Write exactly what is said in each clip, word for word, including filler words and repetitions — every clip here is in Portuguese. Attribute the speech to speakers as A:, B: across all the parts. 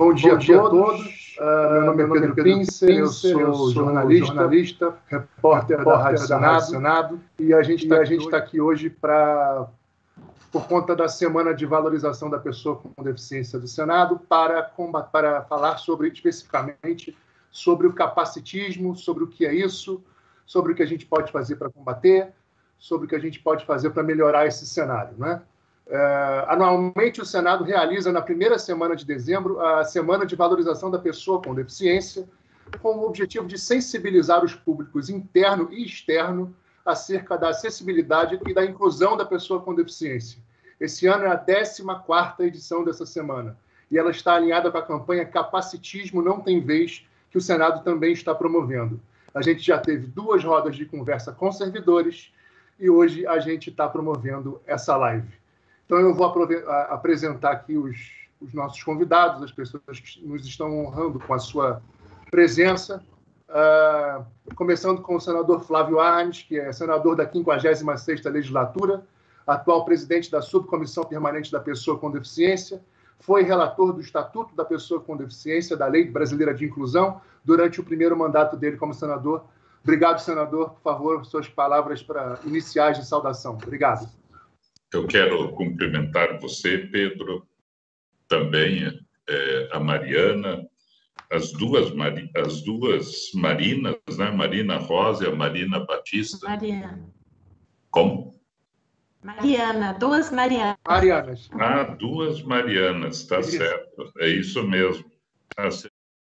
A: Bom dia, Bom dia a todos. Uh, meu nome é Pedro, Pedro Pincer, eu sou, eu sou jornalista, jornalista, repórter, repórter da Rádio Senado, Senado, e a gente está aqui hoje para, por conta da Semana de Valorização da Pessoa com Deficiência do Senado, para, combater, para falar sobre, especificamente sobre o capacitismo, sobre o que é isso, sobre o que a gente pode fazer para combater, sobre o que a gente pode fazer para melhorar esse cenário, né? Uh, anualmente, o Senado realiza, na primeira semana de dezembro, a Semana de Valorização da Pessoa com Deficiência, com o objetivo de sensibilizar os públicos interno e externo acerca da acessibilidade e da inclusão da pessoa com deficiência. Esse ano é a décima quarta edição dessa semana, e ela está alinhada com a campanha Capacitismo Não Tem Vez, que o Senado também está promovendo. A gente já teve duas rodas de conversa com servidores, e hoje a gente está promovendo essa live. Então, eu vou apresentar aqui os, os nossos convidados, as pessoas que nos estão honrando com a sua presença, uh, começando com o senador Flávio Arnes, que é senador da quinquagésima sexta Legislatura, atual presidente da Subcomissão Permanente da Pessoa com Deficiência, foi relator do Estatuto da Pessoa com Deficiência, da Lei Brasileira de Inclusão, durante o primeiro mandato dele como senador. Obrigado, senador. Por favor, suas palavras para iniciais de saudação. Obrigado.
B: Eu quero cumprimentar você, Pedro, também é, a Mariana, as duas, Mari, as duas Marinas, né? Marina Rosa e a Marina Batista.
C: Mariana.
B: Como?
C: Mariana, duas Marianas.
A: Marianas.
B: Ah, duas Marianas, está certo. É isso mesmo. Tá certo.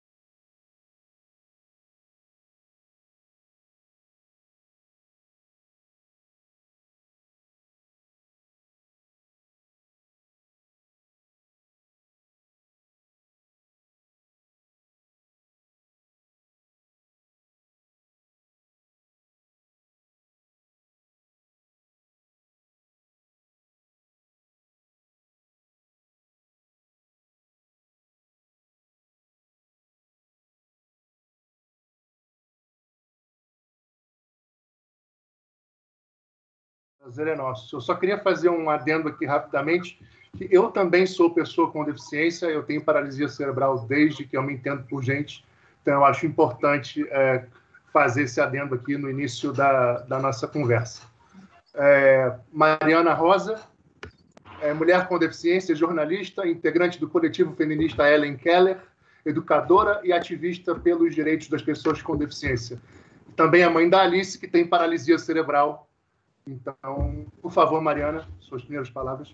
A: Prazer é nosso. Eu só queria fazer um adendo aqui rapidamente, que eu também sou pessoa com deficiência, eu tenho paralisia cerebral desde que eu me entendo por gente, então eu acho importante é, fazer esse adendo aqui no início da, da nossa conversa. É, Mariana Rosa, é, mulher com deficiência, jornalista, integrante do coletivo feminista Ellen Keller, educadora e ativista pelos direitos das pessoas com deficiência. Também a mãe da Alice, que tem paralisia cerebral. Então, por favor, Mariana, suas primeiras palavras.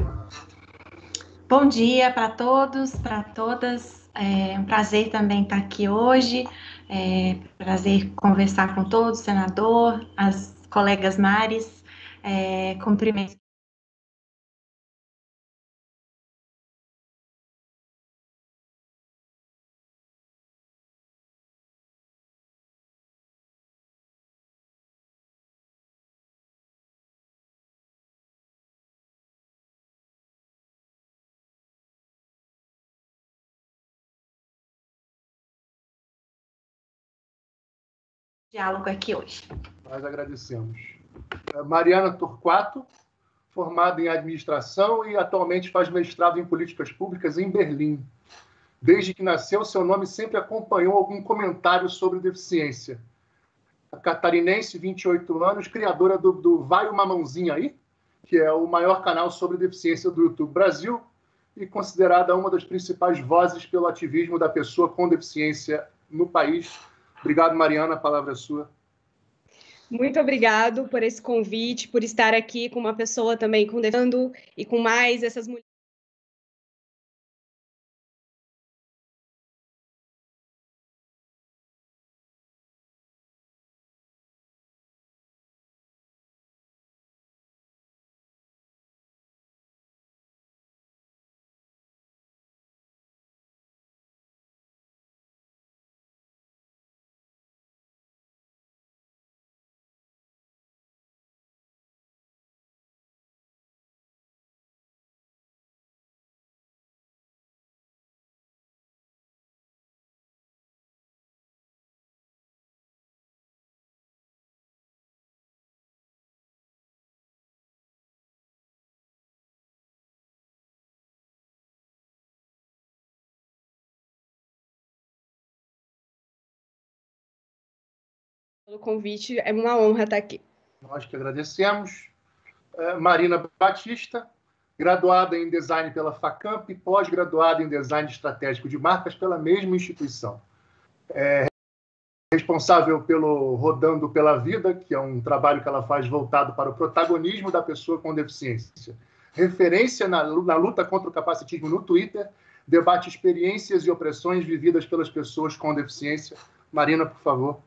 C: Bom dia para todos, para todas. É um prazer também estar aqui hoje. É um prazer conversar com todos, senador, as colegas Maris. É, cumprimento. Diálogo aqui hoje.
A: Nós agradecemos. Mariana Torquato, formada em administração e atualmente faz mestrado em políticas públicas em Berlim. Desde que nasceu, seu nome sempre acompanhou algum comentário sobre deficiência. A catarinense, vinte e oito anos, criadora do, do Vai Uma Mãozinha Aí, que é o maior canal sobre deficiência do YouTube Brasil e considerada uma das principais vozes pelo ativismo da pessoa com deficiência no país. Obrigado, Mariana, a palavra é sua.
D: Muito obrigado por esse convite, por estar aqui com uma pessoa também com deficiência e com mais essas mulheres. pelo convite, é uma honra estar aqui.
A: Nós que agradecemos. É, Marina Batista, graduada em Design pela Facamp e pós-graduada em Design Estratégico de Marcas pela mesma instituição. É responsável pelo Rodando pela Vida, que é um trabalho que ela faz voltado para o protagonismo da pessoa com deficiência. Referência na, na luta contra o capacitismo no Twitter, debate experiências e opressões vividas pelas pessoas com deficiência. Marina, por favor.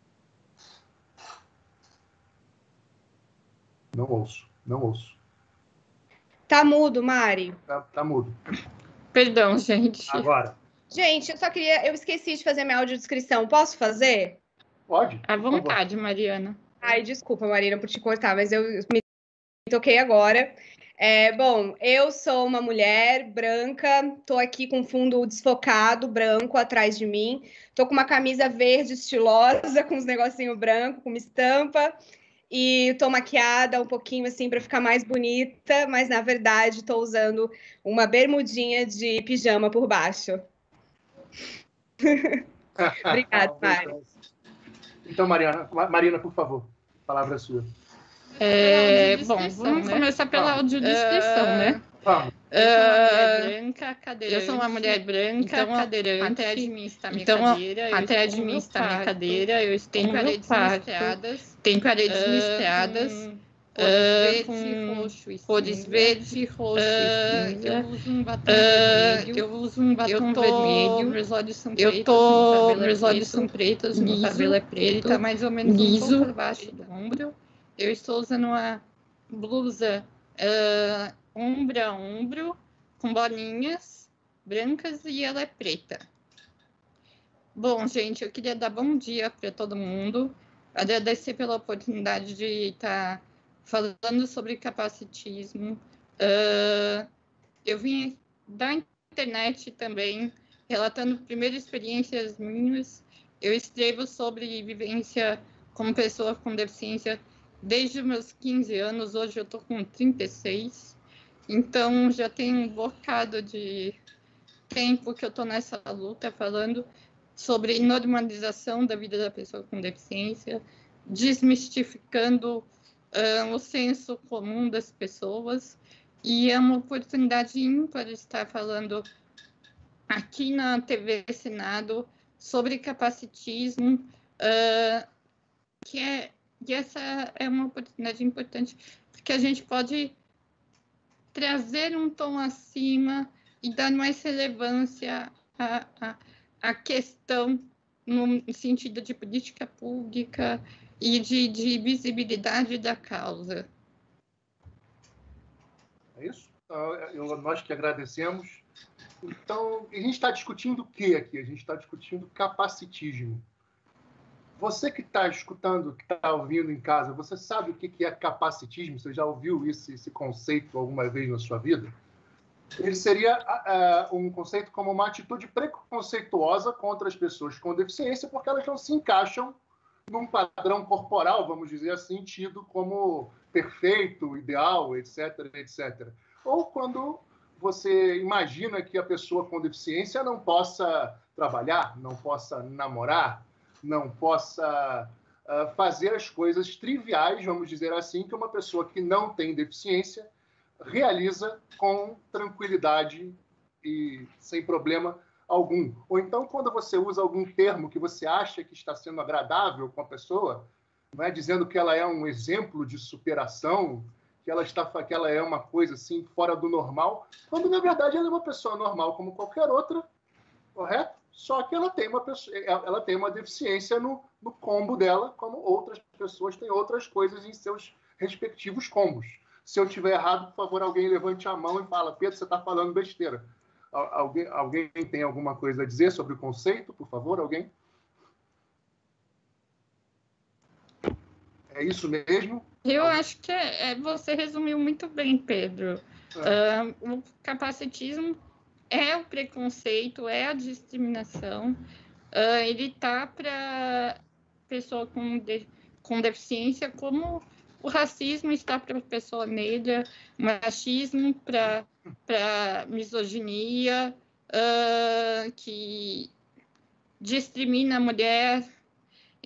A: Não ouço, não ouço.
D: Tá mudo, Mari.
A: Tá, tá mudo.
E: Perdão, gente.
A: Agora.
D: Gente, eu só queria... Eu esqueci de fazer minha audiodescrição. Posso fazer?
A: Pode.
E: À vontade, Mariana.
D: Ai, desculpa, Marina, por te cortar, mas eu me toquei agora. É, bom, eu sou uma mulher branca, tô aqui com fundo desfocado, branco, atrás de mim. Tô com uma camisa verde estilosa, com uns negocinhos brancos, com uma estampa. E tô maquiada um pouquinho assim para ficar mais bonita, mas na verdade tô usando uma bermudinha de pijama por baixo. Obrigada, Mari.
A: Então, Mariana, Marina, por favor, a palavra é sua.
E: É, bom, vamos né? começar pela audiodescrição, uh, né?
A: Vamos.
E: Eu sou uma mulher branca, cadeirante. Eu sou uma mulher branca, então, cadeirante. Até administrar minha então, cadeira. Até administrar minha cadeira, eu tenho paredes listradas. Tem paredes uh, listradas. Uh, com cores verde, roxo e cinza. Eu uso um batom uh, vermelho. Eu uso um batom eu tô, vermelho. Meus olhos são pretos. Eu tô, meus olhos são pretos. Meu cabelo é preto. Ele tá mais ou menos liso, um pouco por baixo do ombro. Eu estou usando uma blusa uh, ombro a ombro, com bolinhas brancas e ela é preta. Bom, gente, eu queria dar bom dia para todo mundo, agradecer pela oportunidade de estar falando sobre capacitismo. Uh, eu vim da internet também, relatando primeiras experiências minhas. Eu escrevo sobre vivência como pessoa com deficiência desde os meus quinze anos, hoje eu estou com trinta e seis, então já tem um bocado de tempo que eu estou nessa luta falando sobre normalização da vida da pessoa com deficiência, desmistificando uh, o senso comum das pessoas, e é uma oportunidade ímpar estar falando aqui na T V Senado sobre capacitismo, uh, que é E essa é uma oportunidade importante, porque a gente pode trazer um tom acima e dar mais relevância à, à, à questão no sentido de política pública e de, de visibilidade da causa.
A: É isso? Eu, nós que agradecemos. Então, a gente está discutindo o que aqui? A gente está discutindo capacitismo. Você que está escutando, que está ouvindo em casa, você sabe o que é capacitismo? Você já ouviu isso, esse conceito alguma vez na sua vida? Ele seria uh, um conceito como uma atitude preconceituosa contra as pessoas com deficiência, porque elas não se encaixam num padrão corporal, vamos dizer assim, tido como perfeito, ideal, etc, etcétera. Ou quando você imagina que a pessoa com deficiência não possa trabalhar, não possa namorar, não possa uh, fazer as coisas triviais, vamos dizer assim, que uma pessoa que não tem deficiência realiza com tranquilidade e sem problema algum. Ou então, quando você usa algum termo que você acha que está sendo agradável com a pessoa, não é, dizendo que ela é um exemplo de superação, que ela, está, que ela é uma coisa assim fora do normal, quando, na verdade, ela é uma pessoa normal como qualquer outra, correto? Só que ela tem uma, pessoa, ela tem uma deficiência no, no combo dela, como outras pessoas têm outras coisas em seus respectivos combos. Se eu estiver errado, por favor, alguém levante a mão e fala: Pedro, você está falando besteira. Alguém, alguém tem alguma coisa a dizer sobre o conceito, por favor? Alguém? É isso mesmo?
E: Eu acho que é, é, você resumiu muito bem, Pedro. É. Uh, o capacitismo é o preconceito, é a discriminação. Uh, ele está para pessoa com, de, com deficiência, como o racismo está para a pessoa negra, o machismo para a misoginia, uh, que discrimina a mulher.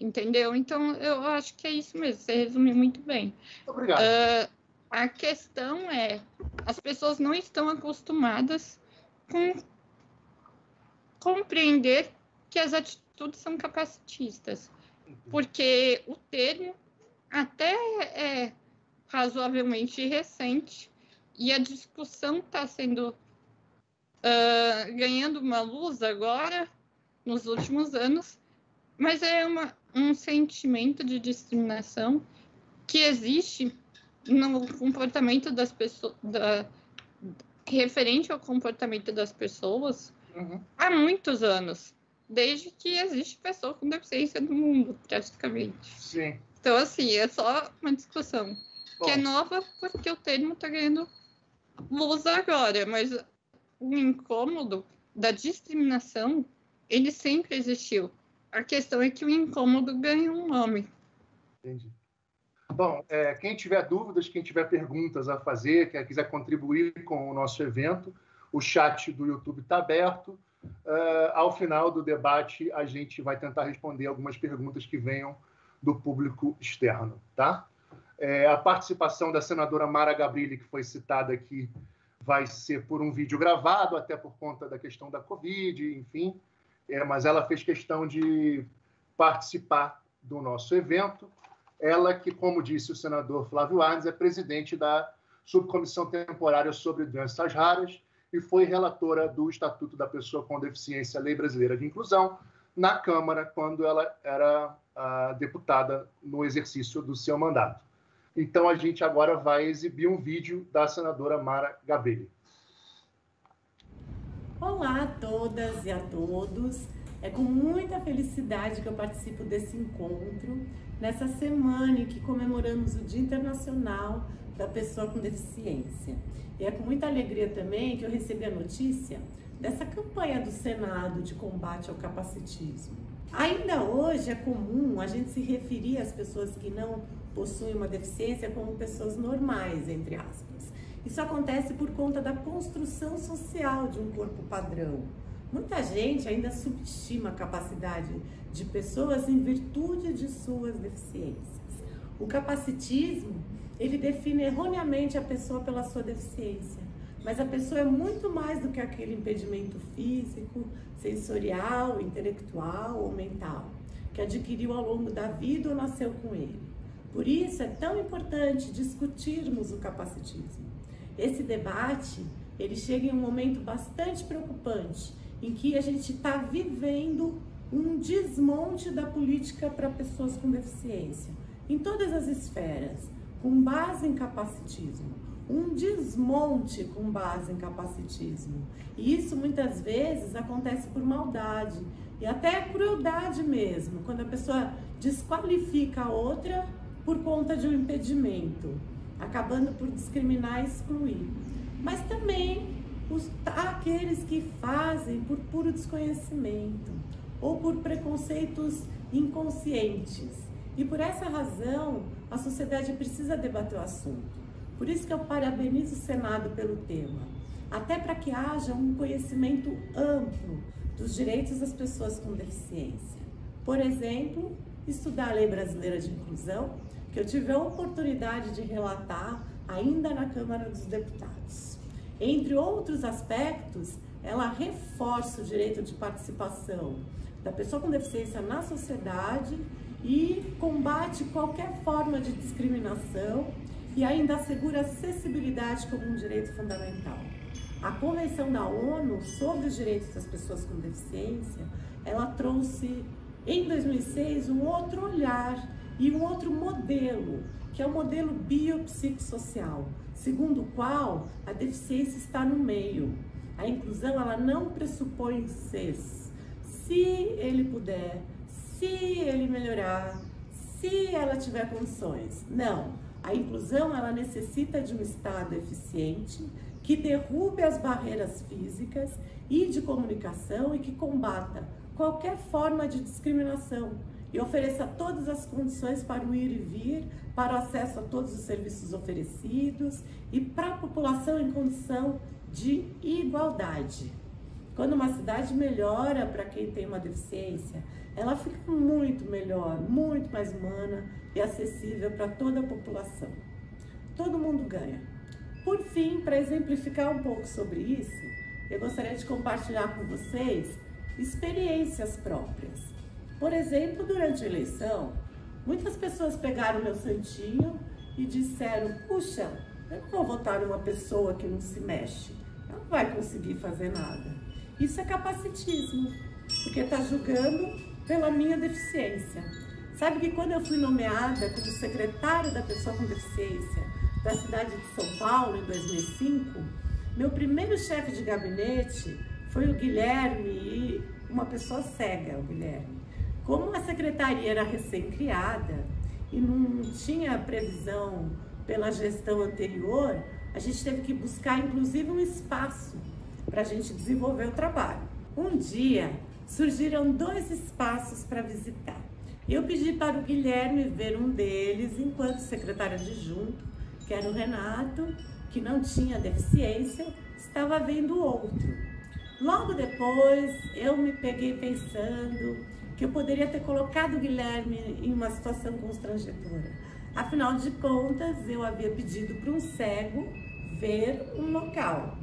E: entendeu? Então, eu acho que é isso mesmo, você resumiu muito bem.
A: Obrigado.
E: Uh, a questão é, as pessoas não estão acostumadas com compreender que as atitudes são capacitistas, porque o termo até é razoavelmente recente e a discussão está sendo uh, ganhando uma luz agora, nos últimos anos, mas é uma, um sentimento de discriminação que existe no comportamento das pessoas, da, referente ao comportamento das pessoas, uhum. há muitos anos, desde que existe pessoa com deficiência no mundo, praticamente.
A: Sim.
E: Então, assim, é só uma discussão Bom. que é nova porque o termo está ganhando luz agora, mas o incômodo da discriminação, ele sempre existiu. A questão é que o incômodo ganha um nome.
A: Entendi. Bom, é, quem tiver dúvidas, quem tiver perguntas a fazer, quem quiser contribuir com o nosso evento, o chat do YouTube está aberto. Uh, ao final do debate, a gente vai tentar responder algumas perguntas que venham do público externo, tá? É, a participação da senadora Mara Gabrilli, que foi citada aqui, vai ser por um vídeo gravado, até por conta da questão da Covid, enfim. É, mas ela fez questão de participar do nosso evento. Ela que, como disse o senador Flávio Arnes, é presidente da Subcomissão Temporária sobre Doenças Raras e foi relatora do Estatuto da Pessoa com Deficiência, Lei Brasileira de Inclusão, na Câmara, quando ela era a deputada no exercício do seu mandato. Então, a gente agora vai exibir um vídeo da senadora Mara Gabrilli.
F: Olá a todas e a todos. É com muita felicidade que eu participo desse encontro, nessa semana em que comemoramos o Dia Internacional da Pessoa com Deficiência. E é com muita alegria também que eu recebi a notícia dessa campanha do Senado de combate ao capacitismo. Ainda hoje é comum a gente se referir às pessoas que não possuem uma deficiência como pessoas normais, entre aspas. Isso acontece por conta da construção social de um corpo padrão. Muita gente ainda subestima a capacidade de pessoas em virtude de suas deficiências. O capacitismo, ele define erroneamente a pessoa pela sua deficiência, mas a pessoa é muito mais do que aquele impedimento físico, sensorial, intelectual ou mental, que adquiriu ao longo da vida ou nasceu com ele. Por isso é tão importante discutirmos o capacitismo. Esse debate, ele chega em um momento bastante preocupante, em que a gente está vivendo um desmonte da política para pessoas com deficiência, em todas as esferas, com base em capacitismo. Um desmonte com base em capacitismo. E isso muitas vezes acontece por maldade e até crueldade mesmo, quando a pessoa desqualifica a outra por conta de um impedimento, acabando por discriminar e excluir. Mas também os, aqueles que fazem por puro desconhecimento ou por preconceitos inconscientes. E por essa razão, a sociedade precisa debater o assunto. Por isso que eu parabenizo o Senado pelo tema, até para que haja um conhecimento amplo dos direitos das pessoas com deficiência. Por exemplo, estudar a Lei Brasileira de Inclusão, que eu tive a oportunidade de relatar ainda na Câmara dos Deputados. Entre outros aspectos, ela reforça o direito de participação da pessoa com deficiência na sociedade e combate qualquer forma de discriminação e ainda assegura acessibilidade como um direito fundamental. A Convenção da ONU sobre os Direitos das Pessoas com Deficiência, ela trouxe em dois mil e seis um outro olhar e um outro modelo, que é o modelo biopsicossocial, segundo o qual a deficiência está no meio. A inclusão, ela não pressupõe ser. Se ele puder, se ele melhorar, se ela tiver condições. Não. A inclusão, ela necessita de um Estado eficiente, que derrube as barreiras físicas e de comunicação e que combata qualquer forma de discriminação e ofereça todas as condições para o ir e vir, para o acesso a todos os serviços oferecidos e para a população em condição de igualdade. quando uma cidade melhora para quem tem uma deficiência, ela fica muito melhor, muito mais humana e acessível para toda a população. Todo mundo ganha. Por fim, para exemplificar um pouco sobre isso, eu gostaria de compartilhar com vocês experiências próprias. Por exemplo, durante a eleição, muitas pessoas pegaram meu santinho e disseram: puxa, eu não vou votar numa pessoa que não se mexe, ela não vai conseguir fazer nada. Isso é capacitismo, porque está julgando pela minha deficiência. Sabe que quando eu fui nomeada como secretária da pessoa com deficiência da cidade de São Paulo, em dois mil e cinco, meu primeiro chefe de gabinete foi o Guilherme, e uma pessoa cega, o Guilherme. Como a secretaria era recém-criada e não tinha previsão pela gestão anterior, a gente teve que buscar, inclusive, um espaço para a gente desenvolver o trabalho. Um dia, surgiram dois espaços para visitar. Eu pedi para o Guilherme ver um deles enquanto secretário adjunto, que era o Renato, que não tinha deficiência, estava vendo o outro. Logo depois, eu me peguei pensando que eu poderia ter colocado o Guilherme em uma situação constrangedora. Afinal de contas, eu havia pedido para um cego ver um local.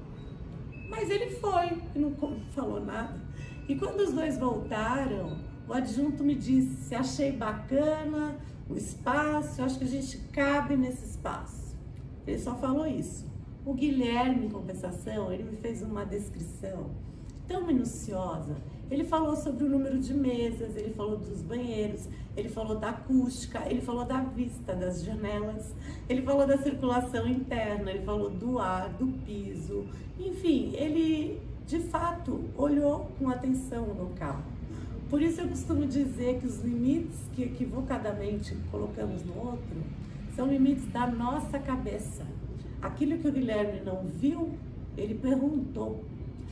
F: Mas ele foi e não falou nada. E quando os dois voltaram, o adjunto me disse: achei bacana o espaço, acho que a gente cabe nesse espaço. Ele só falou isso. O Guilherme, em compensação, ele me fez uma descrição tão minuciosa. Ele falou sobre o número de mesas, ele falou dos banheiros, ele falou da acústica, ele falou da vista das janelas, ele falou da circulação interna, ele falou do ar, do piso. Enfim, ele de fato olhou com atenção o local. Por isso eu costumo dizer que os limites que equivocadamente colocamos no outro são limites da nossa cabeça. Aquilo que o Guilherme não viu, ele perguntou.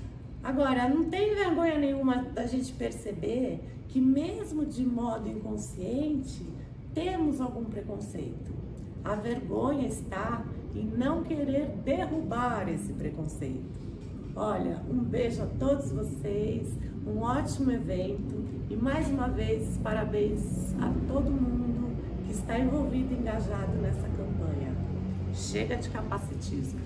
F: Agora, não tem vergonha nenhuma da gente perceber que mesmo de modo inconsciente, temos algum preconceito. A vergonha está em não querer derrubar esse preconceito. Olha, um beijo a todos vocês, um ótimo evento e mais uma vez parabéns a todo mundo que está envolvido e engajado nessa campanha. Chega de capacitismo.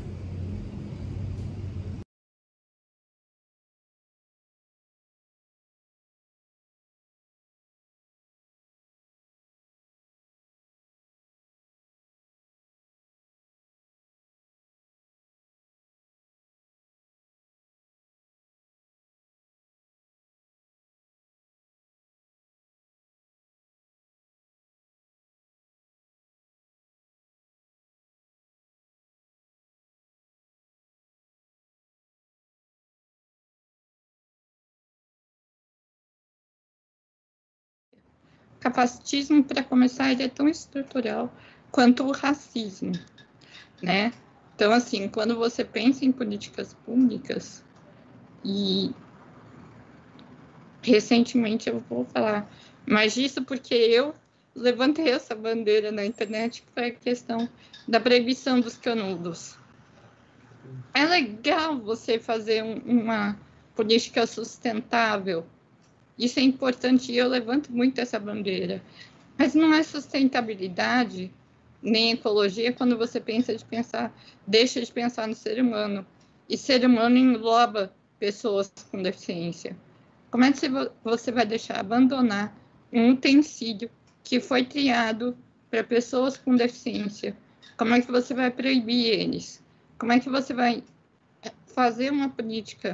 E: Capacitismo, para começar, ele é tão estrutural quanto o racismo, né? Então, assim, quando você pensa em políticas públicas, e recentemente eu vou falar mais disso porque eu levantei essa bandeira na internet, que foi a questão da proibição dos canudos. É legal você fazer um, uma política sustentável. Isso é importante e eu levanto muito essa bandeira. Mas não é sustentabilidade nem ecologia quando você pensa de pensar, deixa de pensar no ser humano. E ser humano engloba pessoas com deficiência. Como é que você vai deixar abandonar um utensílio que foi criado para pessoas com deficiência? Como é que você vai proibir eles? Como é que você vai fazer uma política,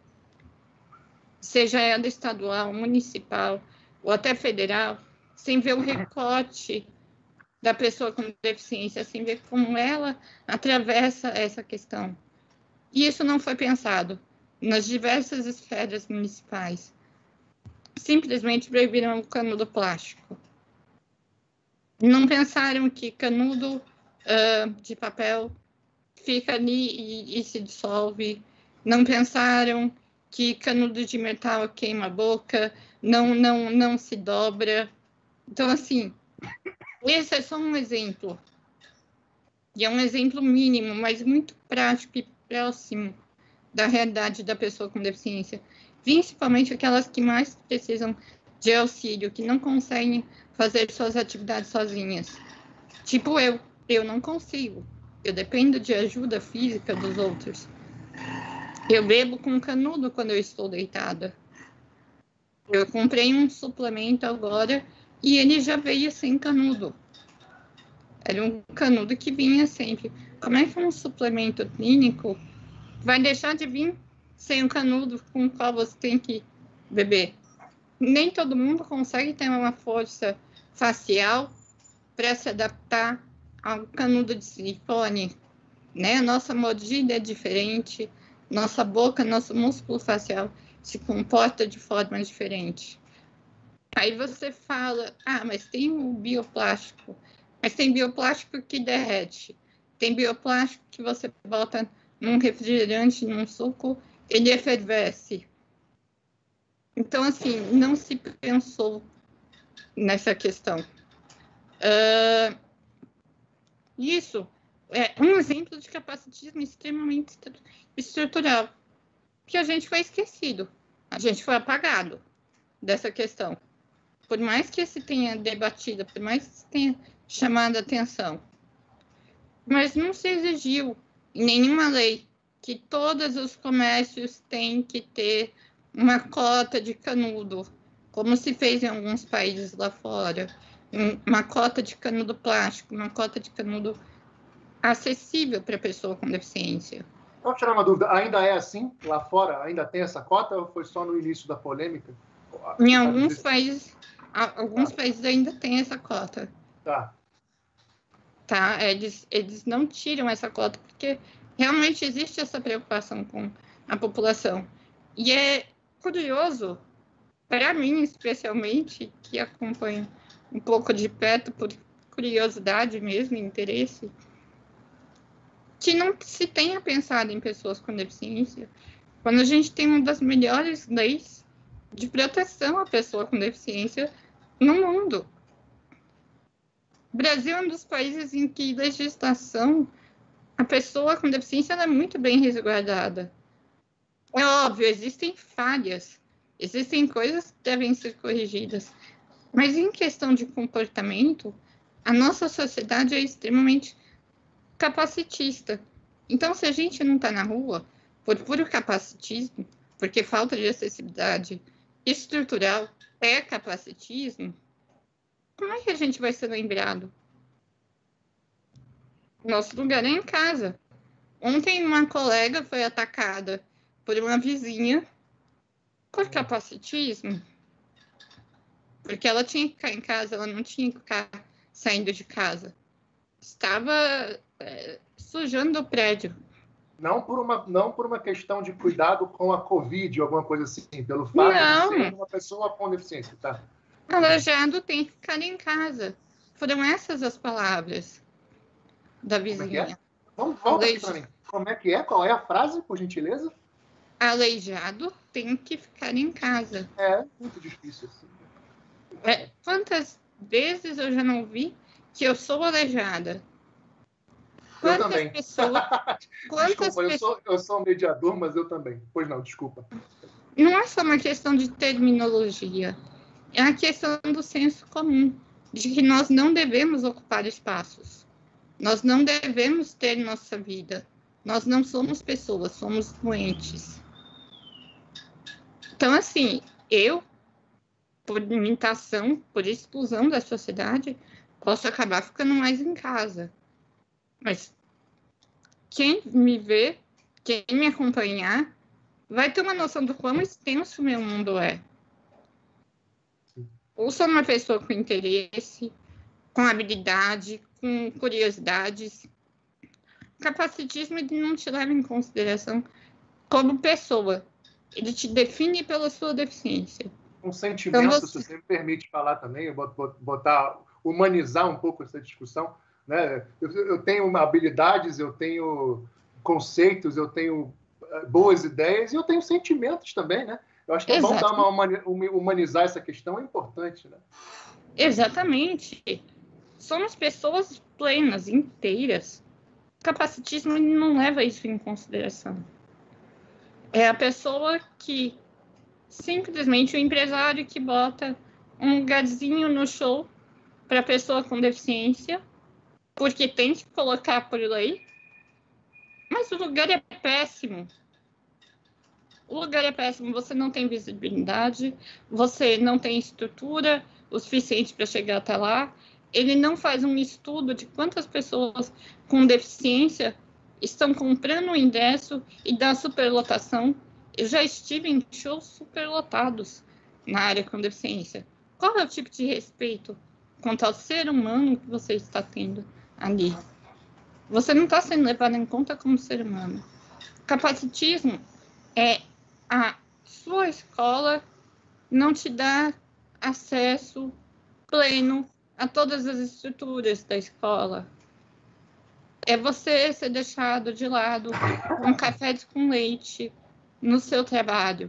E: seja ela estadual, municipal ou até federal, sem ver o recorte da pessoa com deficiência, sem ver como ela atravessa essa questão? E isso não foi pensado nas diversas esferas municipais. Simplesmente proibiram o canudo plástico. Não pensaram que canudo uh, de papel fica ali e, e se dissolve. Não pensaram que canudo de metal queima a boca, não, não, não se dobra. Então, assim, esse é só um exemplo. E é um exemplo mínimo, mas muito prático e próximo da realidade da pessoa com deficiência, principalmente aquelas que mais precisam de auxílio, que não conseguem fazer suas atividades sozinhas. Tipo eu, eu não consigo. Eu dependo de ajuda física dos outros. Eu bebo com canudo quando eu estou deitada. Eu comprei um suplemento agora e ele já veio sem canudo. Era um canudo que vinha sempre. Como é que um suplemento clínico vai deixar de vir sem o canudo com o qual você tem que beber? Nem todo mundo consegue ter uma força facial para se adaptar ao canudo de silicone, né? Nossa mordida é diferente, nossa boca, nosso músculo facial se comporta de forma diferente. Aí você fala, ah, mas tem o bioplástico, mas tem bioplástico que derrete, tem bioplástico que você bota num refrigerante, num suco, ele efervesce. Então, assim, não se pensou nessa questão. Uh, isso é um exemplo de capacitismo extremamente estrutural, que a gente foi esquecido, a gente foi apagado dessa questão. Por mais que se tenha debatido, por mais que se tenha chamado a atenção, mas não se exigiu em nenhuma lei que todos os comércios têm que ter uma cota de canudo, como se fez em alguns países lá fora, uma cota de canudo plástico, uma cota de canudo acessível para a pessoa com deficiência.
A: Vou tirar uma dúvida, ainda é assim lá fora? Ainda tem essa cota ou foi só no início da polêmica?
E: Em alguns países, alguns tá. países ainda tem essa cota.
A: Tá.
E: Tá, eles, eles não tiram essa cota porque realmente existe essa preocupação com a população. E é curioso, para mim especialmente, que acompanho um pouco de perto, por curiosidade mesmo, interesse, que não se tenha pensado em pessoas com deficiência, quando a gente tem uma das melhores leis de proteção à pessoa com deficiência no mundo. O Brasil é um dos países em que legislação, a pessoa com deficiência ela é muito bem resguardada. É óbvio, existem falhas, existem coisas que devem ser corrigidas, mas em questão de comportamento, a nossa sociedade é extremamente capacitista. Então, se a gente não está na rua por puro capacitismo, porque falta de acessibilidade estrutural é capacitismo, como é que a gente vai ser lembrado? Nosso lugar é em casa. Ontem uma colega foi atacada por uma vizinha por capacitismo, porque ela tinha que ficar em casa, ela não tinha que ficar saindo de casa. Estava é, sujando o prédio.
A: Não por, uma, não por uma questão de cuidado com a Covid ou alguma coisa assim, pelo fato não. de ser uma pessoa com deficiência, tá?
E: Aleijado tem que ficar em casa. Foram essas as palavras da vizinha.
A: Como é que é? Vamos, volta aqui para mim. Como é que é? Qual é a frase, por gentileza?
E: Aleijado tem que ficar em casa.
A: É, muito difícil assim.
E: É, quantas vezes eu já não vi que eu sou aleijada?
A: Quantas eu também.
E: Pessoas, quantas
A: desculpa, eu sou, eu sou um mediador, mas eu também. Pois não, desculpa.
E: Não é só uma questão de terminologia. É a questão do senso comum, de que nós não devemos ocupar espaços. Nós não devemos ter nossa vida. Nós não somos pessoas, somos doentes. Então, assim, eu, por limitação, por exclusão da sociedade, posso acabar ficando mais em casa. Mas quem me vê, quem me acompanhar, vai ter uma noção do quão extenso o meu mundo é. Ou sou uma pessoa com interesse, com habilidade, com curiosidades. O capacitismo ele não te leva em consideração como pessoa. Ele te define pela sua deficiência.
A: Um sentimento, então, você... se você me permite falar também, botar, humanizar um pouco essa discussão, né? Eu, eu tenho habilidades, eu tenho conceitos, eu tenho boas ideias e eu tenho sentimentos também, né? Eu acho que é bom dar uma, humanizar essa questão, é importante, né?
E: Exatamente. Somos pessoas plenas, inteiras. O capacitismo não leva isso em consideração. É a pessoa que, simplesmente, o empresário que bota um lugarzinho no show para pessoa com deficiência, porque tem que colocar por lei, mas o lugar é péssimo. O lugar é péssimo, você não tem visibilidade, você não tem estrutura o suficiente para chegar até lá, ele não faz um estudo de quantas pessoas com deficiência estão comprando o ingresso e dá superlotação. Eu já estive em shows superlotados na área com deficiência. Qual é o tipo de respeito quanto ao ser humano que você está tendo ali? Você não está sendo levado em conta como ser humano. Capacitismo é a sua escola não te dá acesso pleno a todas as estruturas da escola. É você ser deixado de lado com um café com leite no seu trabalho.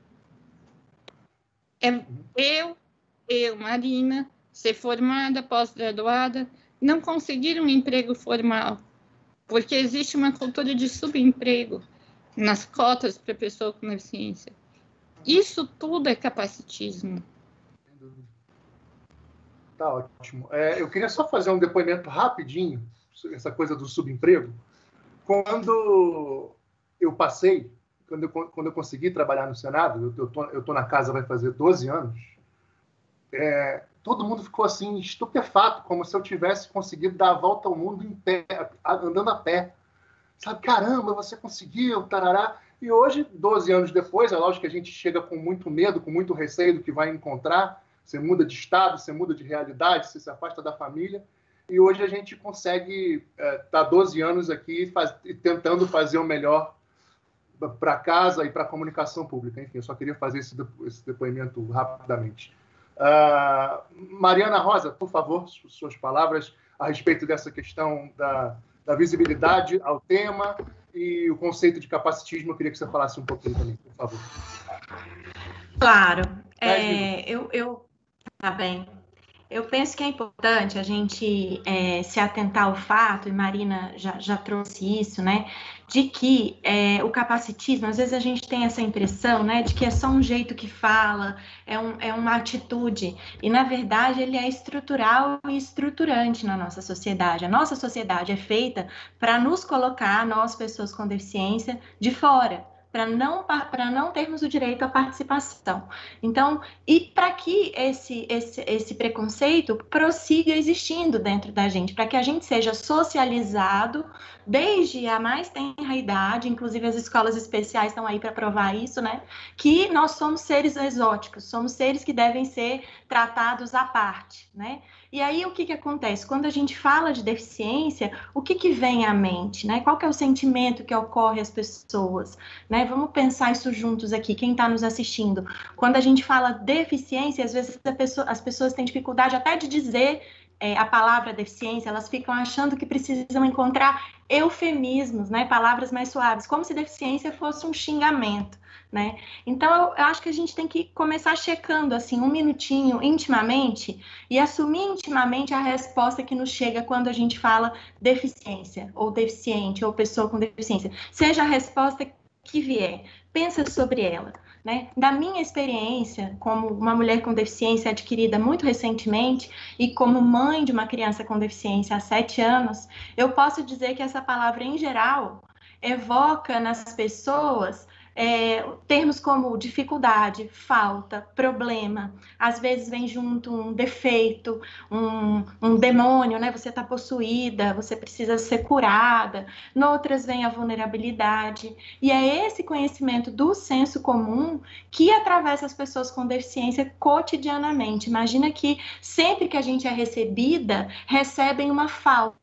E: É eu, eu, Marina, ser formada, pós-graduada, não conseguir um emprego formal, porque existe uma cultura de subemprego nas cotas para pessoa com deficiência. Isso tudo é capacitismo.
A: Tá ótimo. É, eu queria só fazer um depoimento rapidinho, essa coisa do subemprego. Quando eu passei, quando eu, quando eu consegui trabalhar no Senado, eu tô, eu tô na casa vai fazer doze anos, é, todo mundo ficou assim, estupefato, como se eu tivesse conseguido dar a volta ao mundo em pé, andando a pé. Sabe, caramba, você conseguiu, tarará. E hoje, doze anos depois, é lógico que a gente chega com muito medo, com muito receio do que vai encontrar. Você muda de estado, você muda de realidade, você se afasta da família. E hoje a gente consegue estar é, tá doze anos aqui faz, tentando fazer o melhor para casa e para a comunicação pública. Enfim, eu só queria fazer esse, esse depoimento rapidamente. Uh, Mariana Rosa, por favor, suas palavras a respeito dessa questão da, da visibilidade ao tema e o conceito de capacitismo. Eu queria que você falasse um pouquinho também, por favor.
C: Claro. É, eu, eu... Tá bem. Eu penso que é importante a gente é, se atentar ao fato, e Marina já, já trouxe isso, né, de que é, o capacitismo, às vezes a gente tem essa impressão, né, de que é só um jeito que fala, é, um, é uma atitude, e na verdade ele é estrutural e estruturante na nossa sociedade. A nossa sociedade é feita para nos colocar, nós, pessoas com deficiência, de fora, para não, para não termos o direito à participação. Então, e para que esse, esse, esse preconceito prossiga existindo dentro da gente, para que a gente seja socializado desde a mais tenra idade, inclusive as escolas especiais estão aí para provar isso, né? Que nós somos seres exóticos, somos seres que devem ser tratados à parte, né? E aí, o que que acontece? Quando a gente fala de deficiência, o que que vem à mente, né? Qual que é o sentimento que ocorre às pessoas, né? Vamos pensar isso juntos aqui, quem está nos assistindo. Quando a gente fala deficiência, às vezes a pessoa, as pessoas têm dificuldade até de dizer é, a palavra deficiência, elas ficam achando que precisam encontrar eufemismos, né? Palavras mais suaves, como se deficiência fosse um xingamento. Né? Então, eu, eu acho que a gente tem que começar checando, assim, um minutinho, intimamente, e assumir intimamente a resposta que nos chega quando a gente fala deficiência, ou deficiente, ou pessoa com deficiência. Seja a resposta que vier, pensa sobre ela. Né? Da minha experiência, como uma mulher com deficiência adquirida muito recentemente, e como mãe de uma criança com deficiência há sete anos, eu posso dizer que essa palavra, em geral, evoca nas pessoas É, termos como dificuldade, falta, problema, às vezes vem junto um defeito, um, um demônio, né? Você está possuída, você precisa ser curada, noutras vem a vulnerabilidade, e é esse conhecimento do senso comum que atravessa as pessoas com deficiência cotidianamente. Imagina que sempre que a gente é recebida, recebem uma falta,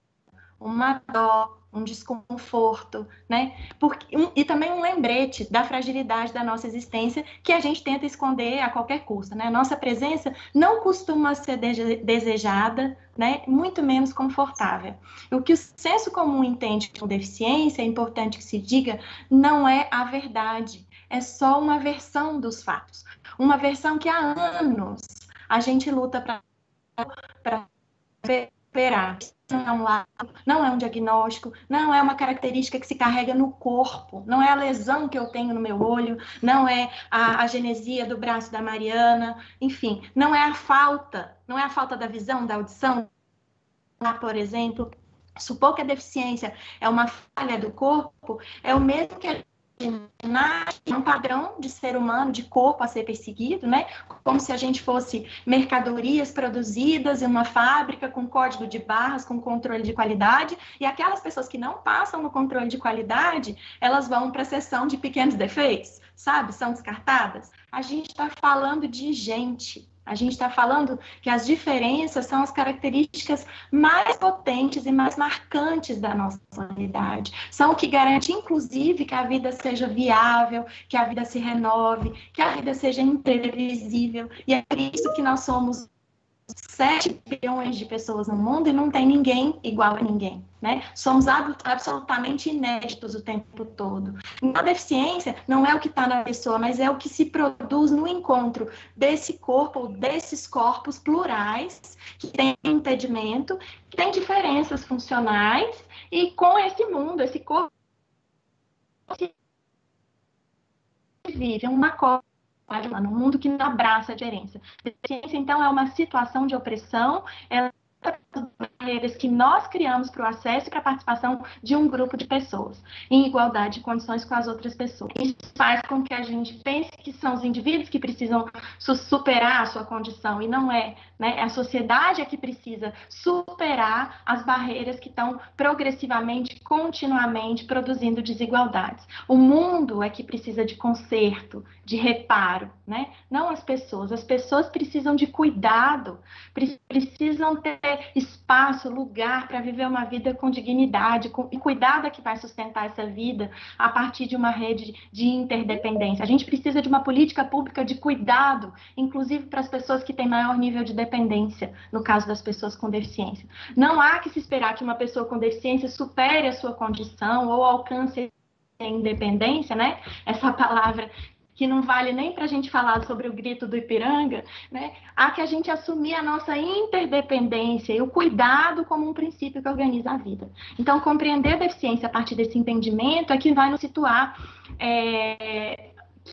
C: uma dó, um desconforto, né? Porque, um, e também um lembrete da fragilidade da nossa existência que a gente tenta esconder a qualquer custo, né? Nossa presença não costuma ser de- desejada, né? Muito menos confortável. O que o senso comum entende com deficiência, é importante que se diga, não é a verdade, é só uma versão dos fatos. Uma versão que há anos a gente luta para superar. Não é um lado, não é um diagnóstico, não é uma característica que se carrega no corpo, não é a lesão que eu tenho no meu olho, não é a, a genesia do braço da Mariana, enfim, não é a falta, não é a falta da visão, da audição, por exemplo. Supor que a deficiência é uma falha do corpo, é o mesmo que a é um padrão de ser humano, de corpo a ser perseguido, né? Como se a gente fosse mercadorias produzidas em uma fábrica com código de barras, com controle de qualidade, e aquelas pessoas que não passam no controle de qualidade, elas vão para a seção de pequenos defeitos, sabe? São descartadas. A gente está falando de gente. A gente está falando que as diferenças são as características mais potentes e mais marcantes da nossa humanidade. São o que garante, inclusive, que a vida seja viável, que a vida se renove, que a vida seja imprevisível. E é por isso que nós somos sete bilhões de pessoas no mundo e não tem ninguém igual a ninguém, né? Somos absolutamente inéditos o tempo todo. Então, a deficiência não é o que está na pessoa, mas é o que se produz no encontro desse corpo, ou desses corpos plurais, que tem impedimento, que tem diferenças funcionais, e com esse mundo, esse corpo que vive uma coisa no mundo que não abraça a diferença. Deficiência, então, é uma situação de opressão, ela barreiras que nós criamos para o acesso e para a participação de um grupo de pessoas, em igualdade de condições com as outras pessoas. Isso faz com que a gente pense que são os indivíduos que precisam superar a sua condição, e não é, né? É a sociedade é que precisa superar as barreiras que estão progressivamente, continuamente produzindo desigualdades. O mundo é que precisa de conserto, de reparo, né? Não as pessoas. As pessoas precisam de cuidado, precisam ter espaço, lugar para viver uma vida com dignidade, com, e cuidar da que vai sustentar essa vida a partir de uma rede de interdependência. A gente precisa de uma política pública de cuidado, inclusive para as pessoas que têm maior nível de dependência, no caso das pessoas com deficiência. Não há que se esperar que uma pessoa com deficiência supere a sua condição ou alcance a independência, né? Essa palavra que não vale nem para a gente falar sobre o grito do Ipiranga, né? Há que a gente assumir a nossa interdependência e o cuidado como um princípio que organiza a vida. Então, compreender a deficiência a partir desse entendimento é que vai nos situar é,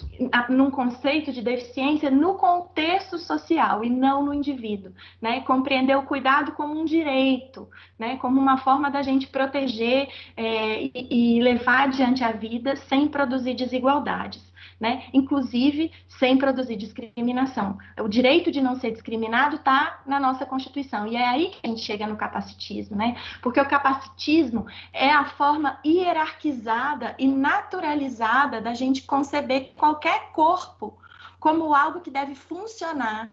C: num conceito de deficiência no contexto social e não no indivíduo, né? Compreender o cuidado como um direito, né? Como uma forma da gente proteger é, e, e levar adiante a vida sem produzir desigualdades. Né? Inclusive sem produzir discriminação. O direito de não ser discriminado está na nossa Constituição, e é aí que a gente chega no capacitismo, né? Porque o capacitismo é a forma hierarquizada e naturalizada da gente conceber qualquer corpo como algo que deve funcionar,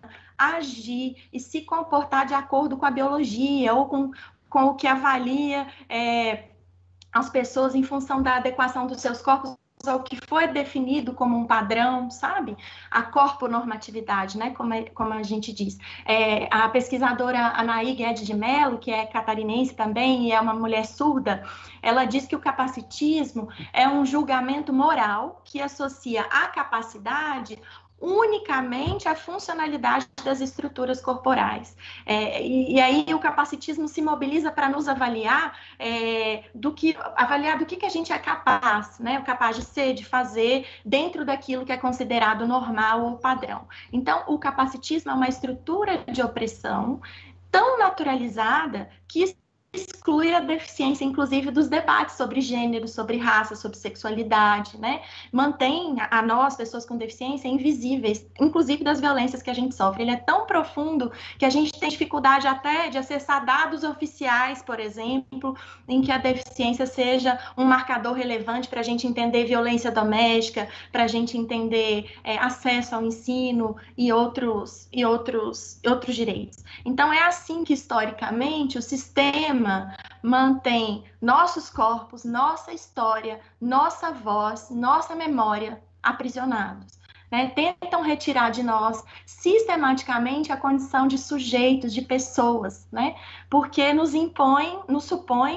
C: agir e se comportar de acordo com a biologia ou com, com o que avalia é, as pessoas em função da adequação dos seus corpos ao que foi definido como um padrão, sabe? A corponormatividade, né? Como, é, como a gente diz. É, a pesquisadora Anaí Guedes de Mello, que é catarinense também e é uma mulher surda, ela diz que o capacitismo é um julgamento moral que associa a capacidade unicamente a funcionalidade das estruturas corporais. É, e, e aí o capacitismo se mobiliza para nos avaliar é, do que avaliar do que, que a gente é capaz, né? Capaz de ser, de fazer, dentro daquilo que é considerado normal ou padrão. Então, o capacitismo é uma estrutura de opressão tão naturalizada que exclui a deficiência, inclusive, dos debates sobre gênero, sobre raça, sobre sexualidade, né? Mantém a nós, pessoas com deficiência, invisíveis, inclusive das violências que a gente sofre. Ele é tão profundo que a gente tem dificuldade até de acessar dados oficiais, por exemplo, em que a deficiência seja um marcador relevante para a gente entender violência doméstica, para a gente entender é, acesso ao ensino e outros, e outros, outros direitos. Então, é assim que, historicamente, o sistema mantém nossos corpos, nossa história, nossa voz, nossa memória aprisionados. Né? Tentam retirar de nós sistematicamente a condição de sujeitos, de pessoas, né? Porque nos impõem, nos supõem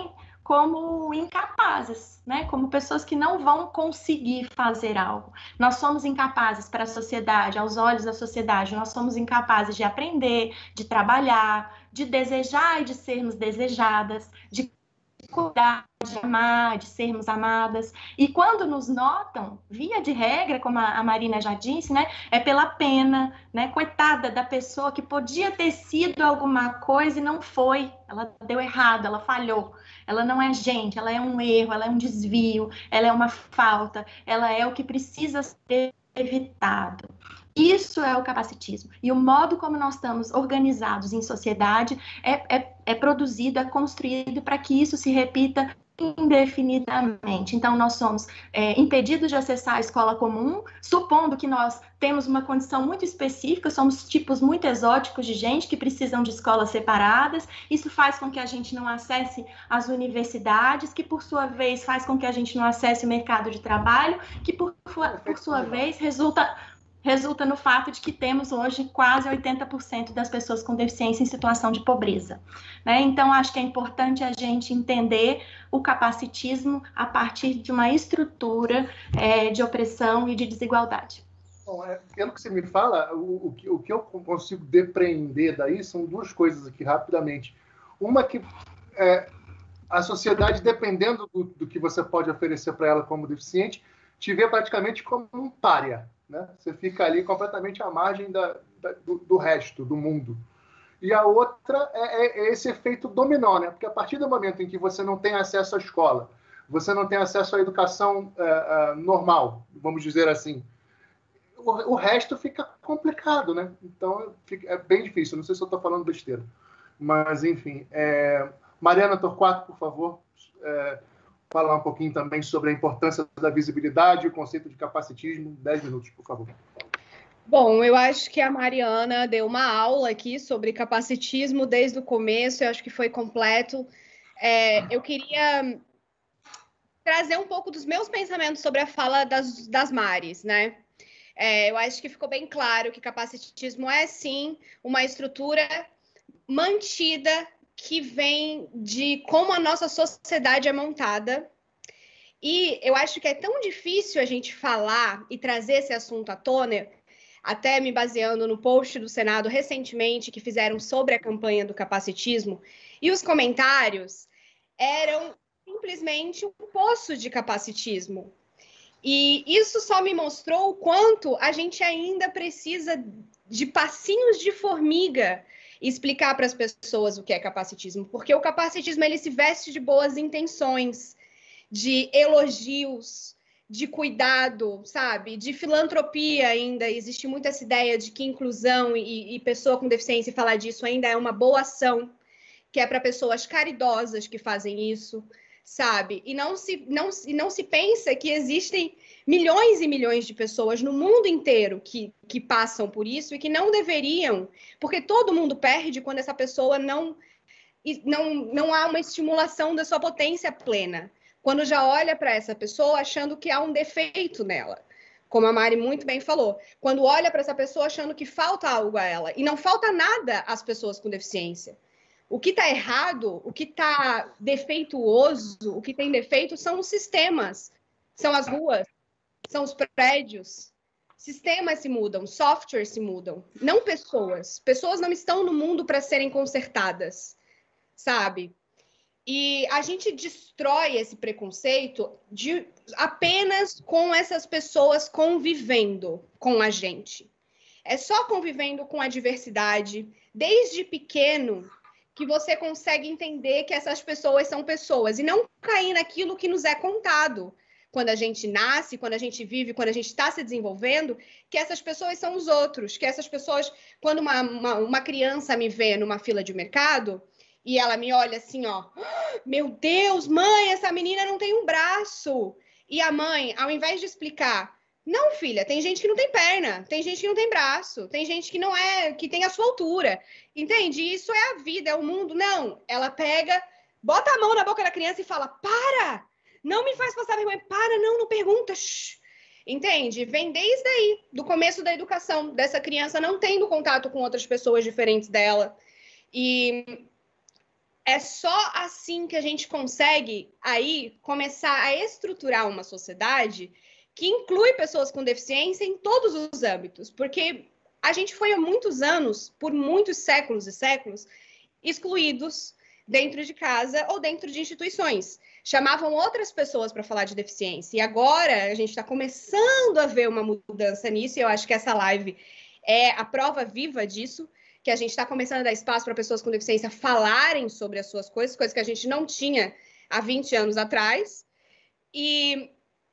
C: como incapazes, né? Como pessoas que não vão conseguir fazer algo. Nós somos incapazes para a sociedade, aos olhos da sociedade, nós somos incapazes de aprender, de trabalhar, de desejar e de sermos desejadas, de cuidar, de amar, de sermos amadas. E quando nos notam, via de regra, como a Marina já disse, né, é pela pena, né? Coitada da pessoa que podia ter sido alguma coisa e não foi. Ela deu errado, ela falhou. Ela não é gente, ela é um erro, ela é um desvio, ela é uma falta, ela é o que precisa ser evitado. Isso é o capacitismo. E o modo como nós estamos organizados em sociedade é, é, é produzido, é construído para que isso se repita indefinidamente. Então, nós somos é, impedidos de acessar a escola comum, supondo que nós temos uma condição muito específica, somos tipos muito exóticos de gente que precisam de escolas separadas. Isso faz com que a gente não acesse as universidades, que por sua vez faz com que a gente não acesse o mercado de trabalho, que por, por sua vez resulta... resulta no fato de que temos hoje quase oitenta por cento das pessoas com deficiência em situação de pobreza, né? Então, acho que é importante a gente entender o capacitismo a partir de uma estrutura é, de opressão e de desigualdade.
A: Bom, é, pelo que você me fala, o, o, que, o que eu consigo depreender daí são duas coisas aqui, rapidamente. Uma que é, a sociedade, dependendo do, do que você pode oferecer para ela como deficiente, te vê praticamente como um pária. Né? Você fica ali completamente à margem da, da, do, do resto do mundo. E a outra é, é esse efeito dominó, né? Porque a partir do momento em que você não tem acesso à escola, você não tem acesso à educação é, é, normal, vamos dizer assim, o, o resto fica complicado, né? Então fica, é bem difícil. Não sei se eu estou falando besteira, mas enfim. É... Mariana Torquato, por favor, é... falar um pouquinho também sobre a importância da visibilidade e o conceito de capacitismo. Dez minutos, por favor.
D: Bom, eu acho que a Mariana deu uma aula aqui sobre capacitismo desde o começo, eu acho que foi completo. É, eu queria trazer um pouco dos meus pensamentos sobre a fala das, das Maris, né? É, eu acho que ficou bem claro que capacitismo é, sim, uma estrutura mantida que vem de como a nossa sociedade é montada. E eu acho que é tão difícil a gente falar e trazer esse assunto à tona, até me baseando no post do Senado recentemente que fizeram sobre a campanha do capacitismo, e os comentários eram simplesmente um poço de capacitismo. E isso só me mostrou o quanto a gente ainda precisa de passinhos de formiga explicar para as pessoas o que é capacitismo, porque o capacitismo ele se veste de boas intenções, de elogios, de cuidado, sabe? De filantropia ainda. Existe muito essa ideia de que inclusão e, e pessoa com deficiência, falar disso ainda é uma boa ação, que é para pessoas caridosas que fazem isso, sabe? E não se, não, e não se pensa que existem milhões e milhões de pessoas no mundo inteiro que, que passam por isso e que não deveriam, porque todo mundo perde quando essa pessoa não, não, não há uma estimulação da sua potência plena. Quando já olha para essa pessoa achando que há um defeito nela, como a Mari muito bem falou. Quando olha para essa pessoa achando que falta algo a ela, e não falta nada às pessoas com deficiência. O que está errado, o que está defeituoso, o que tem defeito são os sistemas, são as ruas, são os prédios. Sistemas se mudam, softwares se mudam, não pessoas. Pessoas não estão no mundo para serem consertadas, sabe? E a gente destrói esse preconceito de, apenas com essas pessoas convivendo com a gente. É só convivendo com a diversidade, desde pequeno, que você consegue entender que essas pessoas são pessoas e não cair naquilo que nos é contado quando a gente nasce, quando a gente vive, quando a gente está se desenvolvendo, que essas pessoas são os outros, que essas pessoas, quando uma, uma, uma criança me vê numa fila de mercado e ela me olha assim, ó, meu Deus, mãe, essa menina não tem um braço. E a mãe, ao invés de explicar, não, filha, tem gente que não tem perna, tem gente que não tem braço, tem gente que não é, que tem a sua altura. Entende? Isso é a vida, é o mundo. Não, ela pega, bota a mão na boca da criança e fala, para, não me faz passar vergonha, para, não, não pergunta. Shhh. Entende? Vem desde aí, do começo da educação, dessa criança não tendo contato com outras pessoas diferentes dela. E é só assim que a gente consegue aí começar a estruturar uma sociedade que inclui pessoas com deficiência em todos os âmbitos, porque a gente foi há muitos anos, por muitos séculos e séculos, excluídos dentro de casa ou dentro de instituições. Chamavam outras pessoas para falar de deficiência. E agora a gente está começando a ver uma mudança nisso, e eu acho que essa live é a prova viva disso, que a gente está começando a dar espaço para pessoas com deficiência falarem sobre as suas coisas, coisas que a gente não tinha há vinte anos atrás. E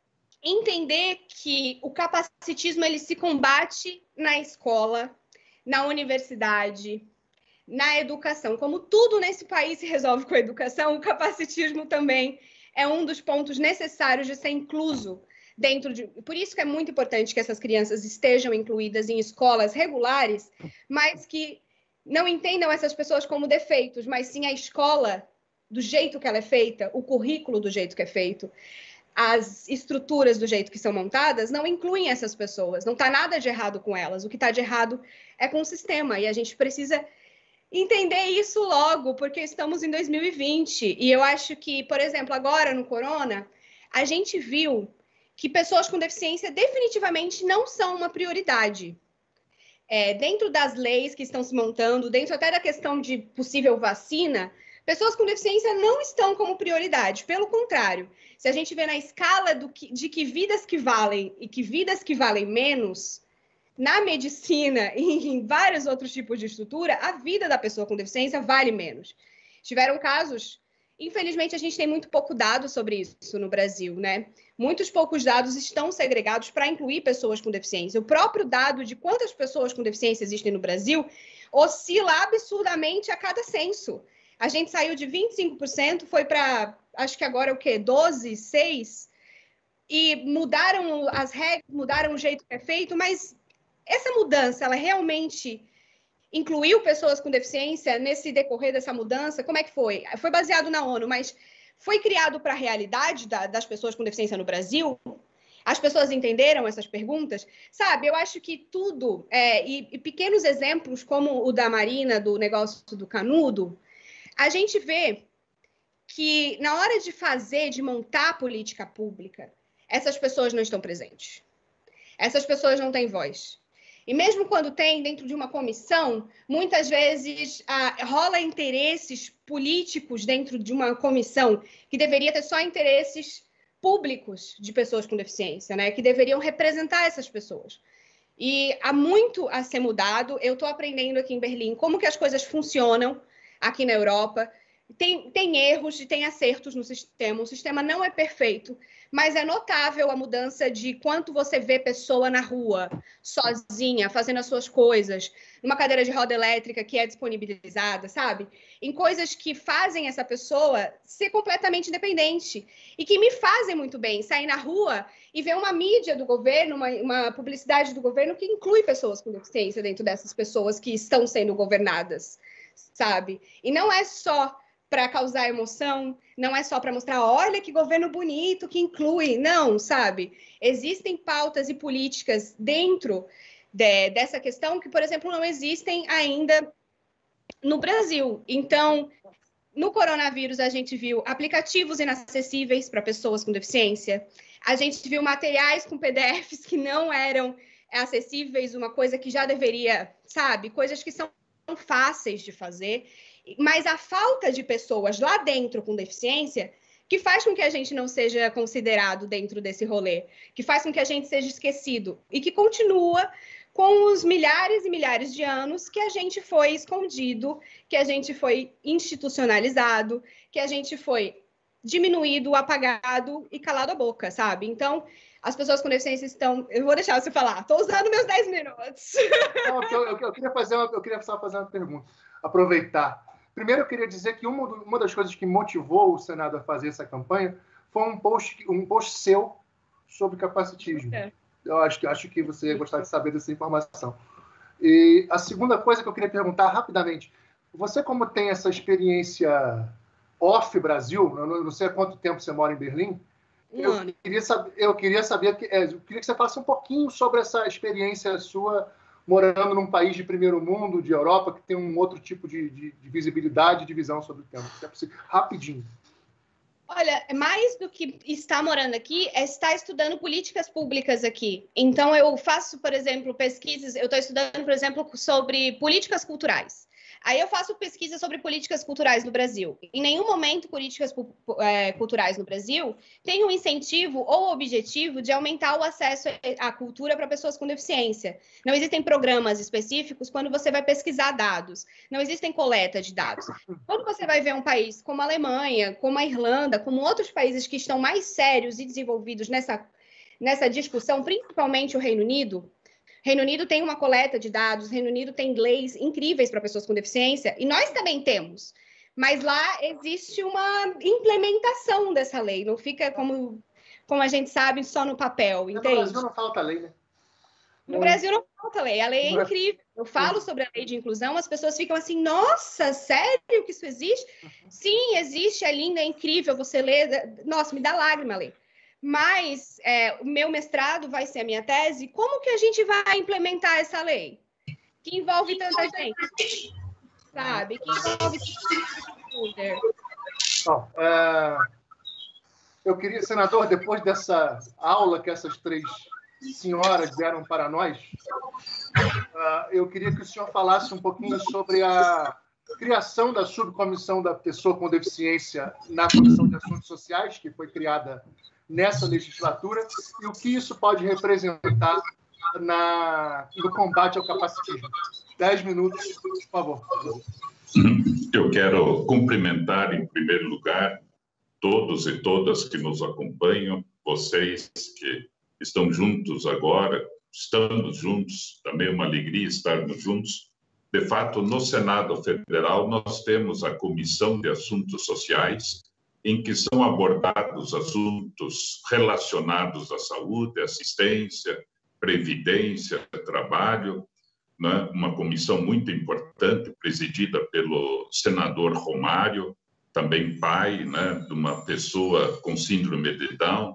D: entender que o capacitismo ele se combate na escola, na universidade, na educação. Como tudo nesse país se resolve com a educação, o capacitismo também é um dos pontos necessários de ser incluso dentro de... Por isso que é muito importante que essas crianças estejam incluídas em escolas regulares, mas que não entendam essas pessoas como defeitos, mas sim a escola do jeito que ela é feita, o currículo do jeito que é feito, as estruturas do jeito que são montadas não incluem essas pessoas. Não está nada de errado com elas. O que está de errado é com o sistema. E a gente precisa entender isso logo, porque estamos em dois mil e vinte. E eu acho que, por exemplo, agora no Corona, a gente viu que pessoas com deficiência definitivamente não são uma prioridade. É, dentro das leis que estão se montando, dentro até da questão de possível vacina, pessoas com deficiência não estão como prioridade. Pelo contrário, se a gente vê na escala do que, de que vidas que valem e que vidas que valem menos, na medicina e em vários outros tipos de estrutura, a vida da pessoa com deficiência vale menos. Tiveram casos, infelizmente a gente tem muito pouco dado sobre isso no Brasil, né? Muitos poucos dados estão segregados para incluir pessoas com deficiência. O próprio dado de quantas pessoas com deficiência existem no Brasil oscila absurdamente a cada censo. A gente saiu de vinte e cinco por cento, foi para, acho que agora é o quê? doze, seis? E mudaram as regras, mudaram o jeito que é feito, mas essa mudança, ela realmente incluiu pessoas com deficiência nesse decorrer dessa mudança? Como é que foi? Foi baseado na ONU, mas foi criado para a realidade da, das pessoas com deficiência no Brasil? As pessoas entenderam essas perguntas? Sabe, eu acho que tudo, é, e, e pequenos exemplos como o da Marina, do negócio do canudo, a gente vê que na hora de fazer, de montar a política pública, essas pessoas não estão presentes. Essas pessoas não têm voz. E mesmo quando tem, dentro de uma comissão, muitas vezes ah, rola interesses políticos dentro de uma comissão que deveria ter só interesses públicos de pessoas com deficiência, né? Que deveriam representar essas pessoas. E há muito a ser mudado. Eu estou aprendendo aqui em Berlim como que as coisas funcionam aqui na Europa. Tem, tem erros e tem acertos no sistema. O sistema não é perfeito, mas é notável a mudança de quanto você vê pessoa na rua, sozinha, fazendo as suas coisas, numa cadeira de roda elétrica que é disponibilizada, sabe? Em coisas que fazem essa pessoa ser completamente independente e que me fazem muito bem. Sair na rua e ver uma mídia do governo, uma, uma publicidade do governo que inclui pessoas com deficiência dentro dessas pessoas que estão sendo governadas, sabe? E não é só para causar emoção, não é só para mostrar, olha que governo bonito, que inclui. Não, sabe? Existem pautas e políticas dentro de, dessa questão que, por exemplo, não existem ainda no Brasil. Então, no coronavírus, a gente viu aplicativos inacessíveis para pessoas com deficiência, a gente viu materiais com P D Fs que não eram acessíveis, uma coisa que já deveria, sabe? Coisas que são fáceis de fazer, mas a falta de pessoas lá dentro com deficiência que faz com que a gente não seja considerado dentro desse rolê, que faz com que a gente seja esquecido e que continua com os milhares e milhares de anos que a gente foi escondido, que a gente foi institucionalizado, que a gente foi diminuído, apagado e calado a boca, sabe? Então, as pessoas com deficiência estão... Eu vou deixar você falar. Estou usando meus dez minutos.
A: Não, eu, eu, eu, queria fazer uma, eu queria só fazer uma pergunta. Aproveitar. Primeiro, eu queria dizer que uma, uma das coisas que motivou o Senado a fazer essa campanha foi um post, um post seu sobre capacitismo. É. Eu acho, acho que você ia gostar de saber dessa informação. E a segunda coisa que eu queria perguntar rapidamente. Você, como tem essa experiência off-Brasil, eu não sei há quanto tempo você mora em Berlim, eu queria saber, eu queria saber, eu queria que você falasse um pouquinho sobre essa experiência sua morando num país de primeiro mundo, de Europa, que tem um outro tipo de, de, de visibilidade e de visão sobre o tema? Se é possível, rapidinho.
D: Olha, mais do que estar morando aqui, é estar estudando políticas públicas aqui. Então, eu faço, por exemplo, pesquisas, eu estou estudando, por exemplo, sobre políticas culturais. Aí eu faço pesquisa sobre políticas culturais no Brasil. Em nenhum momento, políticas é, culturais no Brasil têm um incentivo ou objetivo de aumentar o acesso à cultura para pessoas com deficiência. Não existem programas específicos quando você vai pesquisar dados. Não existem coleta de dados. Quando você vai ver um país como a Alemanha, como a Irlanda, como outros países que estão mais sérios e desenvolvidos nessa, nessa discussão, principalmente o Reino Unido, Reino Unido tem uma coleta de dados, Reino Unido tem leis incríveis para pessoas com deficiência, e nós também temos. Mas lá existe uma implementação dessa lei, não fica como, como a gente sabe, só no papel, entende?
A: No Brasil não falta lei, né?
D: No Brasil não falta lei, a lei é incrível. Eu falo sobre a lei de inclusão, as pessoas ficam assim, nossa, sério que isso existe? Sim, existe, é linda, é incrível, você lê, nossa, me dá lágrima ler. Mas é, o meu mestrado vai ser a minha tese. Como que a gente vai implementar essa lei? Que envolve tanta gente, sabe? Que envolve tanta
A: Bom, é, eu queria, senador, depois dessa aula que essas três senhoras deram para nós, uh, eu queria que o senhor falasse um pouquinho sobre a criação da subcomissão da pessoa com deficiência na Comissão de Assuntos Sociais, que foi criada nessa legislatura, e o que isso pode representar na, no combate ao capacitismo. Dez minutos, por favor.
B: Eu quero cumprimentar, em primeiro lugar, todos e todas que nos acompanham, vocês que estão juntos agora, estamos juntos, também é uma alegria estarmos juntos. De fato, no Senado Federal, nós temos a Comissão de Assuntos Sociais, em que são abordados assuntos relacionados à saúde, assistência, previdência, trabalho, né? Uma comissão muito importante, presidida pelo senador Romário, também pai, né, de uma pessoa com síndrome de Down.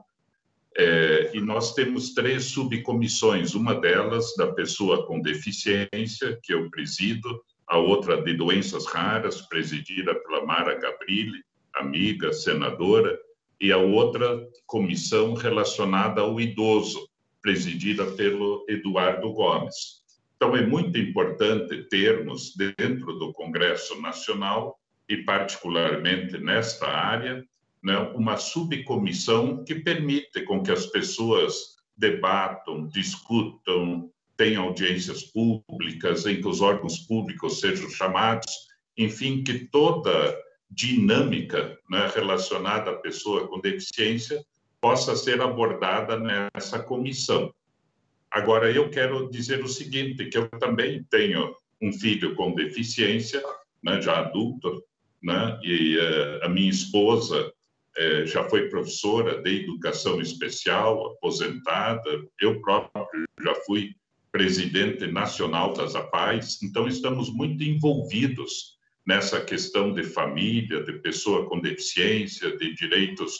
B: É, e nós temos três subcomissões, uma delas da pessoa com deficiência, que eu presido, a outra de doenças raras, presidida pela Mara Gabrilli, amiga, senadora, e a outra comissão relacionada ao idoso, presidida pelo Eduardo Gomes. Então, é muito importante termos dentro do Congresso Nacional, e particularmente nesta área, né, uma subcomissão que permite com que as pessoas debatam, discutam, tenham audiências públicas, em que os órgãos públicos sejam chamados, enfim, que toda dinâmica, né, relacionada à pessoa com deficiência possa ser abordada nessa comissão. Agora, eu quero dizer o seguinte, que eu também tenho um filho com deficiência, né, já adulto, né, e uh, a minha esposa uh, já foi professora de educação especial, aposentada, eu próprio já fui presidente nacional das A P A Es, então estamos muito envolvidos nessa questão de família, de pessoa com deficiência, de direitos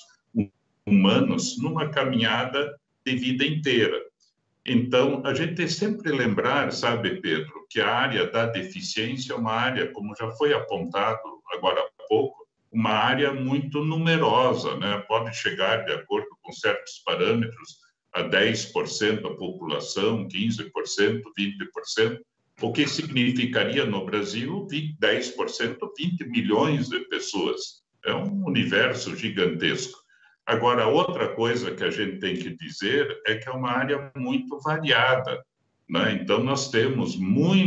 B: humanos, numa caminhada de vida inteira. Então, a gente tem sempre lembrar, sabe, Pedro, que a área da deficiência é uma área, como já foi apontado agora há pouco, uma área muito numerosa, né? Pode chegar, de acordo com certos parâmetros, a dez por cento da população, quinze por cento, vinte por cento, o que significaria no Brasil dez por cento, vinte milhões de pessoas. É um universo gigantesco. Agora, outra coisa que a gente tem que dizer é que é uma área muito variada, né? Então, nós temos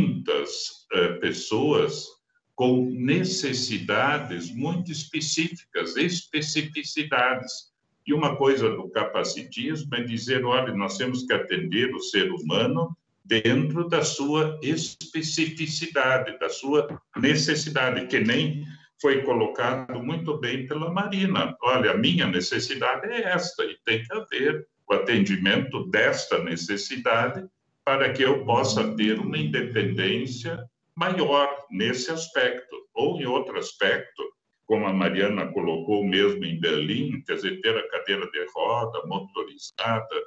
B: muitas uh, pessoas com necessidades muito específicas, especificidades. E uma coisa do capacitismo é dizer, olha, nós temos que atender o ser humano dentro da sua especificidade, da sua necessidade, que nem foi colocado muito bem pela Marina. Olha, a minha necessidade é esta, e tem que haver o atendimento desta necessidade para que eu possa ter uma independência maior nesse aspecto, ou em outro aspecto, como a Mariana colocou mesmo em Berlim, quer dizer, ter a cadeira de roda, motorizada,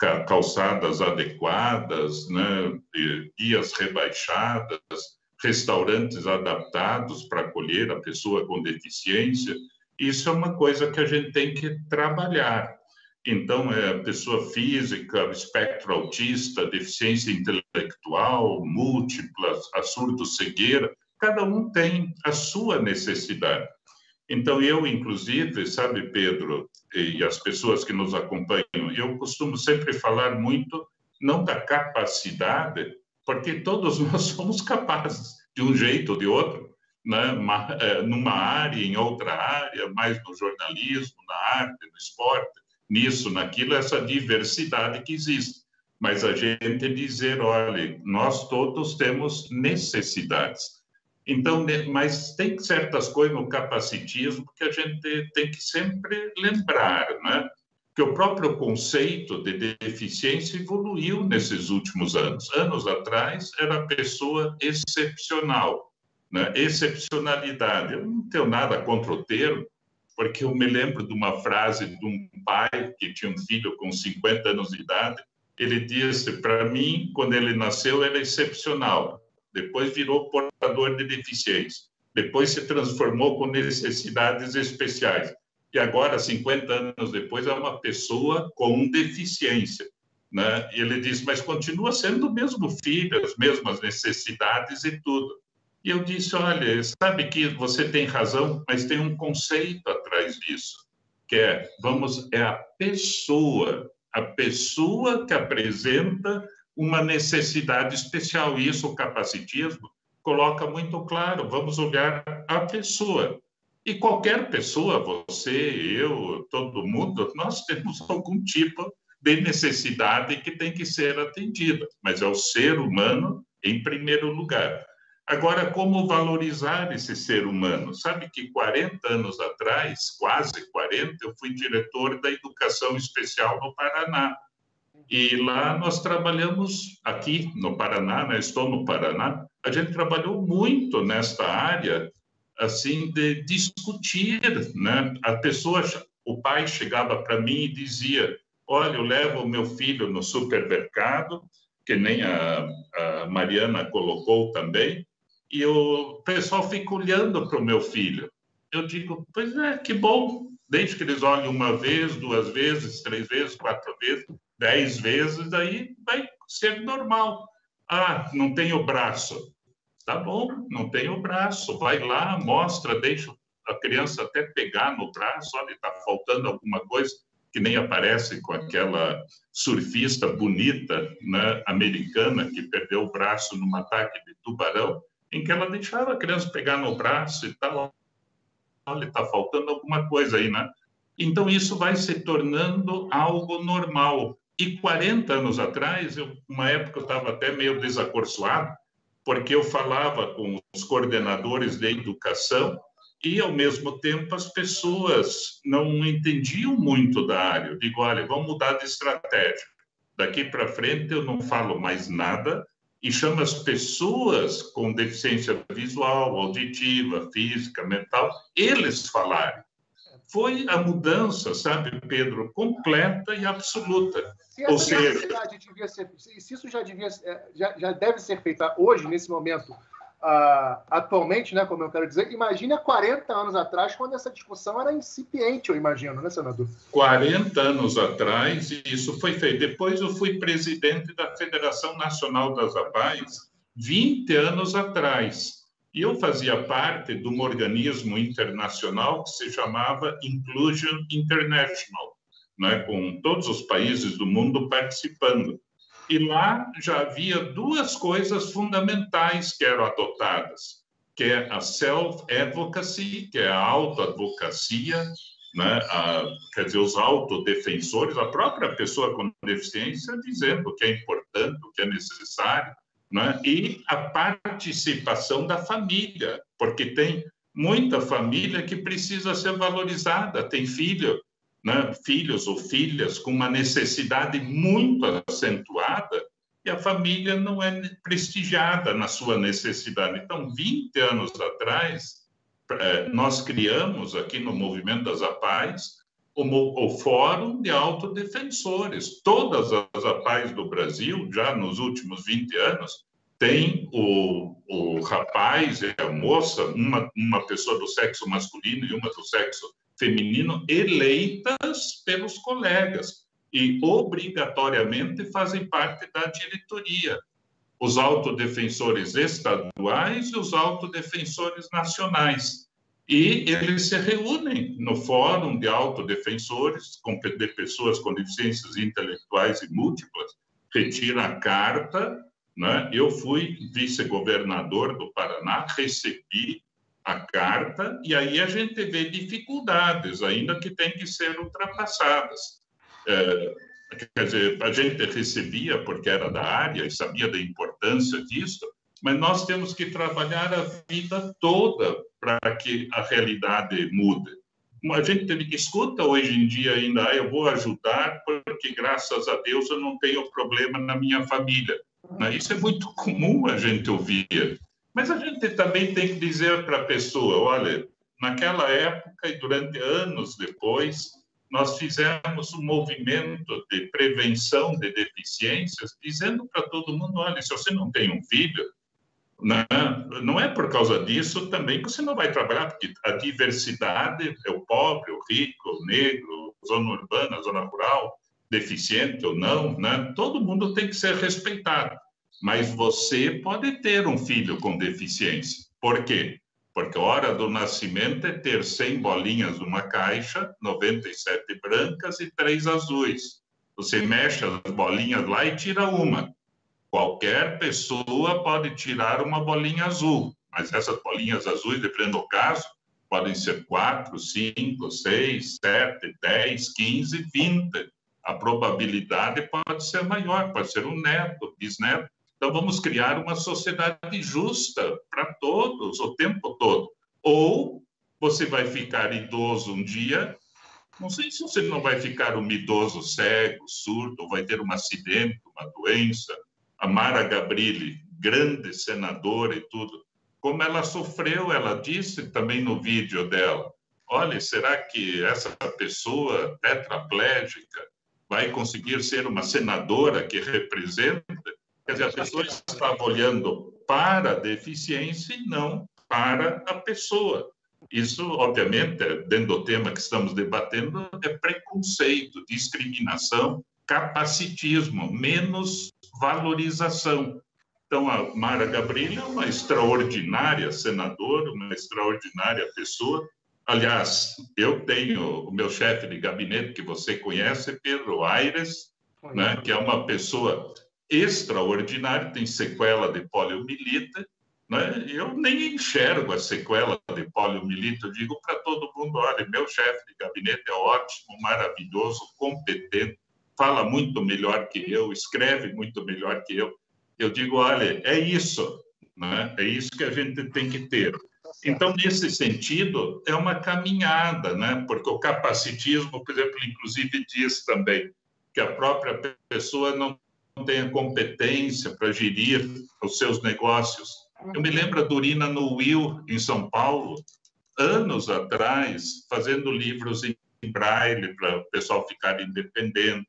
B: calçadas adequadas, né, guias rebaixadas, restaurantes adaptados para acolher a pessoa com deficiência. Isso é uma coisa que a gente tem que trabalhar. Então, é pessoa física, espectro autista, deficiência intelectual, múltipla, a surdo-cegueira, cada um tem a sua necessidade. Então, eu, inclusive, sabe, Pedro, e as pessoas que nos acompanham, eu costumo sempre falar muito, não da capacidade, porque todos nós somos capazes, de um jeito ou de outro, né? Numa área, em outra área, mais no jornalismo, na arte, no esporte, nisso, naquilo, essa diversidade que existe. Mas a gente dizer, olha, nós todos temos necessidades. Então, mas tem certas coisas no capacitismo que a gente tem que sempre lembrar, né? Que o próprio conceito de deficiência evoluiu nesses últimos anos. Anos atrás, era a pessoa excepcional, né? Excepcionalidade. Eu não tenho nada contra o termo, porque eu me lembro de uma frase de um pai que tinha um filho com cinquenta anos de idade. Ele disse, para mim, quando ele nasceu, era excepcional. Depois virou portador de deficiência. Depois se transformou com necessidades especiais. E agora, cinquenta anos depois, é uma pessoa com deficiência, né? E ele diz, mas continua sendo o mesmo filho, as mesmas necessidades e tudo. E eu disse, olha, sabe que você tem razão, mas tem um conceito atrás disso, que é, vamos, é a pessoa, a pessoa que apresenta uma necessidade especial. E isso o capacitismo coloca muito claro, vamos olhar a pessoa. E qualquer pessoa, você, eu, todo mundo, nós temos algum tipo de necessidade que tem que ser atendida, mas é o ser humano em primeiro lugar. Agora, como valorizar esse ser humano? Sabe que quarenta anos atrás, quase quarenta, eu fui diretor da Educação Especial no Paraná. E lá nós trabalhamos, aqui no Paraná, né? Estou no Paraná, a gente trabalhou muito nesta área, assim, de discutir, né? A pessoa, o pai chegava para mim e dizia, olha, eu levo o meu filho no supermercado, que nem a, a Mariana colocou também, e o pessoal fica olhando para o meu filho. Eu digo, pois é, que bom, desde que eles olhem uma vez, duas vezes, três vezes, quatro vezes, dez vezes, aí vai ser normal. Ah, não tem o braço. Tá bom, não tem o braço. Vai lá, mostra, deixa a criança até pegar no braço. Olha, está faltando alguma coisa, que nem aparece com aquela surfista bonita, né, americana, que perdeu o braço num ataque de tubarão, em que ela deixava a criança pegar no braço e tal. Olha, está faltando alguma coisa aí, né? Então, isso vai se tornando algo normal. E quarenta anos atrás, eu, uma época eu estava até meio desacorçoado, porque eu falava com os coordenadores de educação e, ao mesmo tempo, as pessoas não entendiam muito da área. Eu digo, olha, vamos mudar de estratégia. Daqui para frente eu não falo mais nada e chamo as pessoas com deficiência visual, auditiva, física, mental, eles falarem. Foi a mudança, sabe, Pedro, completa e absoluta.
A: Se essa Ou seja, devia ser, se isso já, devia, já, já deve ser feito hoje, nesse momento, uh, atualmente, né, como eu quero dizer, imagine há quarenta anos atrás, quando essa discussão era incipiente, eu imagino, né, senador?
B: quarenta anos atrás, isso foi feito. Depois eu fui presidente da Federação Nacional das APAES, vinte anos atrás. E eu fazia parte de um organismo internacional que se chamava Inclusion International, né, com todos os países do mundo participando. E lá já havia duas coisas fundamentais que eram adotadas, que é a self-advocacy, que é a autoadvocacia, né, a, quer dizer, os autodefensores, a própria pessoa com deficiência dizendo o que é importante, o que é necessário, né? E a participação da família, porque tem muita família que precisa ser valorizada, tem filho, né? Filhos ou filhas com uma necessidade muito acentuada e a família não é prestigiada na sua necessidade. Então, vinte anos atrás, nós criamos aqui no Movimento das APAES o, o Fórum de Autodefensores. Todas as A P A Is do Brasil, já nos últimos vinte anos, tem o, o rapaz e a moça, uma, uma pessoa do sexo masculino e uma do sexo feminino, eleitas pelos colegas e obrigatoriamente fazem parte da diretoria. Os autodefensores estaduais e os autodefensores nacionais. E eles se reúnem no Fórum de Autodefensores, de pessoas com deficiências intelectuais e múltiplas, retira a carta, né? Eu fui vice-governador do Paraná, recebi a carta, e aí a gente vê dificuldades, ainda que têm que ser ultrapassadas. É, quer dizer, a gente recebia porque era da área e sabia da importância disso, mas nós temos que trabalhar a vida toda para que a realidade mude. A gente escuta hoje em dia ainda, ah, eu vou ajudar porque, graças a Deus, eu não tenho problema na minha família. Isso é muito comum a gente ouvir. Mas a gente também tem que dizer para a pessoa, olha, naquela época e durante anos depois, nós fizemos um movimento de prevenção de deficiências, dizendo para todo mundo, olha, se você não tem um filho, não, não é por causa disso também que você não vai trabalhar, porque a diversidade é o pobre, o rico, o negro, zona urbana, zona rural, deficiente ou não, né? Todo mundo tem que ser respeitado. Mas você pode ter um filho com deficiência. Por quê? Porque a hora do nascimento é ter cem bolinhas numa caixa, noventa e sete brancas e três azuis. Você mexe as bolinhas lá e tira uma. Qualquer pessoa pode tirar uma bolinha azul, mas essas bolinhas azuis, dependendo do caso, podem ser quatro, cinco, seis, sete, dez, quinze, vinte. A probabilidade pode ser maior, pode ser um neto, bisneto. Então, vamos criar uma sociedade justa para todos, o tempo todo. Ou você vai ficar idoso um dia, não sei se você não vai ficar um idoso cego, surdo, vai ter um acidente, uma doença. A Mara Gabrilli, grande senadora e tudo, como ela sofreu, ela disse também no vídeo dela, olha, será que essa pessoa tetraplégica vai conseguir ser uma senadora que representa? Quer dizer, a pessoa estava olhando para a deficiência e não para a pessoa. Isso, obviamente, dentro do tema que estamos debatendo, é preconceito, discriminação, capacitismo, menos valorização. Então, a Mara Gabrilli é uma extraordinária senadora, uma extraordinária pessoa. Aliás, eu tenho o meu chefe de gabinete, que você conhece, Pedro Aires, né, que é uma pessoa extraordinária, tem sequela de poliomielite, né? Eu nem enxergo a sequela de poliomielite, eu digo para todo mundo, olha, meu chefe de gabinete é ótimo, maravilhoso, competente, fala muito melhor que eu, escreve muito melhor que eu. Eu digo, olha, é isso, né? É isso que a gente tem que ter. Então, nesse sentido, é uma caminhada, né? Porque o capacitismo, por exemplo, inclusive diz também que a própria pessoa não tem a competência para gerir os seus negócios. Eu me lembro a Dorina no Will, em São Paulo, anos atrás, fazendo livros em braille para o pessoal ficar independente.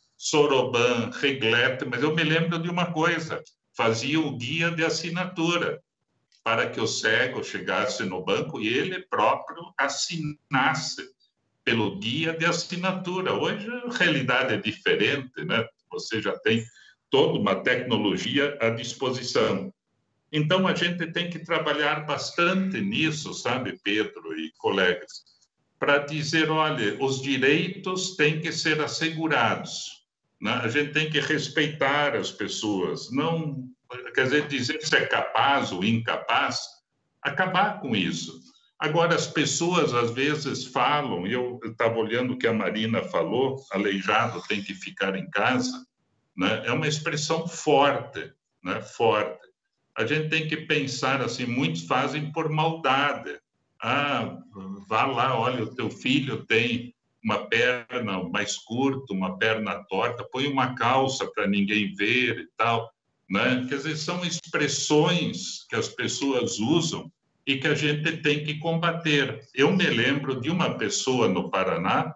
B: Soroban, Reglete, mas eu me lembro de uma coisa, fazia o guia de assinatura para que o cego chegasse no banco e ele próprio assinasse pelo guia de assinatura. Hoje a realidade é diferente, né? Você já tem toda uma tecnologia à disposição. Então, a gente tem que trabalhar bastante nisso, sabe, Pedro e colegas, para dizer, olha, os direitos têm que ser assegurados, né? A gente tem que respeitar as pessoas, não, quer dizer, dizer se é capaz ou incapaz, acabar com isso. Agora, as pessoas, às vezes, falam, eu estava olhando o que a Marina falou, aleijado tem que ficar em casa, né? É uma expressão forte, né? Forte. A gente tem que pensar assim, muitos fazem por maldade. Ah, vá lá, olha, o teu filho tem uma perna mais curta, uma perna torta, põe uma calça para ninguém ver e tal, né? Quer dizer, são expressões que as pessoas usam e que a gente tem que combater. Eu me lembro de uma pessoa no Paraná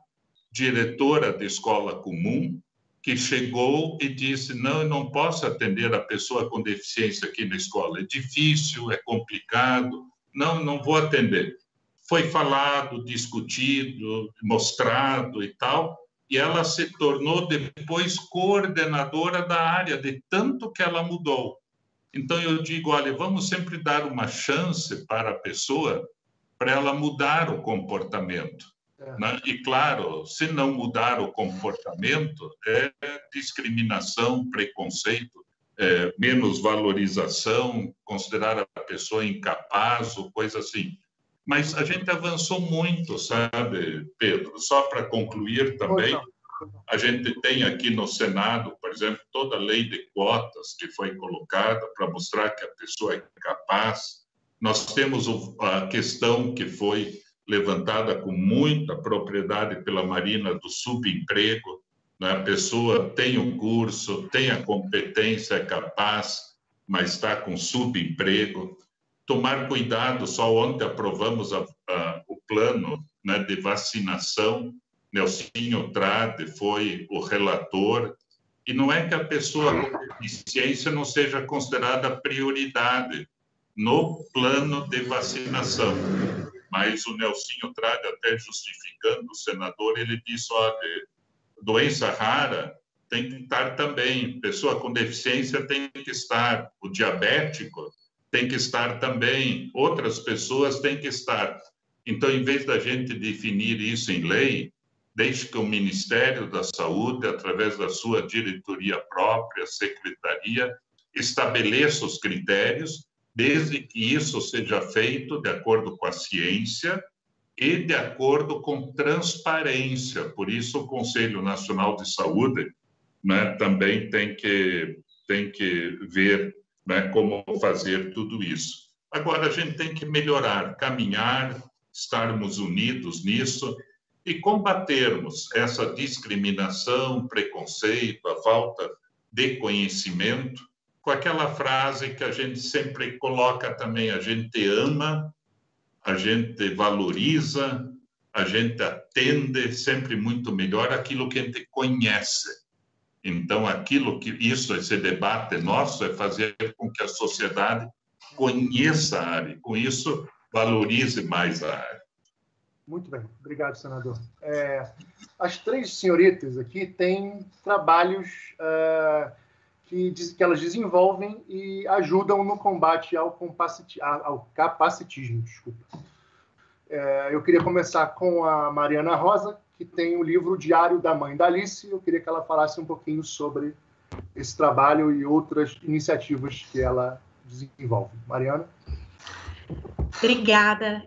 B: diretora de escola comum que chegou e disse: não, eu não posso atender a pessoa com deficiência aqui na escola, é difícil, é complicado, não, não vou atender. Foi falado, discutido, mostrado e tal, e ela se tornou depois coordenadora da área, de tanto que ela mudou. Então, eu digo, olha, vamos sempre dar uma chance para a pessoa, para ela mudar o comportamento. É. Né? E, claro, se não mudar o comportamento, é discriminação, preconceito, é, menos valorização, considerar a pessoa incapaz ou coisa assim. Mas a gente avançou muito, sabe, Pedro? Só para concluir também, a gente tem aqui no Senado, por exemplo, toda a lei de cotas que foi colocada para mostrar que a pessoa é capaz. Nós temos a questão que foi levantada com muita propriedade pela Marina do subemprego, né? A pessoa tem um curso, tem a competência, é capaz, mas está com subemprego. Tomar cuidado, só ontem aprovamos a, a, o plano, né, de vacinação, Nelsinho Trade foi o relator, e não é que a pessoa com deficiência não seja considerada prioridade no plano de vacinação, mas o Nelsinho Trade, até justificando o senador, ele disse, olha, doença rara tem que estar também, pessoa com deficiência tem que estar, o diabético tem que estar também, outras pessoas têm que estar. Então, em vez da gente definir isso em lei, deixe que o Ministério da Saúde, através da sua diretoria própria, secretaria, estabeleça os critérios, desde que isso seja feito de acordo com a ciência e de acordo com transparência. Por isso, o Conselho Nacional de Saúde, né, também tem que, tem que ver, né, como fazer tudo isso. Agora, a gente tem que melhorar, caminhar, estarmos unidos nisso e combatermos essa discriminação, preconceito, a falta de conhecimento, com aquela frase que a gente sempre coloca também, a gente ama, a gente valoriza, a gente atende sempre muito melhor aquilo que a gente conhece. Então, aquilo que isso, esse debate nosso é fazer com que a sociedade conheça a área, com isso valorize mais a área.
A: Muito bem, obrigado, senador. É, as três senhoritas aqui têm trabalhos uh, que, que elas desenvolvem e ajudam no combate ao, ao capacitismo. Desculpa. É, eu queria começar com a Mariana Rosa, que tem o livro Diário da Mãe da Alice. Eu queria que ela falasse um pouquinho sobre esse trabalho e outras iniciativas que ela desenvolve. Mariana?
C: Obrigada.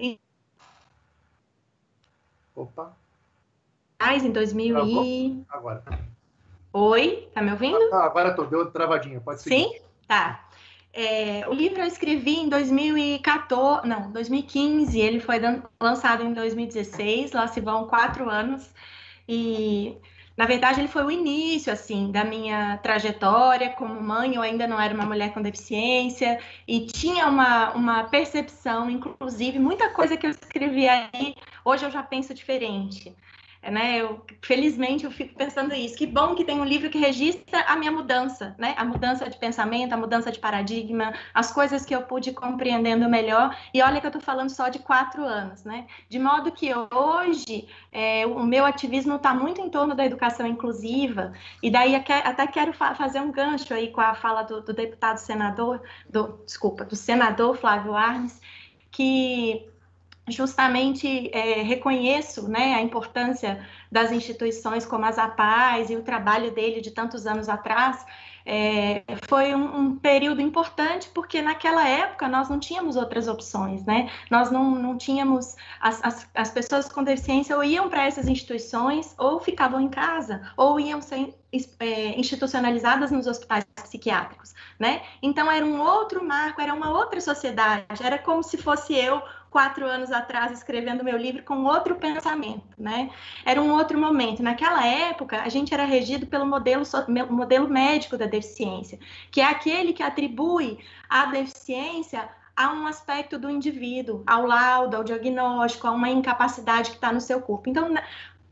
A: Opa.
C: Em dois mil e...
A: Agora.
C: Oi, tá me ouvindo?
A: Ah, agora estou, deu travadinha, pode seguir.
C: Sim? Tá. É, o livro eu escrevi em dois mil e quatorze, não, dois mil e quinze, ele foi lançado em dois mil e dezesseis, lá se vão quatro anos, e, na verdade, ele foi o início, assim, da minha trajetória como mãe. Eu ainda não era uma mulher com deficiência, e tinha uma, uma percepção, inclusive, muita coisa que eu escrevi aí, hoje eu já penso diferente. Né? Eu, felizmente eu fico pensando isso, que bom que tem um livro que registra a minha mudança, né? A mudança de pensamento, a mudança de paradigma, as coisas que eu pude compreendendo melhor, e olha que eu estou falando só de quatro anos, né? De modo que hoje é, o meu ativismo está muito em torno da educação inclusiva, e daí até quero fa fazer um gancho aí com a fala do, do deputado senador, do, desculpa, do senador Flávio Arnes, que justamente é, reconheço, né, a importância das instituições como as APAES e o trabalho dele de tantos anos atrás. É, foi um, um período importante porque naquela época nós não tínhamos outras opções, né? Nós não, não tínhamos, as, as, as pessoas com deficiência ou iam para essas instituições ou ficavam em casa, ou iam ser é, institucionalizadas nos hospitais psiquiátricos, né? Então era um outro marco, era uma outra sociedade, era como se fosse eu quatro anos atrás escrevendo meu livro com outro pensamento, né? Era um outro momento. Naquela época, a gente era regido pelo modelo, modelo médico da deficiência, que é aquele que atribui a deficiência a um aspecto do indivíduo, ao laudo, ao diagnóstico, a uma incapacidade que está no seu corpo. Então,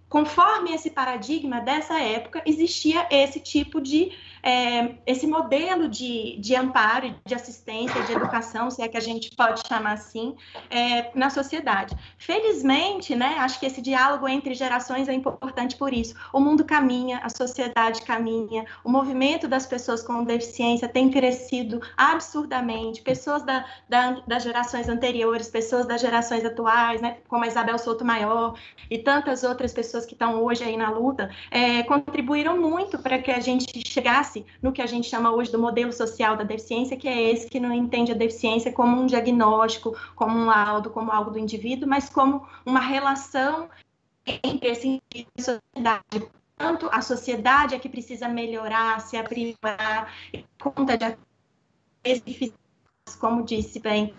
C: conforme esse paradigma dessa época, existia esse tipo de, é, esse modelo de, de amparo, de assistência, de educação, se é que a gente pode chamar assim, é, na sociedade. Felizmente, né, acho que esse diálogo entre gerações é importante por isso. O mundo caminha, a sociedade caminha, o movimento das pessoas com deficiência tem crescido absurdamente, pessoas da, da, das gerações anteriores, pessoas das gerações atuais, né, como a Isabel Sotomayor e tantas outras pessoas que estão hoje aí na luta, é, contribuíram muito para que a gente chegasse no que a gente chama hoje do modelo social da deficiência, que é esse que não entende a deficiência como um diagnóstico, como um laudo, como algo do indivíduo, mas como uma relação entre esse indivíduo e a sociedade. Tanto a sociedade é que precisa melhorar, se aprimorar, e conta de especificidades, como disse bem.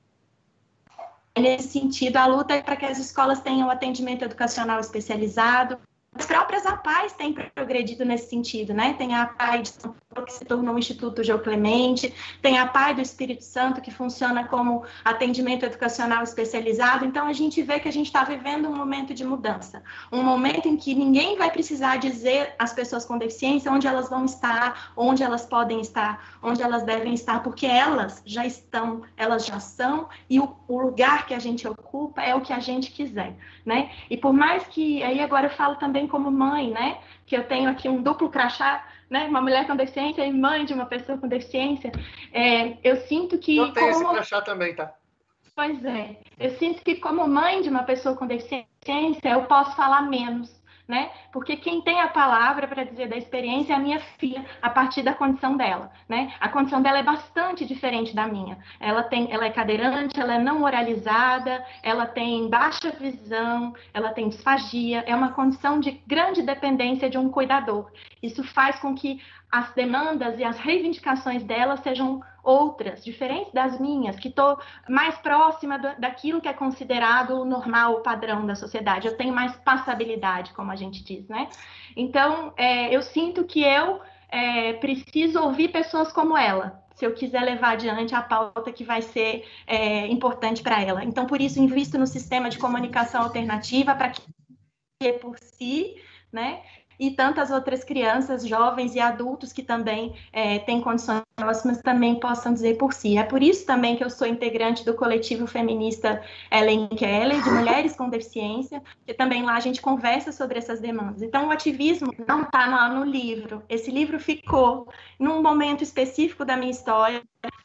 C: Nesse sentido, a luta é para que as escolas tenham atendimento educacional especializado. As próprias A P A Is têm progredido nesse sentido, né? Tem a A P A I de São Paulo, que se tornou o Instituto Geo Clemente, tem a A P A I do Espírito Santo, que funciona como atendimento educacional especializado. Então, a gente vê que a gente está vivendo um momento de mudança, um momento em que ninguém vai precisar dizer às pessoas com deficiência onde elas vão estar, onde elas podem estar, onde elas devem estar, porque elas já estão, elas já são, e o, o lugar que a gente ocupa é o que a gente quiser, né? E por mais que, aí agora eu falo também como mãe, né, que eu tenho aqui um duplo crachá, né, uma mulher com deficiência e mãe de uma pessoa com deficiência, é, eu sinto que...
A: Eu tenho
C: como...
A: esse crachá também, tá?
C: Pois é, eu sinto que como mãe de uma pessoa com deficiência, eu posso falar menos, né? Porque quem tem a palavra para dizer da experiência é a minha filha, a partir da condição dela, né? A condição dela é bastante diferente da minha. Ela tem, ela é cadeirante, ela é não oralizada, ela tem baixa visão, ela tem disfagia, é uma condição de grande dependência de um cuidador. Isso faz com que as demandas e as reivindicações dela sejam outras, diferentes das minhas, que estou mais próxima do, daquilo que é considerado o normal, o padrão da sociedade. Eu tenho mais passabilidade, como a gente diz, né? Então, é, eu sinto que eu é, preciso ouvir pessoas como ela, se eu quiser levar adiante a pauta que vai ser é, importante para ela. Então, por isso, invisto no sistema de comunicação alternativa para que, por si, né, e tantas outras crianças, jovens e adultos que também é, têm condições próximas também possam dizer por si. É por isso também que eu sou integrante do coletivo feminista Ellen Keller, de mulheres com deficiência, que também lá a gente conversa sobre essas demandas. Então, o ativismo não está no, no livro. Esse livro ficou num momento específico da minha história,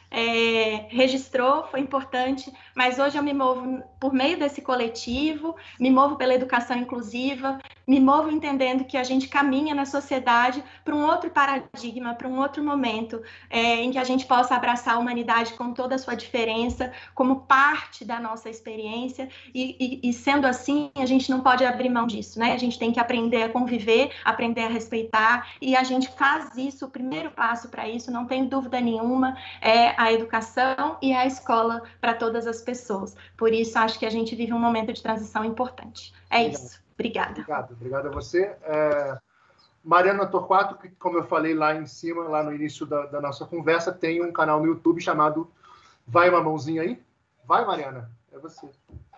C: É, registrou, foi importante, mas hoje eu me movo por meio desse coletivo, me movo pela educação inclusiva, me movo entendendo que a gente caminha na sociedade para um outro paradigma, para um outro momento, é, em que a gente possa abraçar a humanidade com toda a sua diferença, como parte da nossa experiência, e, e, e sendo assim, a gente não pode abrir mão disso, né? A gente tem que aprender a conviver, aprender a respeitar, e a gente faz isso, o primeiro passo para isso, não tem dúvida nenhuma, é a educação e a escola para todas as pessoas. Por isso, acho que a gente vive um momento de transição importante. É Obrigado. Isso. Obrigada.
A: Obrigado. Obrigado a você. É... Mariana Torquato, que, como eu falei lá em cima, lá no início da, da nossa conversa, tem um canal no YouTube chamado Vai Uma Mãozinha Aí? Vai, Mariana. É você.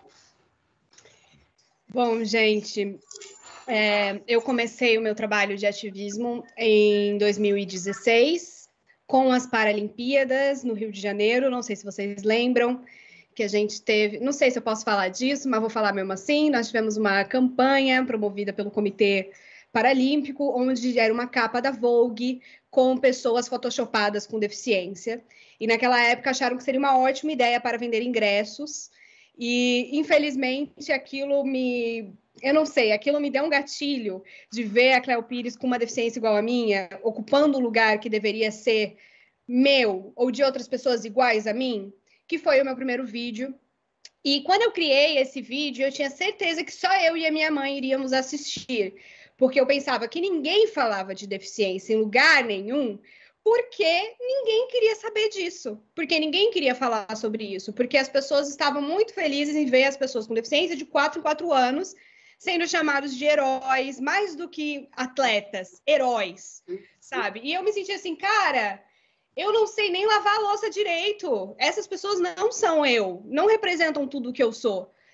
D: Bom, gente, é, eu comecei o meu trabalho de ativismo em dois mil e dezesseis, com as Paralimpíadas no Rio de Janeiro. Não sei se vocês lembram que a gente teve... Não sei se eu posso falar disso, mas vou falar mesmo assim. Nós tivemos uma campanha promovida pelo Comitê Paralímpico, onde era uma capa da Vogue com pessoas photoshopadas com deficiência. E naquela época acharam que seria uma ótima ideia para vender ingressos. E, infelizmente, aquilo me... Eu não sei, aquilo me deu um gatilho de ver a Cléo Pires com uma deficiência igual a minha, ocupando o lugar que deveria ser meu ou de outras pessoas iguais a mim, que foi o meu primeiro vídeo. E quando eu criei esse vídeo, eu tinha certeza que só eu e a minha mãe iríamos assistir, porque eu pensava que ninguém falava de deficiência em lugar nenhum, porque ninguém queria saber disso, porque ninguém queria falar sobre isso, porque as pessoas estavam muito felizes em ver as pessoas com deficiência de quatro em quatro anos sendo chamados de heróis, mais do que atletas, heróis, sabe? E eu me senti assim, cara, eu não sei nem lavar a louça direito. Essas pessoas não são eu, não representam tudo o que eu sou,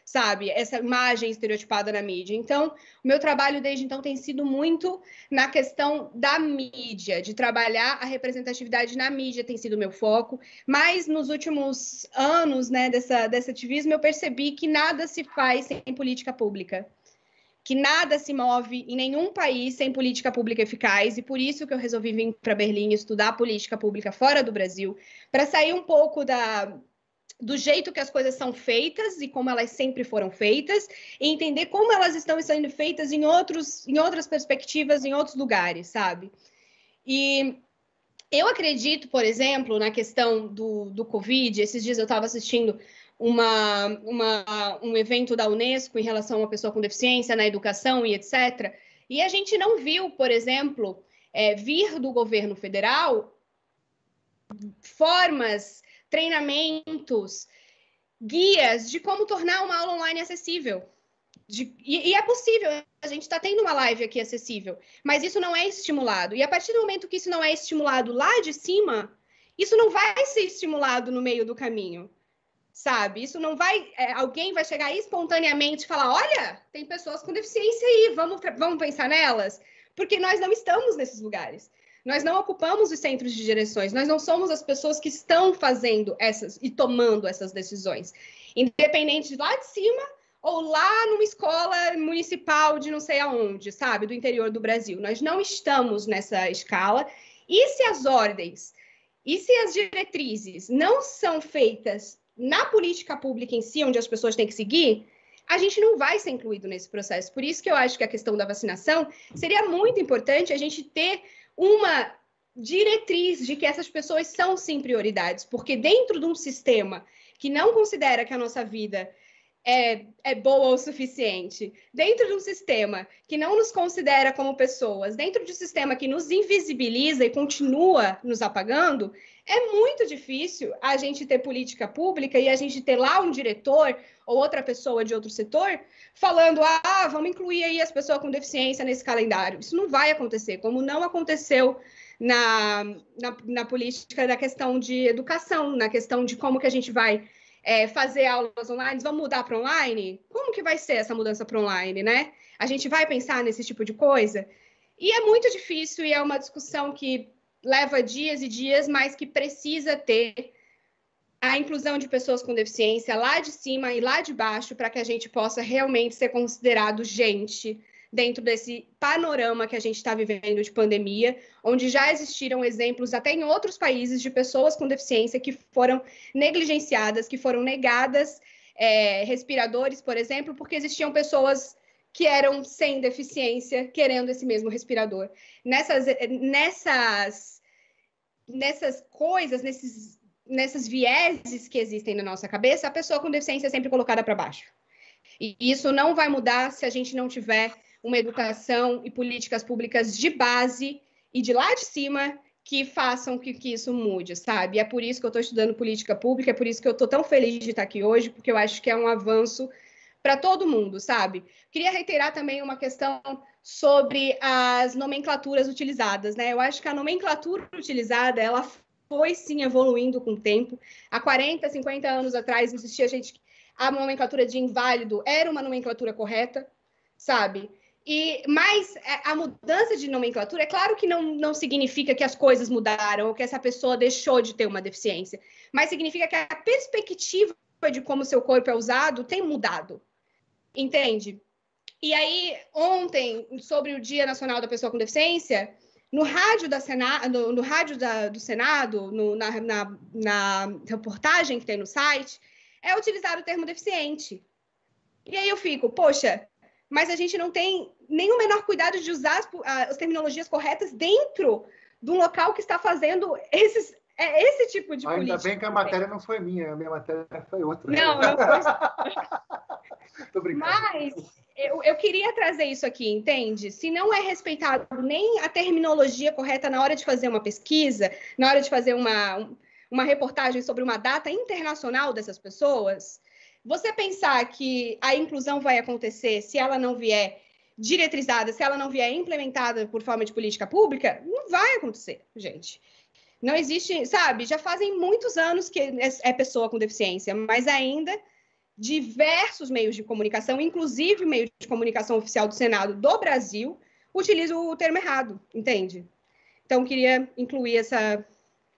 D: sabe? Essa imagem estereotipada na mídia. Então, o meu trabalho desde então tem sido muito na questão da mídia, de trabalhar a representatividade na mídia, tem sido o meu foco. Mas nos últimos anos, né, dessa, desse ativismo, eu percebi que nada se faz sem política pública, que nada se move em nenhum país sem política pública eficaz, e por isso que eu resolvi vir para Berlim estudar política pública fora do Brasil, para sair um pouco da... do jeito que as coisas são feitas e como elas sempre foram feitas, e entender como elas estão sendo feitas em, outros, em outras perspectivas, em outros lugares, sabe? E eu acredito, por exemplo, na questão do, do Covid. Esses dias eu estava assistindo uma, uma, um evento da Unesco em relação a uma pessoa com deficiência na educação e etcétera. E a gente não viu, por exemplo, é, vir do governo federal formas, treinamentos, guias de como tornar uma aula online acessível. De, e, e é possível, a gente está tendo uma live aqui acessível, mas isso não é estimulado. E a partir do momento que isso não é estimulado lá de cima, isso não vai ser estimulado no meio do caminho, sabe? Isso não vai... É, alguém vai chegar espontaneamente e falar, olha, tem pessoas com deficiência aí, vamos, vamos pensar nelas? Porque nós não estamos nesses lugares. Nós não ocupamos os centros de direções, nós não somos as pessoas que estão fazendo essas e tomando essas decisões. Independente de lá de cima ou lá numa escola municipal de não sei aonde, sabe? Do interior do Brasil. Nós não estamos nessa escala. E se as ordens, e se as diretrizes não são feitas na política pública em si, onde as pessoas têm que seguir, a gente não vai ser incluído nesse processo. Por isso que eu acho que a questão da vacinação seria muito importante a gente ter uma diretriz de que essas pessoas são, sim, prioridades, porque dentro de um sistema que não considera que a nossa vida é, é boa o suficiente, dentro de um sistema que não nos considera como pessoas, dentro de um sistema que nos invisibiliza e continua nos apagando, é muito difícil a gente ter política pública e a gente ter lá um diretor ou outra pessoa de outro setor falando, ah, vamos incluir aí as pessoas com deficiência nesse calendário. Isso não vai acontecer, como não aconteceu na, na, na política da questão de educação, na questão de como que a gente vai é, fazer aulas online, vamos mudar para online? Como que vai ser essa mudança para online, né? A gente vai pensar nesse tipo de coisa? E é muito difícil e é uma discussão que leva dias e dias, mas que precisa ter a inclusão de pessoas com deficiência lá de cima e lá de baixo para que a gente possa realmente ser considerado gente dentro desse panorama que a gente está vivendo de pandemia, onde já existiram exemplos até em outros países de pessoas com deficiência que foram negligenciadas, que foram negadas é, respiradores, por exemplo, porque existiam pessoas que eram sem deficiência querendo esse mesmo respirador. Nessas, nessas, nessas coisas, nesses, nessas vieses que existem na nossa cabeça, a pessoa com deficiência é sempre colocada para baixo. E isso não vai mudar se a gente não tiver uma educação e políticas públicas de base e de lá de cima que façam que, que isso mude, sabe? E é por isso que eu estou estudando política pública, é por isso que eu estou tão feliz de estar aqui hoje, porque eu acho que é um avanço para todo mundo, sabe? Queria reiterar também uma questão sobre as nomenclaturas utilizadas, né? Eu acho que a nomenclatura utilizada, ela foi, sim, evoluindo com o tempo. Há quarenta, cinquenta anos atrás, existia gente... A nomenclatura de inválido era uma nomenclatura correta, sabe? E, mas a mudança de nomenclatura, é claro que não, não significa que as coisas mudaram ou que essa pessoa deixou de ter uma deficiência, mas significa que a perspectiva de como seu corpo é usado tem mudado, entende? E aí, ontem, sobre o Dia Nacional da Pessoa com Deficiência, no rádio, da Sena, no, no rádio da, do Senado, no, na, na, na reportagem que tem no site, é utilizado o termo deficiente. E aí eu fico, poxa, mas a gente não tem nem o menor cuidado de usar as, as terminologias corretas dentro do local que está fazendo esses, é, esse tipo de
A: Ainda
D: política.
A: Ainda bem que a matéria não foi minha, a minha matéria foi outra.
D: Não, não foi. Tô brincando. Mas eu, eu queria trazer isso aqui, entende? Se não é respeitado nem a terminologia correta na hora de fazer uma pesquisa, na hora de fazer uma, uma reportagem sobre uma data internacional dessas pessoas... Você pensar que a inclusão vai acontecer se ela não vier diretrizada, se ela não vier implementada por forma de política pública, não vai acontecer, gente. Não existe, sabe? Já fazem muitos anos que é pessoa com deficiência, mas ainda diversos meios de comunicação, inclusive meio de comunicação oficial do Senado do Brasil, utiliza o termo errado, entende? Então, queria incluir essa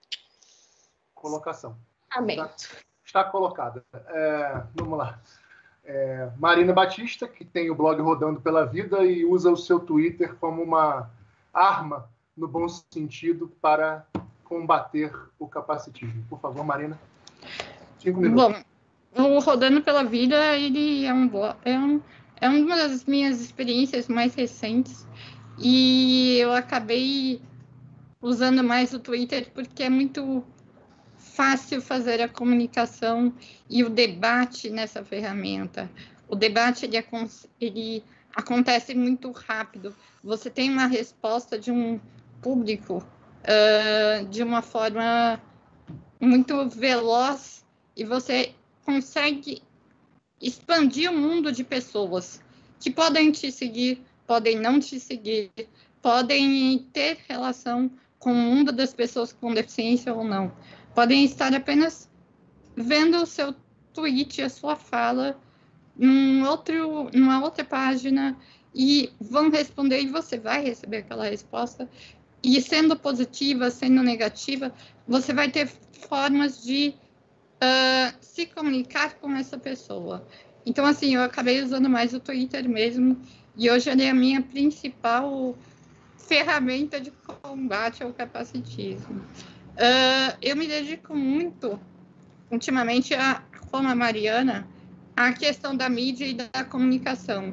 A: colocação.
D: Amém.
A: Está, está colocada. É, vamos lá. É, Marina Batista, que tem o blog Rodando pela Vida e usa o seu Twitter como uma arma, no bom sentido, para combater o capacitismo. Por favor, Marina. Cinco minutos.
E: Bom, o Rodando pela Vida, ele é, um, é, um, é uma das minhas experiências mais recentes e eu acabei usando mais o Twitter porque é muito fácil fazer a comunicação e o debate nessa ferramenta. O debate, ele, ele acontece muito rápido. Você tem uma resposta de um público uh, de uma forma muito veloz e você consegue expandir o mundo de pessoas que podem te seguir, podem não te seguir, podem ter relação com o mundo das pessoas com deficiência ou não. Podem estar apenas vendo o seu tweet, a sua fala, num outro, numa outra página, e vão responder, e você vai receber aquela resposta. E sendo positiva, sendo negativa, você vai ter formas de uh, se comunicar com essa pessoa. Então, assim, eu acabei usando mais o Twitter mesmo, e hoje ele é a minha principal ferramenta de combate ao capacitismo. Uh, eu me dedico muito, ultimamente, a, como a Mariana, à questão da mídia e da comunicação.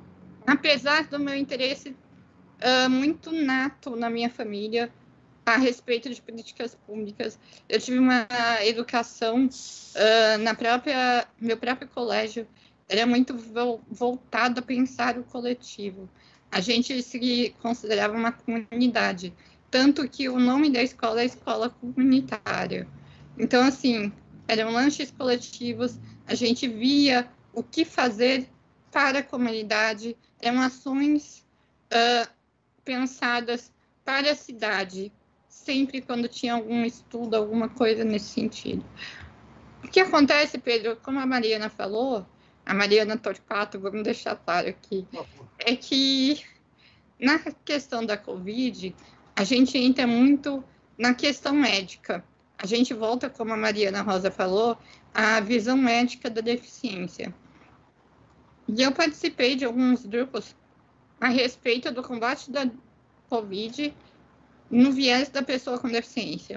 E: Apesar do meu interesse uh, muito nato na minha família a respeito de políticas públicas, eu tive uma educação uh, na própria meu próprio colégio, era muito vo voltado a pensar o coletivo. A gente se considerava uma comunidade. Tanto que o nome da escola é Escola Comunitária. Então, assim, eram lanches coletivos, a gente via o que fazer para a comunidade, eram ações uh, pensadas para a cidade, sempre quando tinha algum estudo, alguma coisa nesse sentido. O que acontece, Pedro, como a Mariana falou, a Mariana Torquato, vamos deixar claro aqui, é que na questão da Covid, a gente entra muito na questão médica. A gente volta, como a Mariana Rosa falou, à visão médica da deficiência. E eu participei de alguns grupos a respeito do combate da Covid no viés da pessoa com deficiência.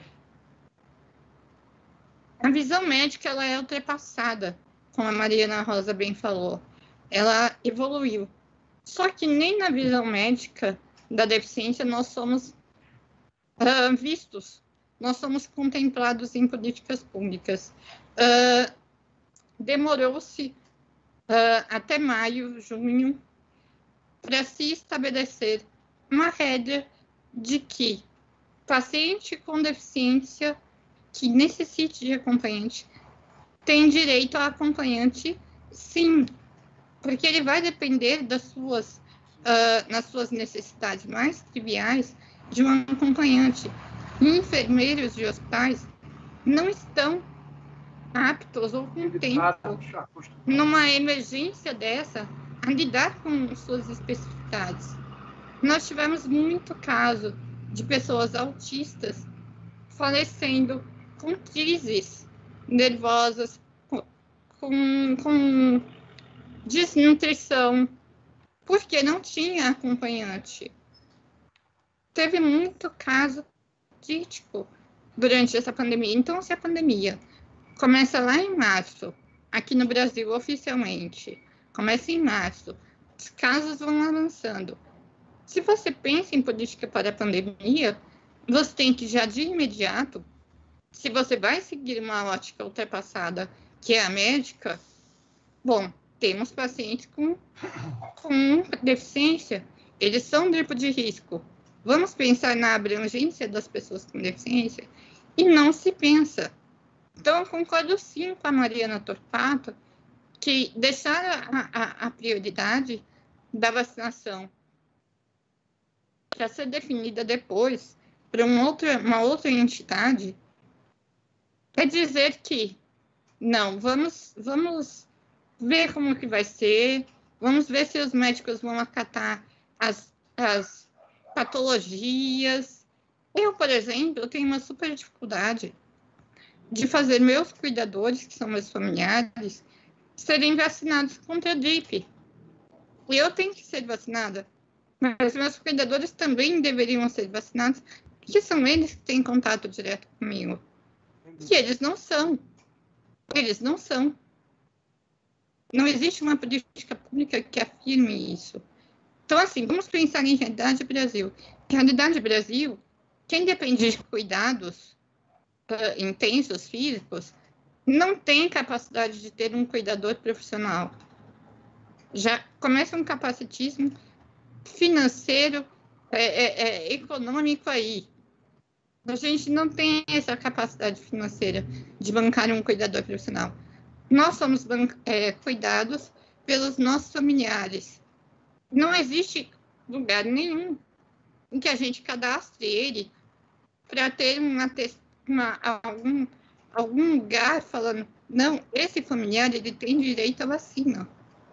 E: A visão médica, ela é ultrapassada, como a Mariana Rosa bem falou. Ela evoluiu. Só que nem na visão médica da deficiência nós somos uh, vistos, nós somos contemplados em políticas públicas. Uh, Demorou-se uh, até maio, junho, para se estabelecer uma regra de que paciente com deficiência que necessite de acompanhante tem direito a acompanhante, sim, porque ele vai depender das suas, uh, nas suas necessidades mais triviais de um acompanhante. Enfermeiros de hospitais não estão aptos ou com tempo, numa emergência dessa, a lidar com suas especificidades. Nós tivemos muito caso de pessoas autistas falecendo com crises nervosas, com, com, com desnutrição, porque não tinha acompanhante. Teve muito caso crítico durante essa pandemia. Então, se a pandemia começa lá em março, aqui no Brasil oficialmente, começa em março, os casos vão avançando. Se você pensa em política para a pandemia, você tem que já de imediato, se você vai seguir uma ótica ultrapassada, que é a médica, bom, temos pacientes com, com deficiência, eles são grupo de risco. Vamos pensar na abrangência das pessoas com deficiência e não se pensa. Então, eu concordo sim com a Mariana Torquato que deixar a, a, a prioridade da vacinação para ser definida depois para um outra, uma outra entidade é dizer que não, vamos, vamos ver como que vai ser, vamos ver se os médicos vão acatar as, as patologias. Eu, por exemplo, eu tenho uma super dificuldade de fazer meus cuidadores, que são meus familiares, serem vacinados contra a gripe. E eu tenho que ser vacinada, mas meus cuidadores também deveriam ser vacinados, porque são eles que têm contato direto comigo. E eles não são. Eles não são. Não existe uma política pública que afirme isso. Então, assim, vamos pensar em Realidade Brasil. Realidade Brasil, quem depende de cuidados uh, intensos, físicos, não tem capacidade de ter um cuidador profissional. Já começa um capacitismo financeiro, é, é, é, econômico aí. A gente não tem essa capacidade financeira de bancar um cuidador profissional. Nós somos é, cuidados pelos nossos familiares. Não existe lugar nenhum em que a gente cadastre ele para ter uma, uma, algum, algum lugar falando, não, esse familiar ele tem direito à vacina.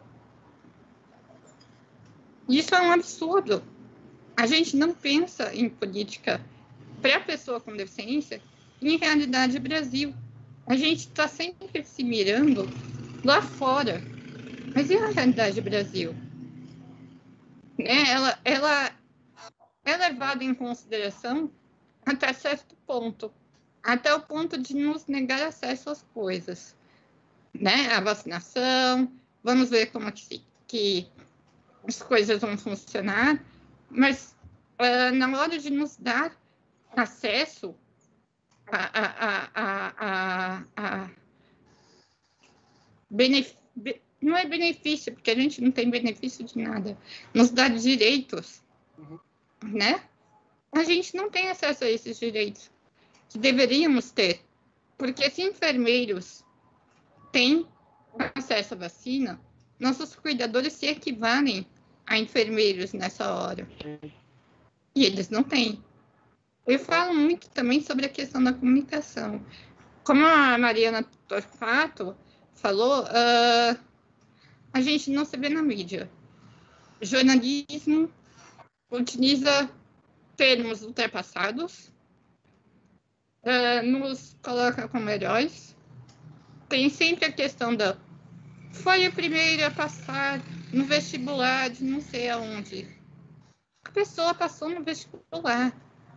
E: Isso é um absurdo. A gente não pensa em política para a pessoa com deficiência em Realidade Brasil. A gente está sempre se mirando lá fora. Mas e a Realidade Brasil? Né? Ela, ela é levada em consideração até certo ponto. Até o ponto de nos negar acesso às coisas. Né? A vacinação, vamos ver como que, que as coisas vão funcionar. Mas uh, na hora de nos dar acesso a, a, a, a, a benef... não é benefício, porque a gente não tem benefício de nada, nos dar direitos, uhum. né? A gente não tem acesso a esses direitos que deveríamos ter, porque se enfermeiros têm acesso à vacina, nossos cuidadores se equivalem a enfermeiros nessa hora, e eles não têm. Eu falo muito também sobre a questão da comunicação. Como a Mariana Torquato falou, uh, a gente não se vê na mídia. O jornalismo utiliza termos ultrapassados, uh, nos coloca como heróis. Tem sempre a questão da... Foi o primeiro a passar no vestibular de não sei aonde. A pessoa passou no vestibular.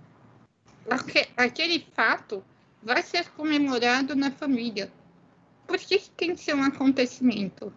E: Aquele fato vai ser comemorado na família. Por que tem que ser um acontecimento?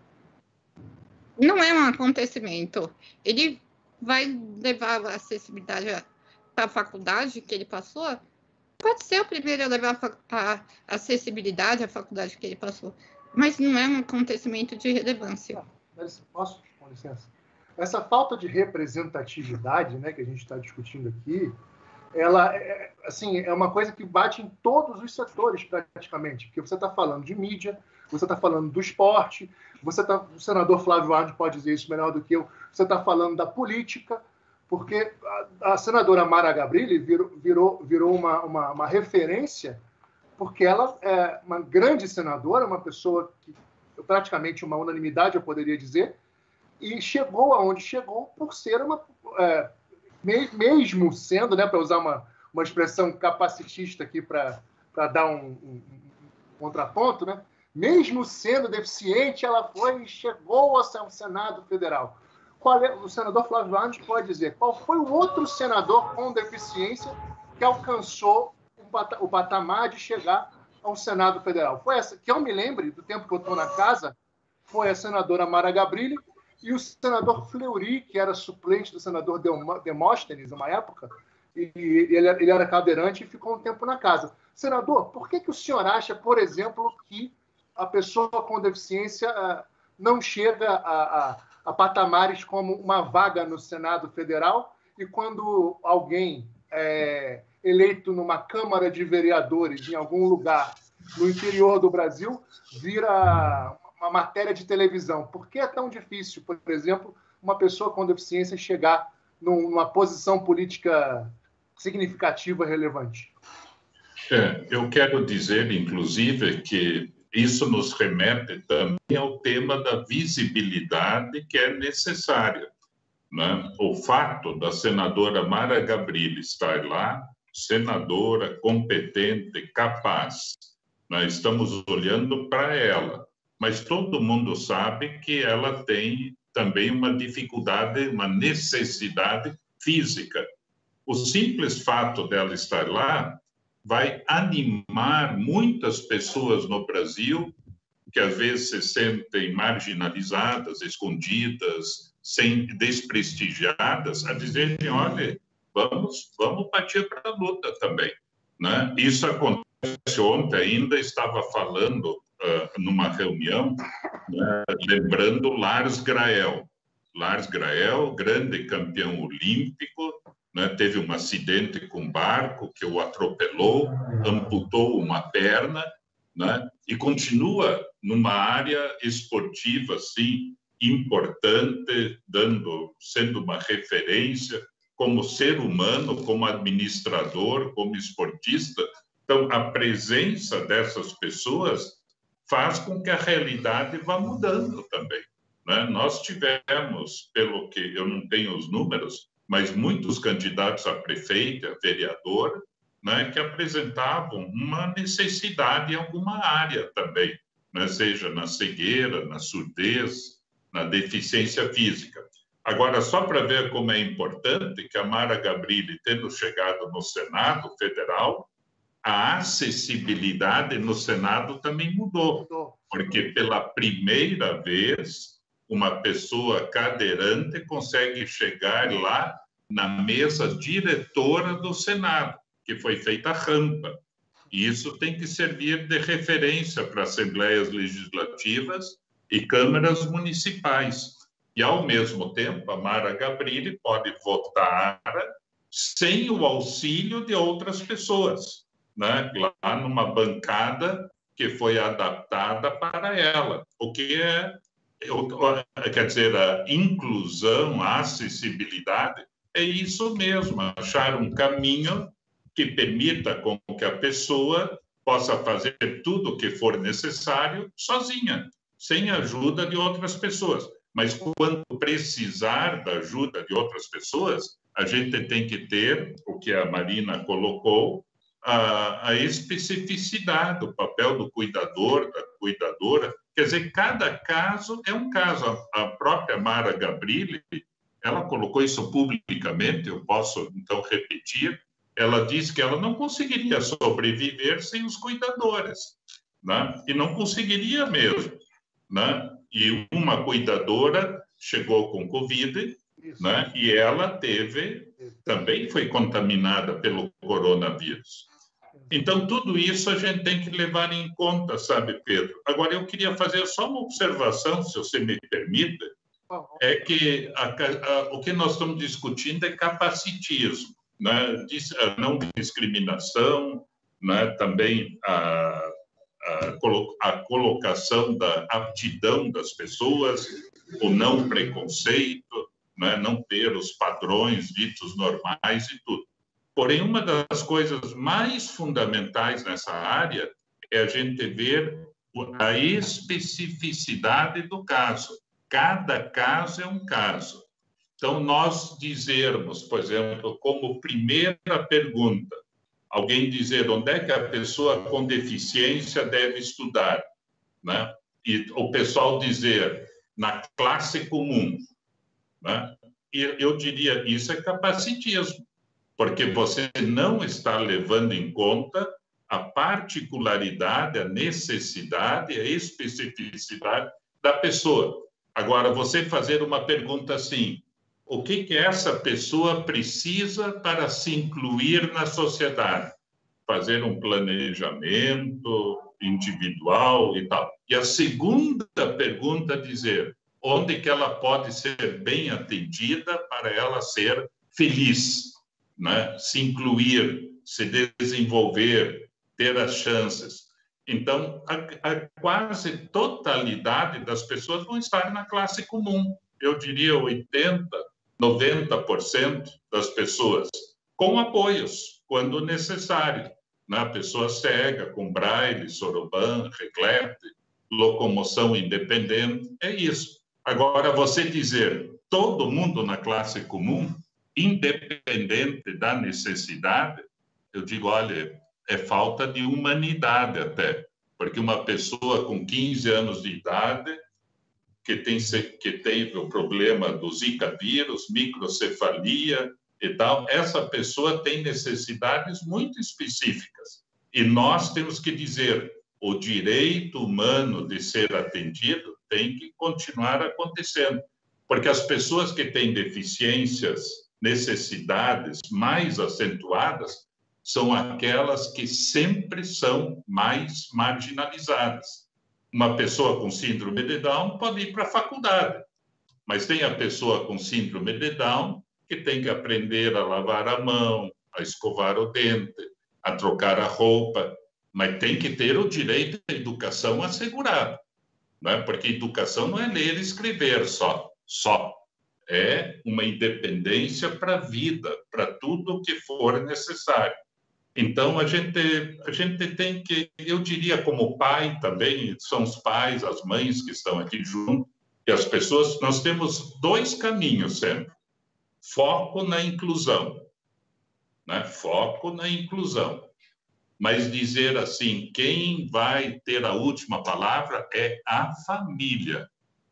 E: Não é um acontecimento. Ele vai levar a acessibilidade para a faculdade que ele passou? Pode ser o primeiro a levar a acessibilidade à faculdade que ele passou, mas não é um acontecimento de relevância.
A: Posso, com licença? Essa falta de representatividade, né, que a gente está discutindo aqui, ela é, assim, é uma coisa que bate em todos os setores, praticamente. Porque você está falando de mídia, você está falando do esporte, você tá, o senador Flávio Arnes pode dizer isso melhor do que eu, você está falando da política, porque a, a senadora Mara Gabrilli virou, virou, virou uma, uma, uma referência, porque ela é uma grande senadora, uma pessoa que, praticamente uma unanimidade, eu poderia dizer, e chegou aonde chegou por ser uma... É, mesmo sendo, né, para usar uma, uma expressão capacitista aqui para dar um, um, um contraponto, né, mesmo sendo deficiente, ela foi e chegou ao Senado Federal. Qual é, o senador Flávio Arnes pode dizer qual foi o outro senador com deficiência que alcançou o, pat, o patamar de chegar ao Senado Federal? Foi essa, que eu me lembre, do tempo que eu estou na casa, foi a senadora Mara Gabrilli, e o senador Fleury, que era suplente do senador Demóstenes, uma época, e ele, ele era cadeirante e ficou um tempo na casa. Senador, por que, que o senhor acha, por exemplo, que a pessoa com deficiência uh, não chega a, a, a patamares como uma vaga no Senado Federal, e quando alguém é eleito numa Câmara de Vereadores em algum lugar no interior do Brasil vira uma matéria de televisão? Por que é tão difícil, por exemplo, uma pessoa com deficiência chegar numa posição política significativa, relevante?
B: É, eu quero dizer, inclusive, que isso nos remete também ao tema da visibilidade que é necessária, né? O fato da senadora Mara Gabrilli estar lá, senadora competente, capaz, nós estamos olhando para ela, mas todo mundo sabe que ela tem também uma dificuldade, uma necessidade física. O simples fato dela estar lá vai animar muitas pessoas no Brasil que às vezes se sentem marginalizadas, escondidas, sem, desprestigiadas, a dizerem, olha, vamos, vamos partir para a luta também, né? Isso acontece ontem, ainda estava falando uh, numa reunião, né, lembrando Lars Grael. Lars Grael, grande campeão olímpico, né, teve um acidente com um barco que o atropelou, amputou uma perna, né, e continua numa área esportiva, assim, importante, dando, sendo uma referência como ser humano, como administrador, como esportista. Então, a presença dessas pessoas faz com que a realidade vá mudando também, né? Nós tivemos, pelo que eu não tenho os números, mas muitos candidatos a prefeito, a vereador, né, que apresentavam uma necessidade em alguma área também, né, seja na cegueira, na surdez, na deficiência física. Agora, só para ver como é importante que a Mara Gabrilli, tendo chegado no Senado Federal, a acessibilidade no Senado também mudou, porque pela primeira vez uma pessoa cadeirante consegue chegar lá na mesa diretora do Senado, que foi feita a rampa. E isso tem que servir de referência para assembleias legislativas e câmaras municipais. E, ao mesmo tempo, a Mara Gabrilli pode votar sem o auxílio de outras pessoas, né? Lá numa bancada que foi adaptada para ela, o que é, quer dizer, a inclusão, a acessibilidade, é isso mesmo, achar um caminho que permita com que a pessoa possa fazer tudo o que for necessário sozinha, sem a ajuda de outras pessoas. Mas quando precisar da ajuda de outras pessoas, a gente tem que ter, o que a Marina colocou, a, a especificidade, o papel do cuidador, da cuidadora. Quer dizer, cada caso é um caso. A própria Mara Gabrilli, ela colocou isso publicamente, eu posso, então, repetir. Ela disse que ela não conseguiria sobreviver sem os cuidadores, né? E não conseguiria mesmo, né? E uma cuidadora chegou com Covid, né? E ela teve, também foi contaminada pelo coronavírus. Então, tudo isso a gente tem que levar em conta, sabe, Pedro? Agora, eu queria fazer só uma observação, se você me permite, é que a, a, o que nós estamos discutindo é capacitismo, né? A não discriminação, né? Também a, a, a colocação da aptidão das pessoas, o não preconceito, né? Não ter os padrões ditos normais e tudo. Porém, uma das coisas mais fundamentais nessa área é a gente ver a especificidade do caso. Cada caso é um caso. Então, nós dizermos, por exemplo, como primeira pergunta, alguém dizer onde é que a pessoa com deficiência deve estudar, né? E o pessoal dizer na classe comum, né? E eu diria, isso é capacitismo, porque você não está levando em conta a particularidade, a necessidade, a especificidade da pessoa. Agora, você fazer uma pergunta assim, o que que essa pessoa precisa para se incluir na sociedade? Fazer um planejamento individual e tal. E a segunda pergunta dizer, onde que ela pode ser bem atendida para ela ser feliz, né? Se incluir, se desenvolver, ter as chances. Então, a, a quase totalidade das pessoas vão estar na classe comum. Eu diria oitenta, noventa por cento das pessoas, com apoios, quando necessário. né? A pessoa cega, com braille, soroban, reclete, locomoção independente, é isso. Agora, você dizer todo mundo na classe comum, independente da necessidade, eu digo, olha, é falta de humanidade até, porque uma pessoa com quinze anos de idade, que, tem, que teve o problema do Zika vírus, microcefalia e tal, essa pessoa tem necessidades muito específicas. E nós temos que dizer, o direito humano de ser atendido tem que continuar acontecendo, porque as pessoas que têm deficiências, necessidades mais acentuadas, são aquelas que sempre são mais marginalizadas. Uma pessoa com síndrome de Down pode ir para a faculdade, mas tem a pessoa com síndrome de Down que tem que aprender a lavar a mão, a escovar o dente, a trocar a roupa, mas tem que ter o direito à educação assegurado, né? Porque educação não é ler e escrever só, só. É uma independência para a vida, para tudo o que for necessário. Então, a gente, a gente tem que, eu diria como pai também, são os pais, as mães que estão aqui junto, e as pessoas, nós temos dois caminhos sempre. Foco na inclusão, né? Foco na inclusão. Mas dizer assim, quem vai ter a última palavra é a família.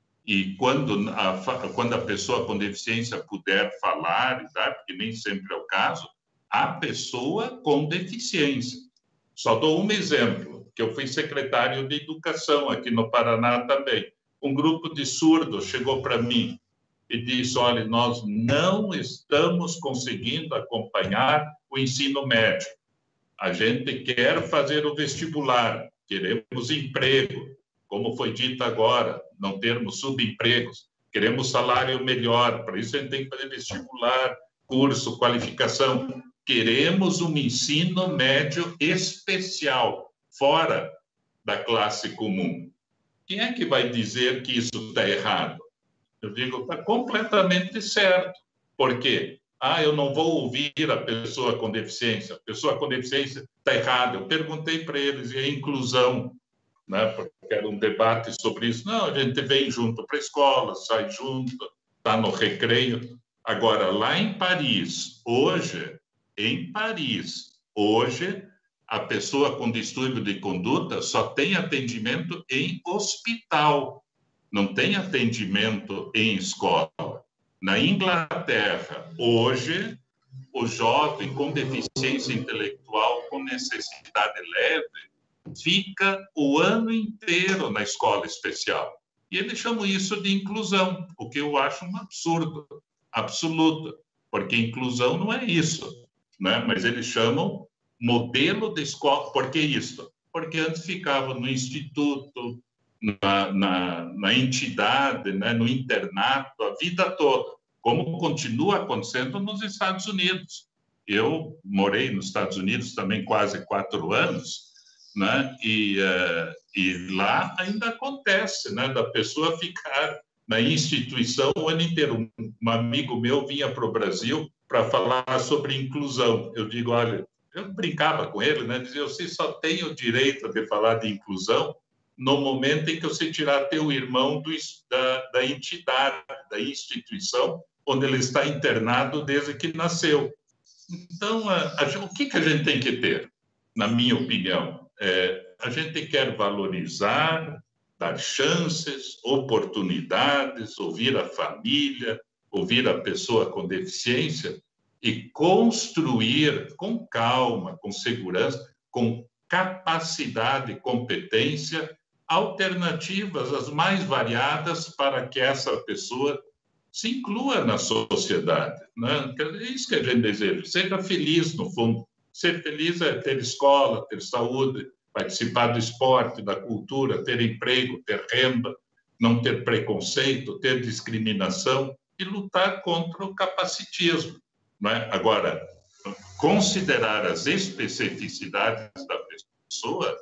B: E quando a, quando a pessoa com deficiência puder falar, tá? Porque nem sempre é o caso, a pessoa com deficiência. Só dou um exemplo, que eu fui secretário de Educação aqui no Paraná também. Um grupo de surdos chegou para mim e disse, olha, nós não estamos conseguindo acompanhar o ensino médio. A gente quer fazer o vestibular, queremos emprego, como foi dito agora, não termos subempregos, queremos salário melhor, para isso a gente tem que fazer vestibular, curso, qualificação. Queremos um ensino médio especial, fora da classe comum. Quem é que vai dizer que isso está errado? Eu digo, está completamente certo. Por quê? Ah, eu não vou ouvir a pessoa com deficiência. A pessoa com deficiência está errada. Eu perguntei para eles, e a inclusão, né? Porque era um debate sobre isso. Não, a gente vem junto para a escola, sai junto, está no recreio. Agora, lá em Paris, hoje, em Paris, hoje, a pessoa com distúrbio de conduta só tem atendimento em hospital, não tem atendimento em escola. Na Inglaterra, hoje, o jovem com deficiência intelectual, com necessidade leve, fica o ano inteiro na escola especial. E eles chamam isso de inclusão, o que eu acho um absurdo, absoluto, porque inclusão não é isso, né? Mas eles chamam modelo de escola. Por que isso? Porque antes ficava no instituto, na, na, na entidade, né? No internato, a vida toda, como continua acontecendo nos Estados Unidos. Eu morei nos Estados Unidos também quase quatro anos, né? E, uh, e lá ainda acontece, né? Da pessoa ficar na instituição o ano inteiro. Um amigo meu vinha para o Brasil para falar sobre inclusão. Eu digo, olha, eu brincava com ele, né? Dizia, você só tem o direito de falar de inclusão no momento em que você tirar teu irmão do, da, da entidade, da instituição, onde ele está internado desde que nasceu. Então, a, a, o que, que a gente tem que ter, na minha opinião? É, a gente quer valorizar, dar chances, oportunidades, ouvir a família, ouvir a pessoa com deficiência e construir com calma, com segurança, com capacidade e competência, alternativas as mais variadas para que essa pessoa se inclua na sociedade, né? É isso que a gente deseja. Seja feliz, no fundo. Ser feliz é ter escola, ter saúde, participar do esporte, da cultura, ter emprego, ter renda, não ter preconceito, ter discriminação e lutar contra o capacitismo, né? Agora, considerar as especificidades da pessoa,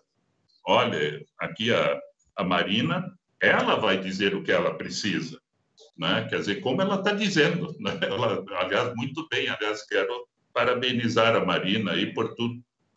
B: olha, aqui a, a Marina, ela vai dizer o que ela precisa, né? Quer dizer, como ela está dizendo, né? Ela, aliás, muito bem, aliás, quero parabenizar a Marina aí por tudo,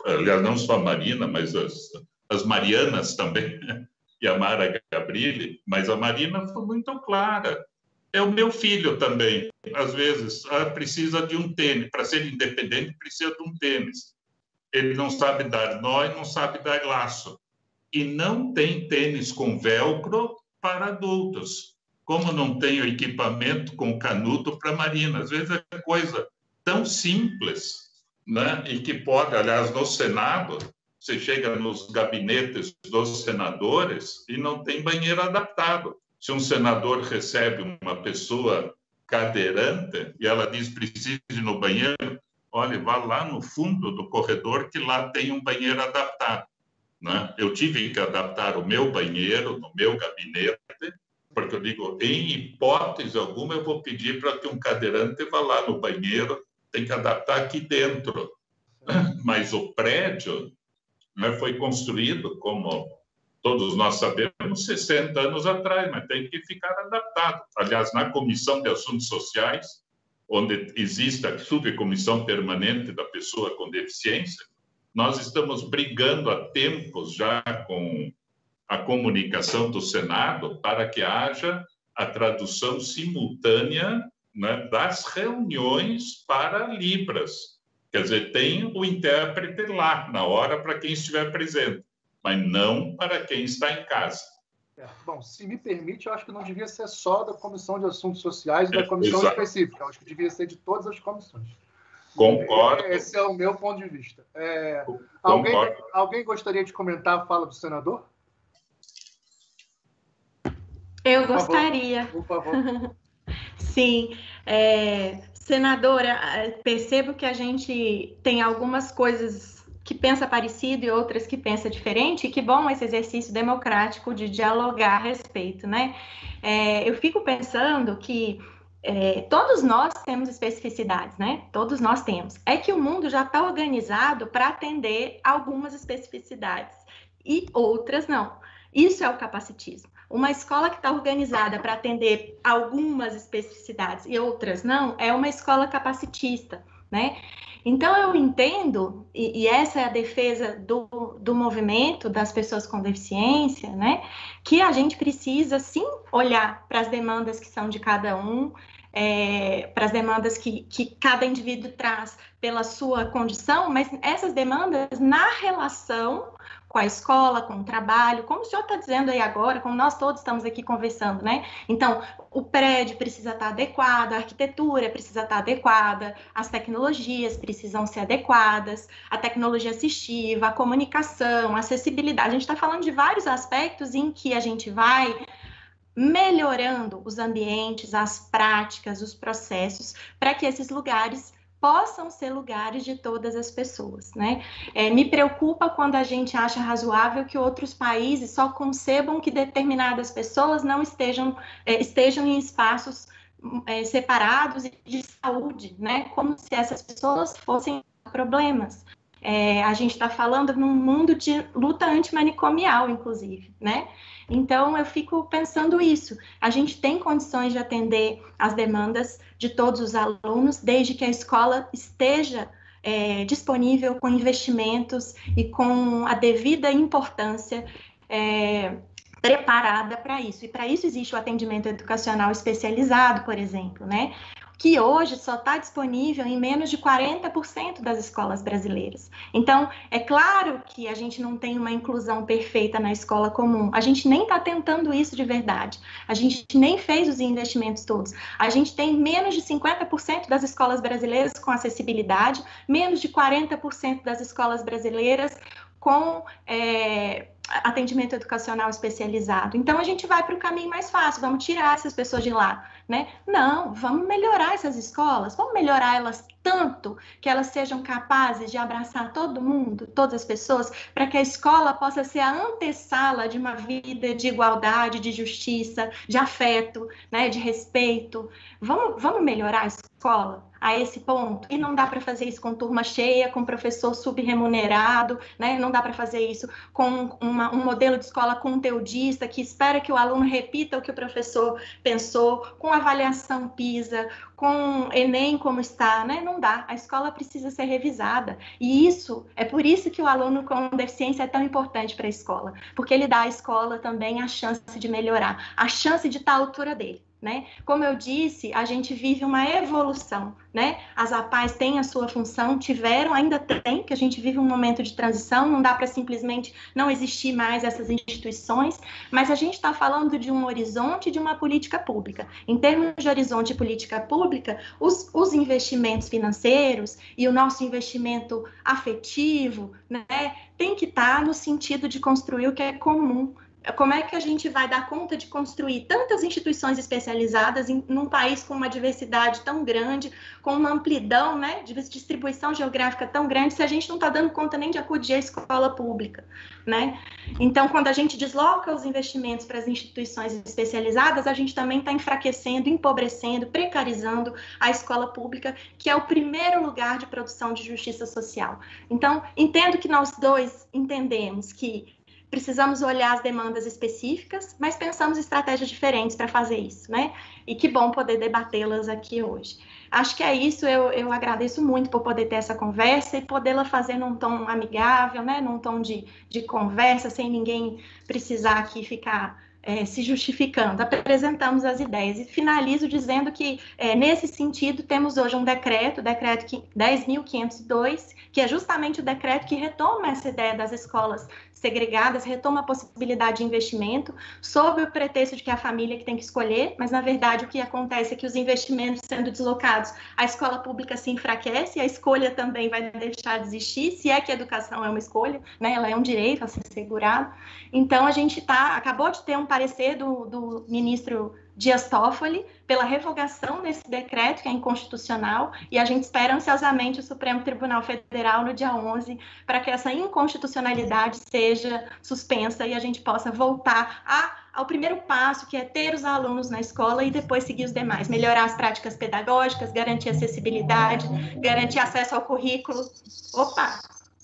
B: aliás, não só a Marina, mas as, as Marianas também, e a Mara Gabrilli, mas a Marina foi muito clara. É o meu filho também, às vezes, ah, precisa de um tênis, para ser independente precisa de um tênis. Ele não sabe dar nó e não sabe dar laço. E não tem tênis com velcro para adultos, como não tem o equipamento com canudo para Marina. Às vezes é coisa tão simples, né? E que pode, aliás, no Senado, você chega nos gabinetes dos senadores e não tem banheiro adaptado. Se um senador recebe uma pessoa cadeirante e ela diz precisa ir no banheiro, olha, vá lá no fundo do corredor que lá tem um banheiro adaptado, né? Eu tive que adaptar o meu banheiro no meu gabinete, porque eu digo, em hipótese alguma, eu vou pedir para que um cadeirante vá lá no banheiro, tem que adaptar aqui dentro. Mas o prédio, né, foi construído, como todos nós sabemos, sessenta anos atrás, mas tem que ficar adaptado. Aliás, na Comissão de Assuntos Sociais, onde existe a subcomissão permanente da pessoa com deficiência, nós estamos brigando há tempos já com a comunicação do Senado para que haja a tradução simultânea, né, das reuniões para Libras. Quer dizer, tem o intérprete lá, na hora, para quem estiver presente, mas não para quem está em casa.
A: É, bom, se me permite, eu acho que não devia ser só da Comissão de Assuntos Sociais e da
B: É,
A: comissão
B: exato.
A: específica. Eu acho que devia ser de todas as comissões.
B: Concordo.
A: Esse é o meu ponto de vista. É,
B: Concordo.
A: alguém, alguém gostaria de comentar a fala do senador?
C: Eu
A: Por
C: gostaria.
A: favor. Por favor.
C: Sim, é, senadora, percebo que a gente tem algumas coisas que pensa parecido e outras que pensa diferente, e que bom esse exercício democrático de dialogar a respeito, né? É, eu fico pensando que é, todos nós temos especificidades, né? Todos nós temos. É que o mundo já está organizado para atender algumas especificidades e outras não. Isso é o capacitismo. Uma escola que está organizada para atender algumas especificidades e outras não, é uma escola capacitista, né? Então, eu entendo, e, e essa é a defesa do, do movimento das pessoas com deficiência, né? Que a gente precisa, sim, olhar para as demandas que são de cada um, é, para as demandas que, que cada indivíduo traz pela sua condição, mas essas demandas na relação com a escola, com o trabalho, como o senhor está dizendo aí agora, como nós todos estamos aqui conversando, né? Então, o prédio precisa estar adequado, a arquitetura precisa estar adequada, as tecnologias precisam ser adequadas, a tecnologia assistiva, a comunicação, a acessibilidade. A gente está falando de vários aspectos em que a gente vai melhorando os ambientes, as práticas, os processos, para que esses lugares possam ser lugares de todas as pessoas, né? É, me preocupa quando a gente acha razoável que outros países só concebam que determinadas pessoas não estejam, é, estejam em espaços é, separados de saúde, né? Como se essas pessoas fossem problemas. É, a gente está falando num mundo de luta antimanicomial, inclusive, né? Então, eu fico pensando isso. A gente tem condições de atender as demandas de todos os alunos, desde que a escola esteja é, disponível com investimentos e com a devida importância é, preparada para isso. E para isso existe o atendimento educacional especializado, por exemplo, né? Que hoje só está disponível em menos de quarenta por cento das escolas brasileiras. Então, é claro que a gente não tem uma inclusão perfeita na escola comum, a gente nem está tentando isso de verdade, a gente nem fez os investimentos todos. A gente tem menos de cinquenta por cento das escolas brasileiras com acessibilidade, menos de quarenta por cento das escolas brasileiras com é, atendimento educacional especializado. Então, a gente vai para o caminho mais fácil, vamos tirar essas pessoas de lá, né? Não, vamos melhorar essas escolas, vamos melhorar elas tanto que elas sejam capazes de abraçar todo mundo, todas as pessoas, para que a escola possa ser a antessala de uma vida de igualdade, de justiça, de afeto, né, de respeito. Vamos, vamos melhorar a escola? a esse ponto? E não dá para fazer isso com turma cheia, com professor subremunerado, né? Não dá para fazer isso com uma, um modelo de escola conteudista que espera que o aluno repita o que o professor pensou, com avaliação PISA, com Enem como está, né? Não dá. A escola precisa ser revisada. E isso, é por isso que o aluno com deficiência é tão importante para a escola, porque ele dá à escola também a chance de melhorar, a chance de estar à altura dele. Né? Como eu disse, a gente vive uma evolução, né? As A P A Es têm a sua função, tiveram, ainda tem, que a gente vive um momento de transição, não dá para simplesmente não existir mais essas instituições, mas a gente está falando de um horizonte de uma política pública. Em termos de horizonte de política pública, os, os investimentos financeiros e o nosso investimento afetivo, né, tem que estar no sentido de construir o que é comum. Como é que a gente vai dar conta de construir tantas instituições especializadas em num país com uma diversidade tão grande, com uma amplidão, né, de distribuição geográfica tão grande, se a gente não está dando conta nem de acudir à escola pública, né? Então, quando a gente desloca os investimentos para as instituições especializadas, a gente também está enfraquecendo, empobrecendo, precarizando a escola pública, que é o primeiro lugar de produção de justiça social. Então, entendo que nós dois entendemos que precisamos olhar as demandas específicas, mas pensamos estratégias diferentes para fazer isso, né? E que bom poder debatê-las aqui hoje. Acho que é isso, eu, eu agradeço muito por poder ter essa conversa e podê-la fazer num tom amigável, né? Num tom de, de conversa, sem ninguém precisar aqui ficar é, se justificando. Apresentamos as ideias e finalizo dizendo que, é, nesse sentido, temos hoje um decreto, o decreto dez mil quinhentos e dois, que é justamente o decreto que retoma essa ideia das escolas segregadas, retoma a possibilidade de investimento, sob o pretexto de que é a família que tem que escolher, mas, na verdade, o que acontece é que os investimentos sendo deslocados, a escola pública se enfraquece, a escolha também vai deixar de existir, se é que a educação é uma escolha, né, ela é um direito a ser assegurado. Então, a gente tá, acabou de ter um parecer do, do ministro Dias Toffoli pela revogação desse decreto, que é inconstitucional, e a gente espera ansiosamente o Supremo Tribunal Federal no dia onze para que essa inconstitucionalidade seja suspensa e a gente possa voltar a, ao primeiro passo, que é ter os alunos na escola e depois seguir os demais, melhorar as práticas pedagógicas, garantir acessibilidade, garantir acesso ao currículo. Opa!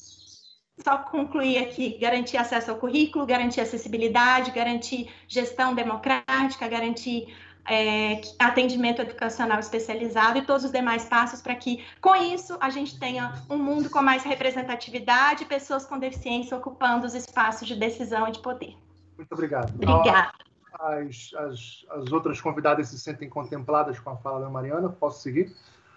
C: Só concluir aqui, garantir acesso ao currículo, garantir acessibilidade, garantir gestão democrática, garantir é, atendimento educacional especializado e todos os demais passos para que, com isso, a gente tenha um mundo com mais representatividade e pessoas com deficiência ocupando os espaços de decisão e de poder.
A: Muito obrigado.
C: Obrigada.
A: As, as, as outras convidadas se sentem contempladas com a fala da Mariana. Posso seguir?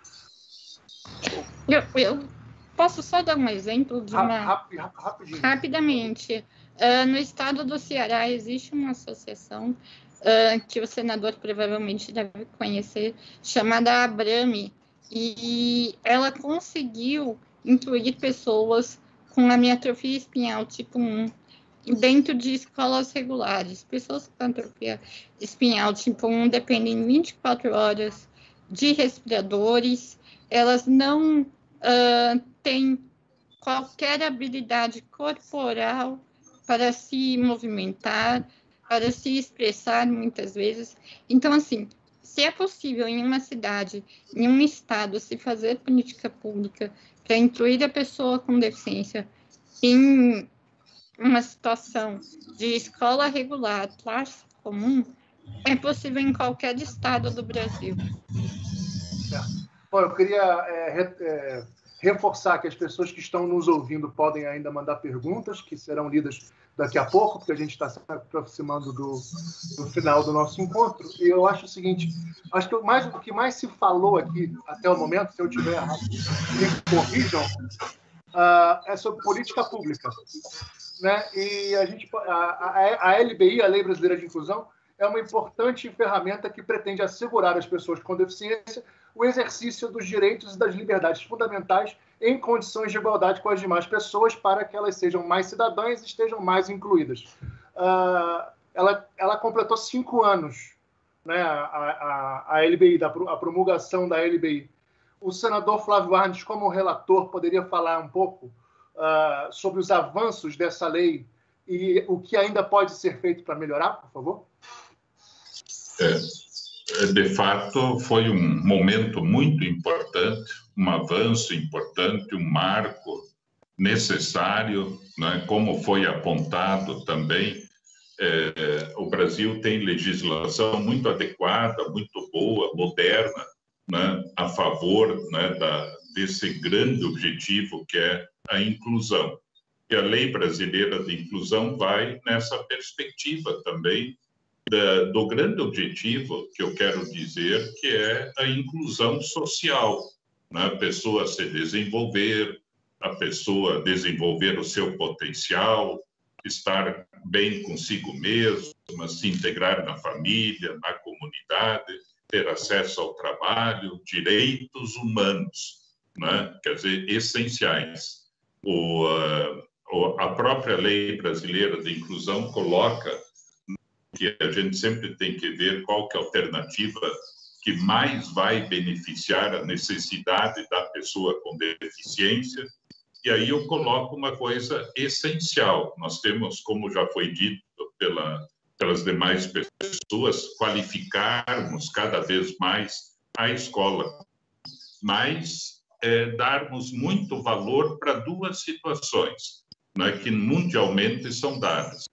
E: Eu... eu... Posso só dar um exemplo de uma...
A: Rápido, rapidinho.
E: Rapidamente. Uh, no estado do Ceará existe uma associação uh, que o senador provavelmente deve conhecer, chamada Abrame, e ela conseguiu incluir pessoas com atrofia espinhal tipo um dentro de escolas regulares. Pessoas com atrofia espinhal tipo um dependem vinte e quatro horas de respiradores, elas não... Uh, tem qualquer habilidade corporal para se movimentar, para se expressar muitas vezes. Então, assim, se é possível em uma cidade, em um estado, se fazer política pública para incluir a pessoa com deficiência em uma situação de escola regular, classe comum, é possível em qualquer estado do Brasil.
A: Certo. Bom, eu queria é, é, reforçar que as pessoas que estão nos ouvindo podem ainda mandar perguntas, que serão lidas daqui a pouco, porque a gente está se aproximando do, do final do nosso encontro. E eu acho o seguinte, acho que mais, o que mais se falou aqui até o momento, se eu tiver errado, me corrijam, uh, é sobre política pública. Né? E a, gente, a, a, a L B I, a Lei Brasileira de Inclusão, é uma importante ferramenta que pretende assegurar às pessoas com deficiência o exercício dos direitos e das liberdades fundamentais em condições de igualdade com as demais pessoas para que elas sejam mais cidadãs e estejam mais incluídas. Uh, ela, ela completou cinco anos, né, a, a, a L B I, da, a promulgação da L B I. O senador Flávio Arnes, como relator, poderia falar um pouco uh, sobre os avanços dessa lei e o que ainda pode ser feito para melhorar, por favor?
B: É, de fato, foi um momento muito importante, um avanço importante, um marco necessário, né? Como foi apontado também, é, o Brasil tem legislação muito adequada, muito boa, moderna, né? A favor, né, da, desse grande objetivo que é a inclusão. E a Lei Brasileira de Inclusão vai nessa perspectiva também da, do grande objetivo que eu quero dizer, que é a inclusão social, né? A pessoa se desenvolver, a pessoa desenvolver o seu potencial, estar bem consigo mesma, se integrar na família, na comunidade, ter acesso ao trabalho, direitos humanos, né? Quer dizer, essenciais. O, uh, a própria Lei Brasileira de Inclusão coloca que a gente sempre tem que ver qual que é a alternativa que mais vai beneficiar a necessidade da pessoa com deficiência. E aí eu coloco uma coisa essencial. Nós temos, como já foi dito pela, pelas demais pessoas, qualificarmos cada vez mais a escola, mas é, darmos muito valor para duas situações, né, que mundialmente são dadas.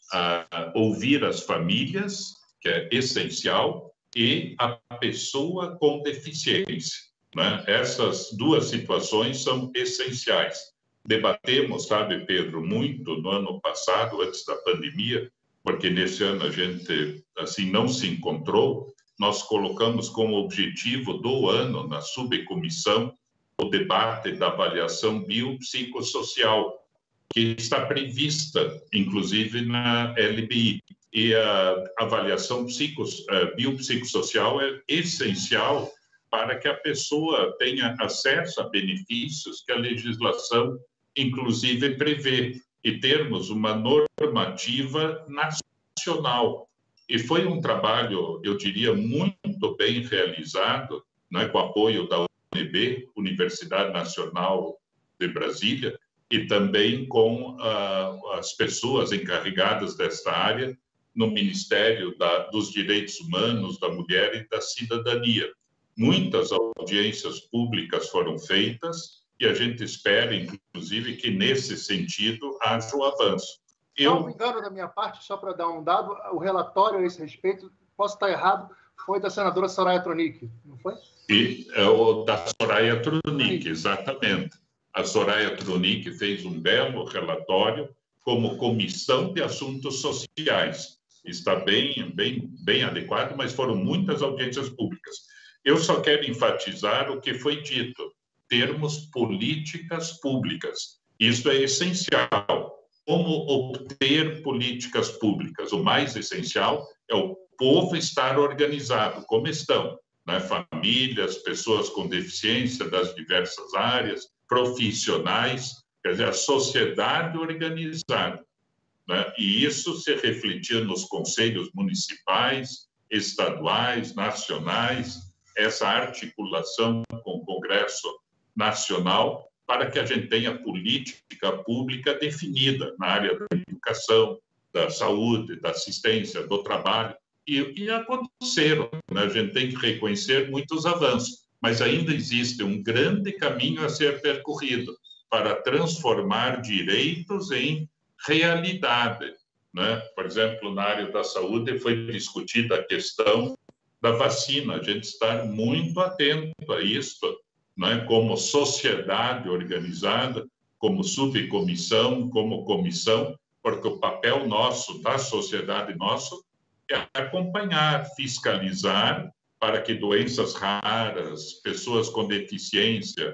B: A ouvir as famílias, que é essencial, e a pessoa com deficiência, né? Essas duas situações são essenciais. Debatemos, sabe, Pedro, muito no ano passado, antes da pandemia, porque nesse ano a gente assim não se encontrou. Nós colocamos como objetivo do ano, na subcomissão, o debate da avaliação biopsicossocial, que está prevista, inclusive, na L B I. E a avaliação psico, biopsicossocial é essencial para que a pessoa tenha acesso a benefícios que a legislação, inclusive, prevê, e termos uma normativa nacional. E foi um trabalho, eu diria, muito bem realizado, né, com o apoio da U N B, Universidade Nacional de Brasília, e também com uh, as pessoas encarregadas desta área no Ministério da, dos Direitos Humanos, da Mulher e da Cidadania. Muitas audiências públicas foram feitas e a gente espera, inclusive, que nesse sentido haja o avanço.
A: Eu... Não me engano da minha parte, só para dar um dado, o relatório a esse respeito, posso estar errado, foi da senadora Soraya Tronic, não foi?
B: E é o da Soraya Tronic, exatamente. A Soraya Tronic fez um belo relatório como Comissão de Assuntos Sociais. Está bem, bem, bem adequado, mas foram muitas audiências públicas. Eu só quero enfatizar o que foi dito, termos políticas públicas. Isso é essencial. Como obter políticas públicas? O mais essencial é o povo estar organizado, como estão, né? Famílias, pessoas com deficiência das diversas áreas, profissionais, quer dizer, a sociedade organizada, né? E isso se refletia nos conselhos municipais, estaduais, nacionais, essa articulação com o Congresso Nacional, para que a gente tenha política pública definida na área da educação, da saúde, da assistência, do trabalho, e, e aconteceram, né? A gente tem que reconhecer muitos avanços, mas ainda existe um grande caminho a ser percorrido para transformar direitos em realidade, né? Por exemplo, na área da saúde foi discutida a questão da vacina, a gente está muito atento a isso, né? Como sociedade organizada, como subcomissão, como comissão, porque o papel nosso, da sociedade nosso, é acompanhar, fiscalizar, para que doenças raras, pessoas com deficiência,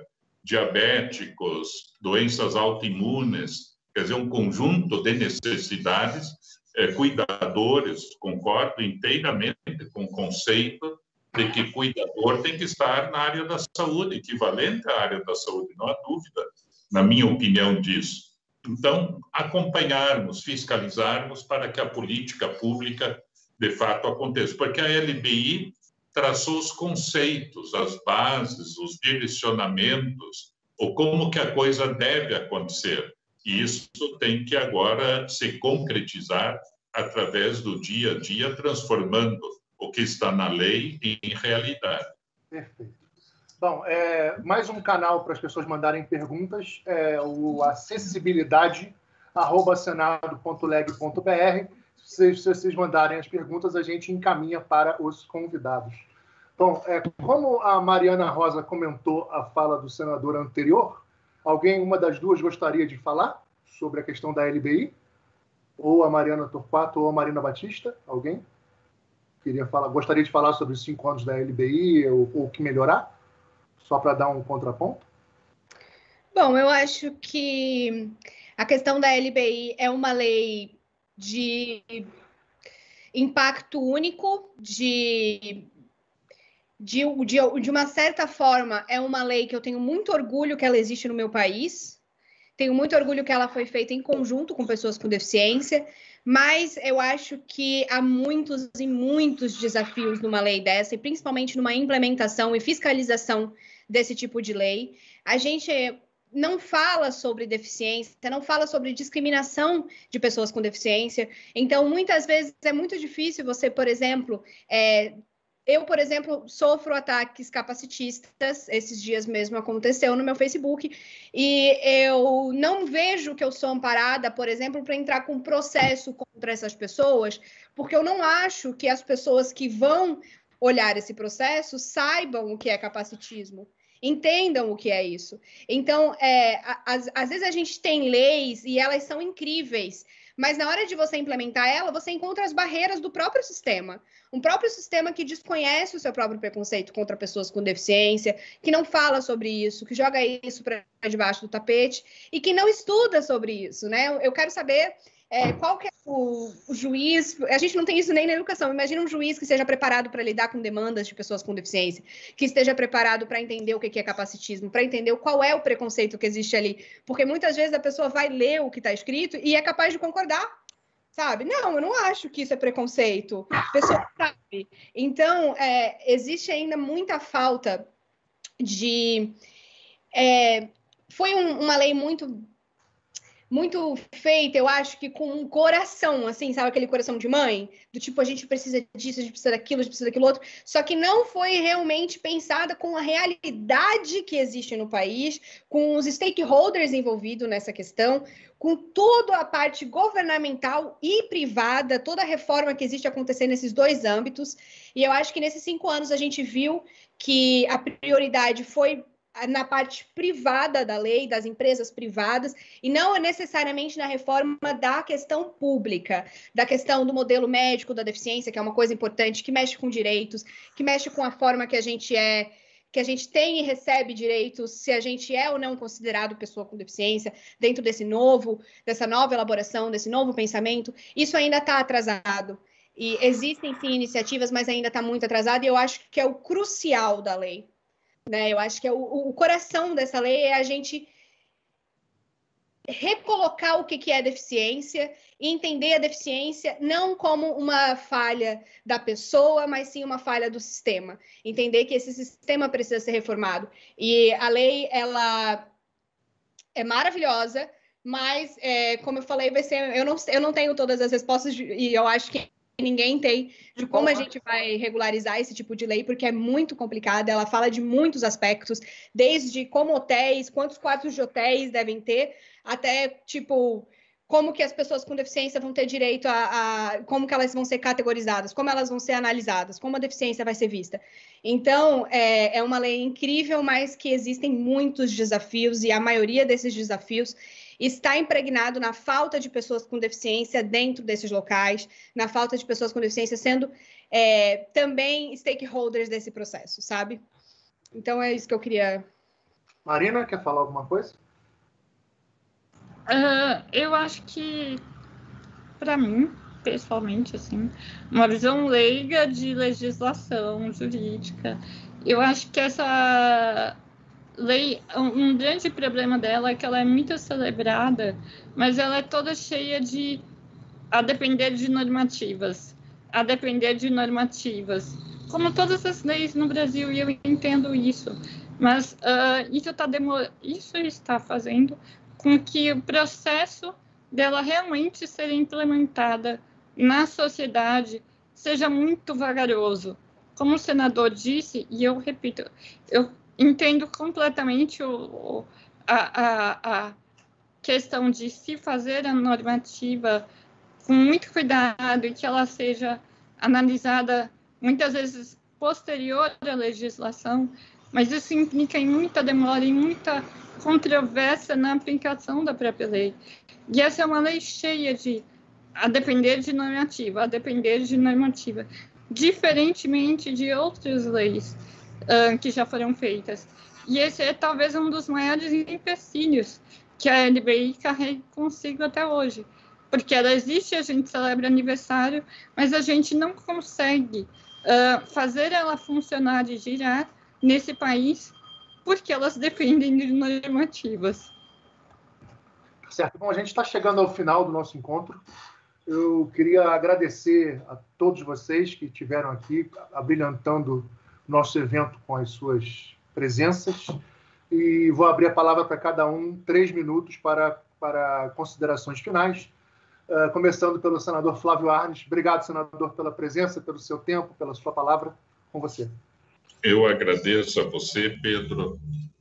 B: diabéticos, doenças autoimunes, quer dizer, um conjunto de necessidades, é, cuidadores, concordo inteiramente com o conceito de que cuidador tem que estar na área da saúde, equivalente à área da saúde, não há dúvida, na minha opinião, disso. Então, acompanharmos, fiscalizarmos para que a política pública, de fato, aconteça. Porque a L B I traçou os conceitos, as bases, os direcionamentos, ou como que a coisa deve acontecer. E isso tem que agora se concretizar através do dia a dia, transformando o que está na lei em realidade.
A: Perfeito. Bom, é, mais um canal para as pessoas mandarem perguntas, é o acessibilidade arroba senado ponto leg ponto br. Se, se vocês mandarem as perguntas, a gente encaminha para os convidados. Bom, é, como a Mariana Rosa comentou a fala do senador anterior, alguém, uma das duas, gostaria de falar sobre a questão da L B I? Ou a Mariana Torquato ou a Marina Batista? Alguém? Queria falar, gostaria de falar sobre os cinco anos da L B I ou o que melhorar? Só para dar um contraponto?
D: Bom, eu acho que a questão da L B I é uma lei de impacto único, de, de, de, de uma certa forma, é uma lei que eu tenho muito orgulho que ela existe no meu país, tenho muito orgulho que ela foi feita em conjunto com pessoas com deficiência, mas eu acho que há muitos e muitos desafios numa lei dessa, e principalmente numa implementação e fiscalização desse tipo de lei. A gente não fala sobre deficiência, não fala sobre discriminação de pessoas com deficiência. Então, muitas vezes é muito difícil você, por exemplo, é, eu, por exemplo, sofro ataques capacitistas, esses dias mesmo aconteceu no meu Facebook, e eu não vejo que eu sou amparada, por exemplo, para entrar com processo contra essas pessoas, porque eu não acho que as pessoas que vão olhar esse processo saibam o que é capacitismo. Entendam o que é isso. Então, é, às, às vezes a gente tem leis e elas são incríveis, mas na hora de você implementar ela, você encontra as barreiras do próprio sistema. Um próprio sistema que desconhece o seu próprio preconceito contra pessoas com deficiência, que não fala sobre isso, que joga isso para debaixo do tapete e que não estuda sobre isso, né? Eu quero saber é, qual que é o, o juiz... A gente não tem isso nem na educação. Imagina um juiz que esteja preparado para lidar com demandas de pessoas com deficiência, que esteja preparado para entender o que é capacitismo, para entender qual é o preconceito que existe ali. Porque muitas vezes a pessoa vai ler o que está escrito e é capaz de concordar, sabe? Não, eu não acho que isso é preconceito. A pessoa sabe. Então, é, existe ainda muita falta de... É, foi um, uma lei muito... muito feita, eu acho que com um coração, assim, sabe aquele coração de mãe? Do tipo, a gente precisa disso, a gente precisa daquilo, a gente precisa daquilo outro. Só que não foi realmente pensada com a realidade que existe no país, com os stakeholders envolvidos nessa questão, com toda a parte governamental e privada, toda a reforma que existe acontecendo nesses dois âmbitos. E eu acho que nesses cinco anos a gente viu que a prioridade foi na parte privada da lei, das empresas privadas, e não necessariamente na reforma da questão pública, da questão do modelo médico da deficiência, que é uma coisa importante, que mexe com direitos, que mexe com a forma que a gente é, que a gente tem e recebe direitos, se a gente é ou não considerado pessoa com deficiência, dentro desse novo, dessa nova elaboração, desse novo pensamento. Isso ainda está atrasado. E existem, sim, iniciativas, mas ainda está muito atrasado, e eu acho que é o crucial da lei. Né? Eu acho que é o, o coração dessa lei é a gente recolocar o que, que é deficiência e entender a deficiência não como uma falha da pessoa, mas sim uma falha do sistema. Entender que esse sistema precisa ser reformado. E a lei, ela é maravilhosa, mas, é, como eu falei, vai ser, eu, não, eu não tenho todas as respostas de, e eu acho que ninguém tem de como a gente vai regularizar esse tipo de lei, porque é muito complicada, ela fala de muitos aspectos, desde como hotéis, quantos quartos de hotéis devem ter, até, tipo, como que as pessoas com deficiência vão ter direito a, a... como que elas vão ser categorizadas, como elas vão ser analisadas, como a deficiência vai ser vista. Então, é, é uma lei incrível, mas que existem muitos desafios, e a maioria desses desafios está impregnado na falta de pessoas com deficiência dentro desses locais, na falta de pessoas com deficiência sendo é, também stakeholders desse processo, sabe? Então, é isso que eu queria...
A: Marina, quer falar alguma coisa?
E: Uh, eu acho que, para mim, pessoalmente, assim, uma visão leiga de legislação jurídica, eu acho que essa... lei, um grande problema dela é que ela é muito celebrada, mas ela é toda cheia de, a depender de normativas, a depender de normativas, como todas as leis no Brasil, e eu entendo isso, mas uh, isso, tá demor- isso está fazendo com que o processo dela realmente ser implementada na sociedade seja muito vagaroso. Como o senador disse, e eu repito, eu entendo completamente o, a, a, a questão de se fazer a normativa com muito cuidado e que ela seja analisada muitas vezes posterior à legislação, mas isso implica em muita demora e muita controvérsia na aplicação da própria lei. E essa é uma lei cheia de, a depender de normativa, a depender de normativa, diferentemente de outras leis uh, que já foram feitas. E esse é talvez um dos maiores empecilhos que a L B I carrega consigo até hoje, porque ela existe, a gente celebra aniversário, mas a gente não consegue uh, fazer ela funcionar e girar nesse país, porque elas dependem de normativas.
A: Certo. Bom, a gente está chegando ao final do nosso encontro. Eu queria agradecer a todos vocês que estiveram aqui, abrilhantando o nosso evento com as suas presenças. E vou abrir a palavra para cada um, três minutos para, para considerações finais. Uh, começando pelo senador Flávio Arnes. Obrigado, senador, pela presença, pelo seu tempo, pela sua palavra. Com você.
B: Eu agradeço a você, Pedro.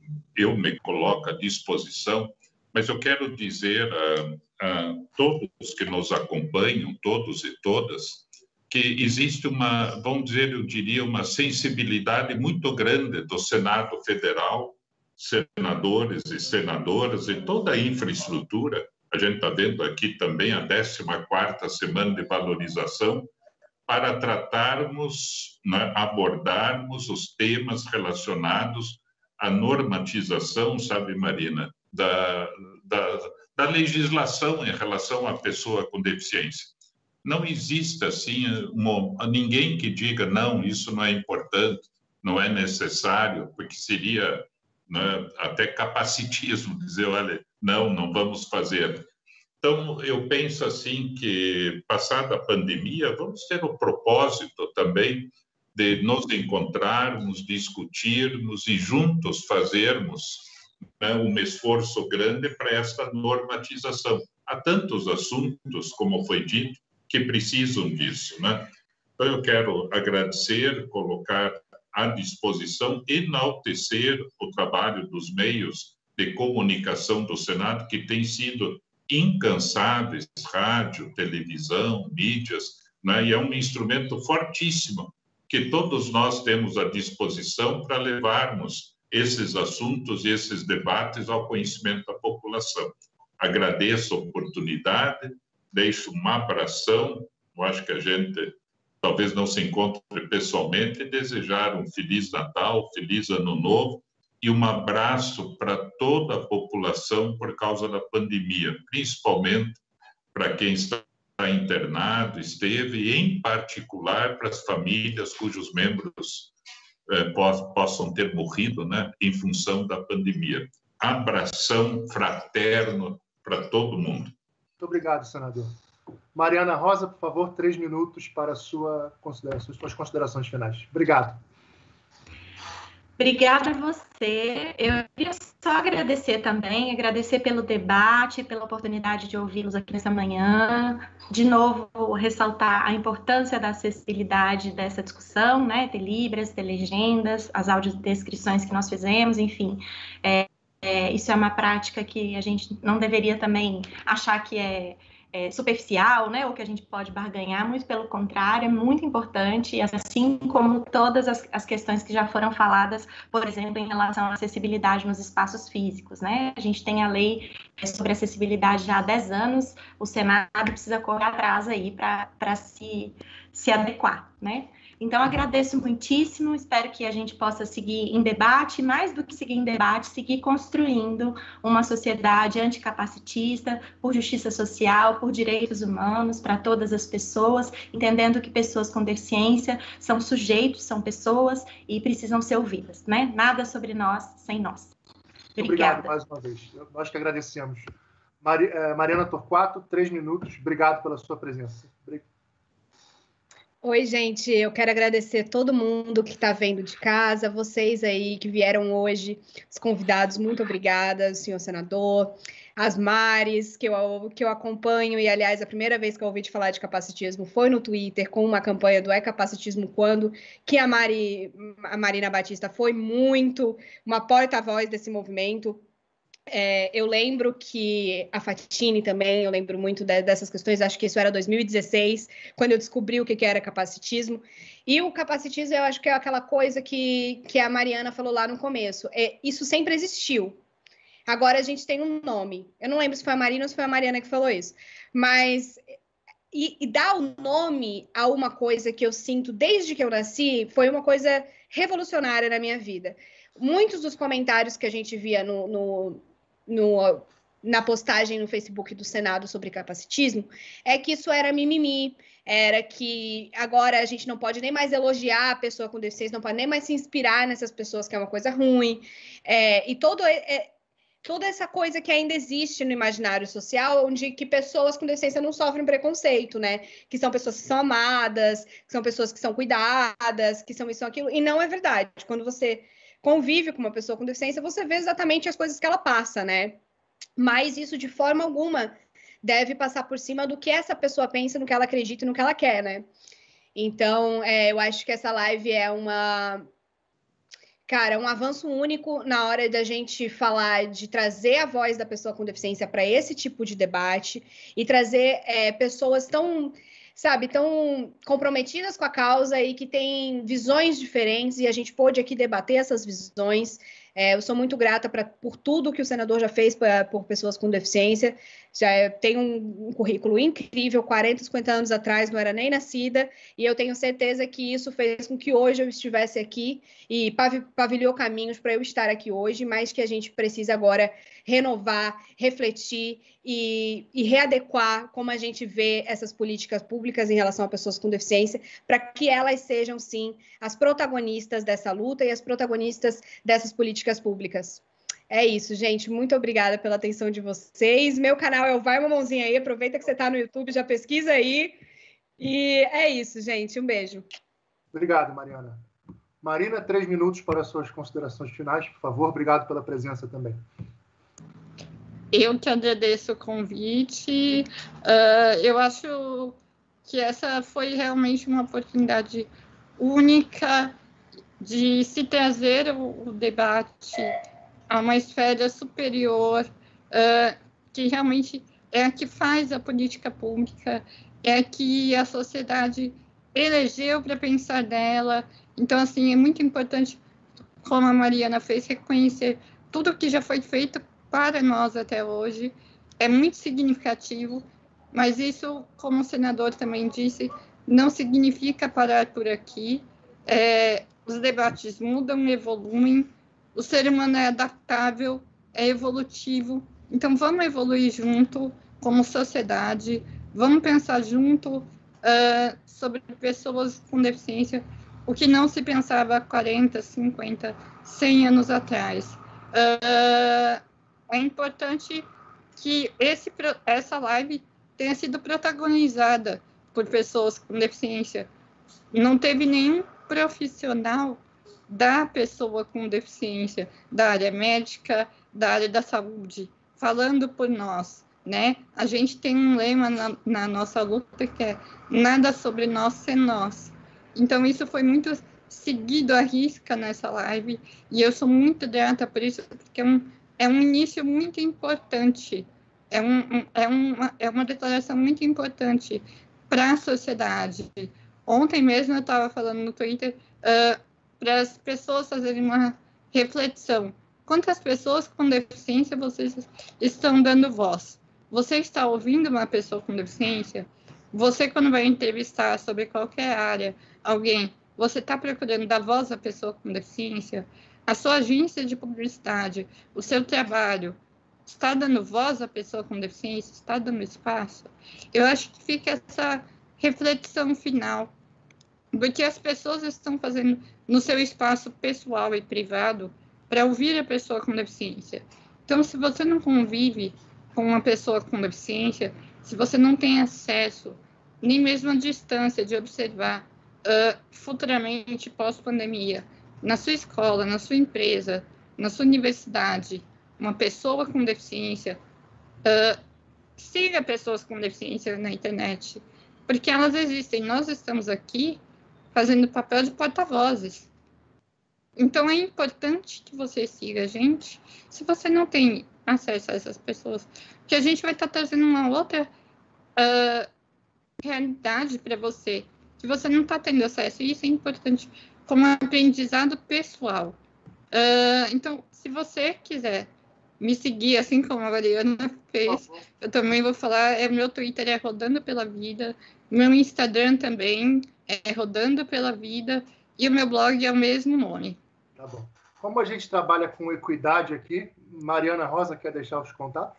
B: Eu me coloco à disposição, mas eu quero dizer a, a todos que nos acompanham, todos e todas, que existe uma, vamos dizer, eu diria, uma sensibilidade muito grande do Senado Federal, senadores e senadoras e toda a infraestrutura. A gente está vendo aqui também a décima quarta semana de valorização, para tratarmos, né, abordarmos os temas relacionados à normatização, sabe, Marina, da, da, da legislação em relação à pessoa com deficiência. Não existe, assim, uma, ninguém que diga, não, isso não é importante, não é necessário, porque seria, né, até capacitismo dizer, olha, não, não vamos fazer. Então, eu penso assim que, passada a pandemia, vamos ter o propósito também de nos encontrarmos, discutirmos e juntos fazermos, né, um esforço grande para esta normatização. Há tantos assuntos, como foi dito, que precisam disso, né? Então, eu quero agradecer, colocar à disposição, enaltecer o trabalho dos meios de comunicação do Senado, que tem sido incansáveis, rádio, televisão, mídias, né? E é um instrumento fortíssimo que todos nós temos à disposição para levarmos esses assuntos e esses debates ao conhecimento da população. Agradeço a oportunidade, deixo um abração, eu acho que a gente talvez não se encontre pessoalmente, e desejar um Feliz Natal, Feliz Ano Novo, e um abraço para toda a população por causa da pandemia, principalmente para quem está internado, esteve, e em particular para as famílias cujos membros eh, possam ter morrido, né, em função da pandemia. Abração fraterno para todo mundo.
A: Muito obrigado, senador. Mariana Rosa, por favor, três minutos para sua consideração, suas considerações finais. Obrigado.
C: Obrigada a você. Eu queria só agradecer também, agradecer pelo debate, pela oportunidade de ouvi-los aqui nessa manhã. De novo, ressaltar a importância da acessibilidade dessa discussão, né? De libras, de legendas, as audiodescrições que nós fizemos, enfim. É, é, isso é uma prática que a gente não deveria também achar que é É, superficial, né, ou que a gente pode barganhar, muito pelo contrário, é muito importante, assim como todas as, as questões que já foram faladas, por exemplo, em relação à acessibilidade nos espaços físicos, né, a gente tem a lei sobre acessibilidade já há dez anos, o Senado precisa correr atrás aí para se, se adequar, né. Então, agradeço muitíssimo, espero que a gente possa seguir em debate, mais do que seguir em debate, seguir construindo uma sociedade anticapacitista, por justiça social, por direitos humanos, para todas as pessoas, entendendo que pessoas com deficiência são sujeitos, são pessoas e precisam ser ouvidas, né? Nada sobre nós sem nós. Obrigada.
A: Obrigado mais uma vez. Nós que agradecemos. Mari, eh, Mariana Torquato, três minutos. Obrigado pela sua presença. Obrigado.
D: Oi, gente, eu quero agradecer todo mundo que está vendo de casa, vocês aí que vieram hoje, os convidados, muito obrigada, senhor senador. as Maris, que eu, que eu acompanho, e, aliás, a primeira vez que eu ouvi de falar de capacitismo foi no Twitter, com uma campanha do É Capacitismo Quando, que a, Mari, a Marina Batista foi muito uma porta-voz desse movimento. É, eu lembro que a Fatini também, eu lembro muito de, dessas questões, acho que isso era dois mil e dezesseis, quando eu descobri o que, que era capacitismo. E o capacitismo, eu acho que é aquela coisa que, que a Mariana falou lá no começo. É, isso sempre existiu. Agora a gente tem um nome. Eu não lembro se foi a Marina ou se foi a Mariana que falou isso. Mas... E, e dar o nome a uma coisa que eu sinto desde que eu nasci foi uma coisa revolucionária na minha vida. Muitos dos comentários que a gente via no, no, no, na postagem no Facebook do Senado sobre capacitismo é que isso era mimimi, era que agora a gente não pode nem mais elogiar a pessoa com deficiência, não pode nem mais se inspirar nessas pessoas, que é uma coisa ruim. É, e todo... É, toda essa coisa que ainda existe no imaginário social, onde que pessoas com deficiência não sofrem preconceito, né? Que são pessoas que são amadas, que são pessoas que são cuidadas, que são isso ou aquilo. E não é verdade. Quando você convive com uma pessoa com deficiência, você vê exatamente as coisas que ela passa, né? Mas isso, de forma alguma, deve passar por cima do que essa pessoa pensa, no que ela acredita e no que ela quer, né? Então, é, eu acho que essa live é uma... Cara, um avanço único na hora da gente falar de trazer a voz da pessoa com deficiência para esse tipo de debate e trazer é, pessoas tão, sabe, tão comprometidas com a causa e que têm visões diferentes, e a gente pôde aqui debater essas visões. É, eu sou muito grata pra, por tudo que o senador já fez pra, por pessoas com deficiência. Já tem um, um currículo incrível, quarenta, cinquenta anos atrás, não era nem nascida, e eu tenho certeza que isso fez com que hoje eu estivesse aqui e pavilhou caminhos para eu estar aqui hoje, mas que a gente precisa agora renovar, refletir e, e readequar como a gente vê essas políticas públicas em relação a pessoas com deficiência, para que elas sejam, sim, as protagonistas dessa luta e as protagonistas dessas políticas públicas. É isso, gente. Muito obrigada pela atenção de vocês. Meu canal é o Vai Uma Mãozinha Aí. Aproveita que você está no YouTube, já pesquisa aí. E é isso, gente. Um beijo.
A: Obrigado, Mariana. Marina, três minutos para as suas considerações finais, por favor. Obrigado pela presença também.
E: Eu que agradeço o convite. Uh, eu acho que essa foi realmente uma oportunidade única de se trazer o, o debate a uma esfera superior, uh, que realmente é a que faz a política pública, é a que a sociedade elegeu para pensar nela. Então, assim, é muito importante, como a Mariana fez, reconhecer tudo o que já foi feito para nós até hoje. É muito significativo, mas isso, como o senador também disse, não significa parar por aqui. É, os debates mudam, evoluem, o ser humano é adaptável, é evolutivo, então vamos evoluir junto como sociedade, vamos pensar junto uh, sobre pessoas com deficiência, o que não se pensava há quarenta, cinquenta, cem anos atrás. Uh, é importante que esse, essa live tenha sido protagonizada por pessoas com deficiência. Não teve nenhum profissional da pessoa com deficiência, da área médica, da área da saúde, falando por nós, né? A gente tem um lema na, na nossa luta que é nada sobre nós sem nós. Então, isso foi muito seguido à risca nessa live, e eu sou muito grata por isso, porque é um, é um início muito importante, é, um, um, é, uma, é uma declaração muito importante para a sociedade. Ontem mesmo eu estava falando no Twitter uh, para as pessoas fazerem uma reflexão. Quantas pessoas com deficiência vocês estão dando voz? Você está ouvindo uma pessoa com deficiência? Você, quando vai entrevistar sobre qualquer área alguém, você está procurando dar voz à pessoa com deficiência? A sua agência de publicidade, o seu trabalho, está dando voz à pessoa com deficiência? Está dando espaço? Eu acho que fica essa reflexão final do que as pessoas estão fazendo no seu espaço pessoal e privado para ouvir a pessoa com deficiência. Então, se você não convive com uma pessoa com deficiência, se você não tem acesso, nem mesmo à distância de observar uh, futuramente, pós-pandemia, na sua escola, na sua empresa, na sua universidade, uma pessoa com deficiência, Uh, siga pessoas com deficiência na internet, porque elas existem. Nós estamos aqui fazendo papel de porta-vozes. Então, é importante que você siga a gente, se você não tem acesso a essas pessoas, porque a gente vai estar trazendo uma outra uh, realidade para você, que você não está tendo acesso, e isso é importante como aprendizado pessoal. Uh, então, se você quiser me seguir, assim como a Mariana fez, eu também vou falar, é, meu Twitter é Rodando Pela Vida, meu Instagram também é Rodando Pela Vida, e o meu blog é o mesmo nome.
A: Tá bom. Como a gente trabalha com equidade aqui, Mariana Rosa quer deixar os contatos?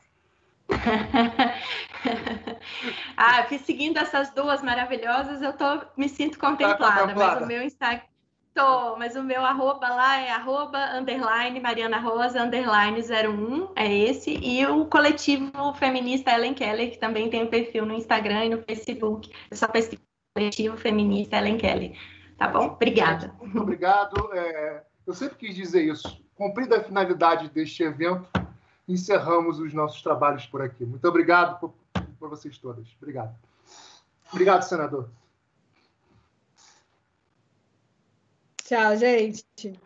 C: Ah, seguindo essas duas maravilhosas, eu tô, me sinto contemplada, tá, mas o meu Instagram, tô, mas o meu arroba lá é arroba, underline, Mariana Rosa, underline zero um, é esse, e o coletivo feminista Ellen Keller, que também tem um perfil no Instagram e no Facebook, é só pesquisar coletivo feminista Ellen Keller, tá bom? Obrigada.
A: Muito obrigado, é, eu sempre quis dizer isso, cumprida a finalidade deste evento, encerramos os nossos trabalhos por aqui. Muito obrigado por, por vocês todas. Obrigado. Obrigado, senador.
D: Tchau, gente.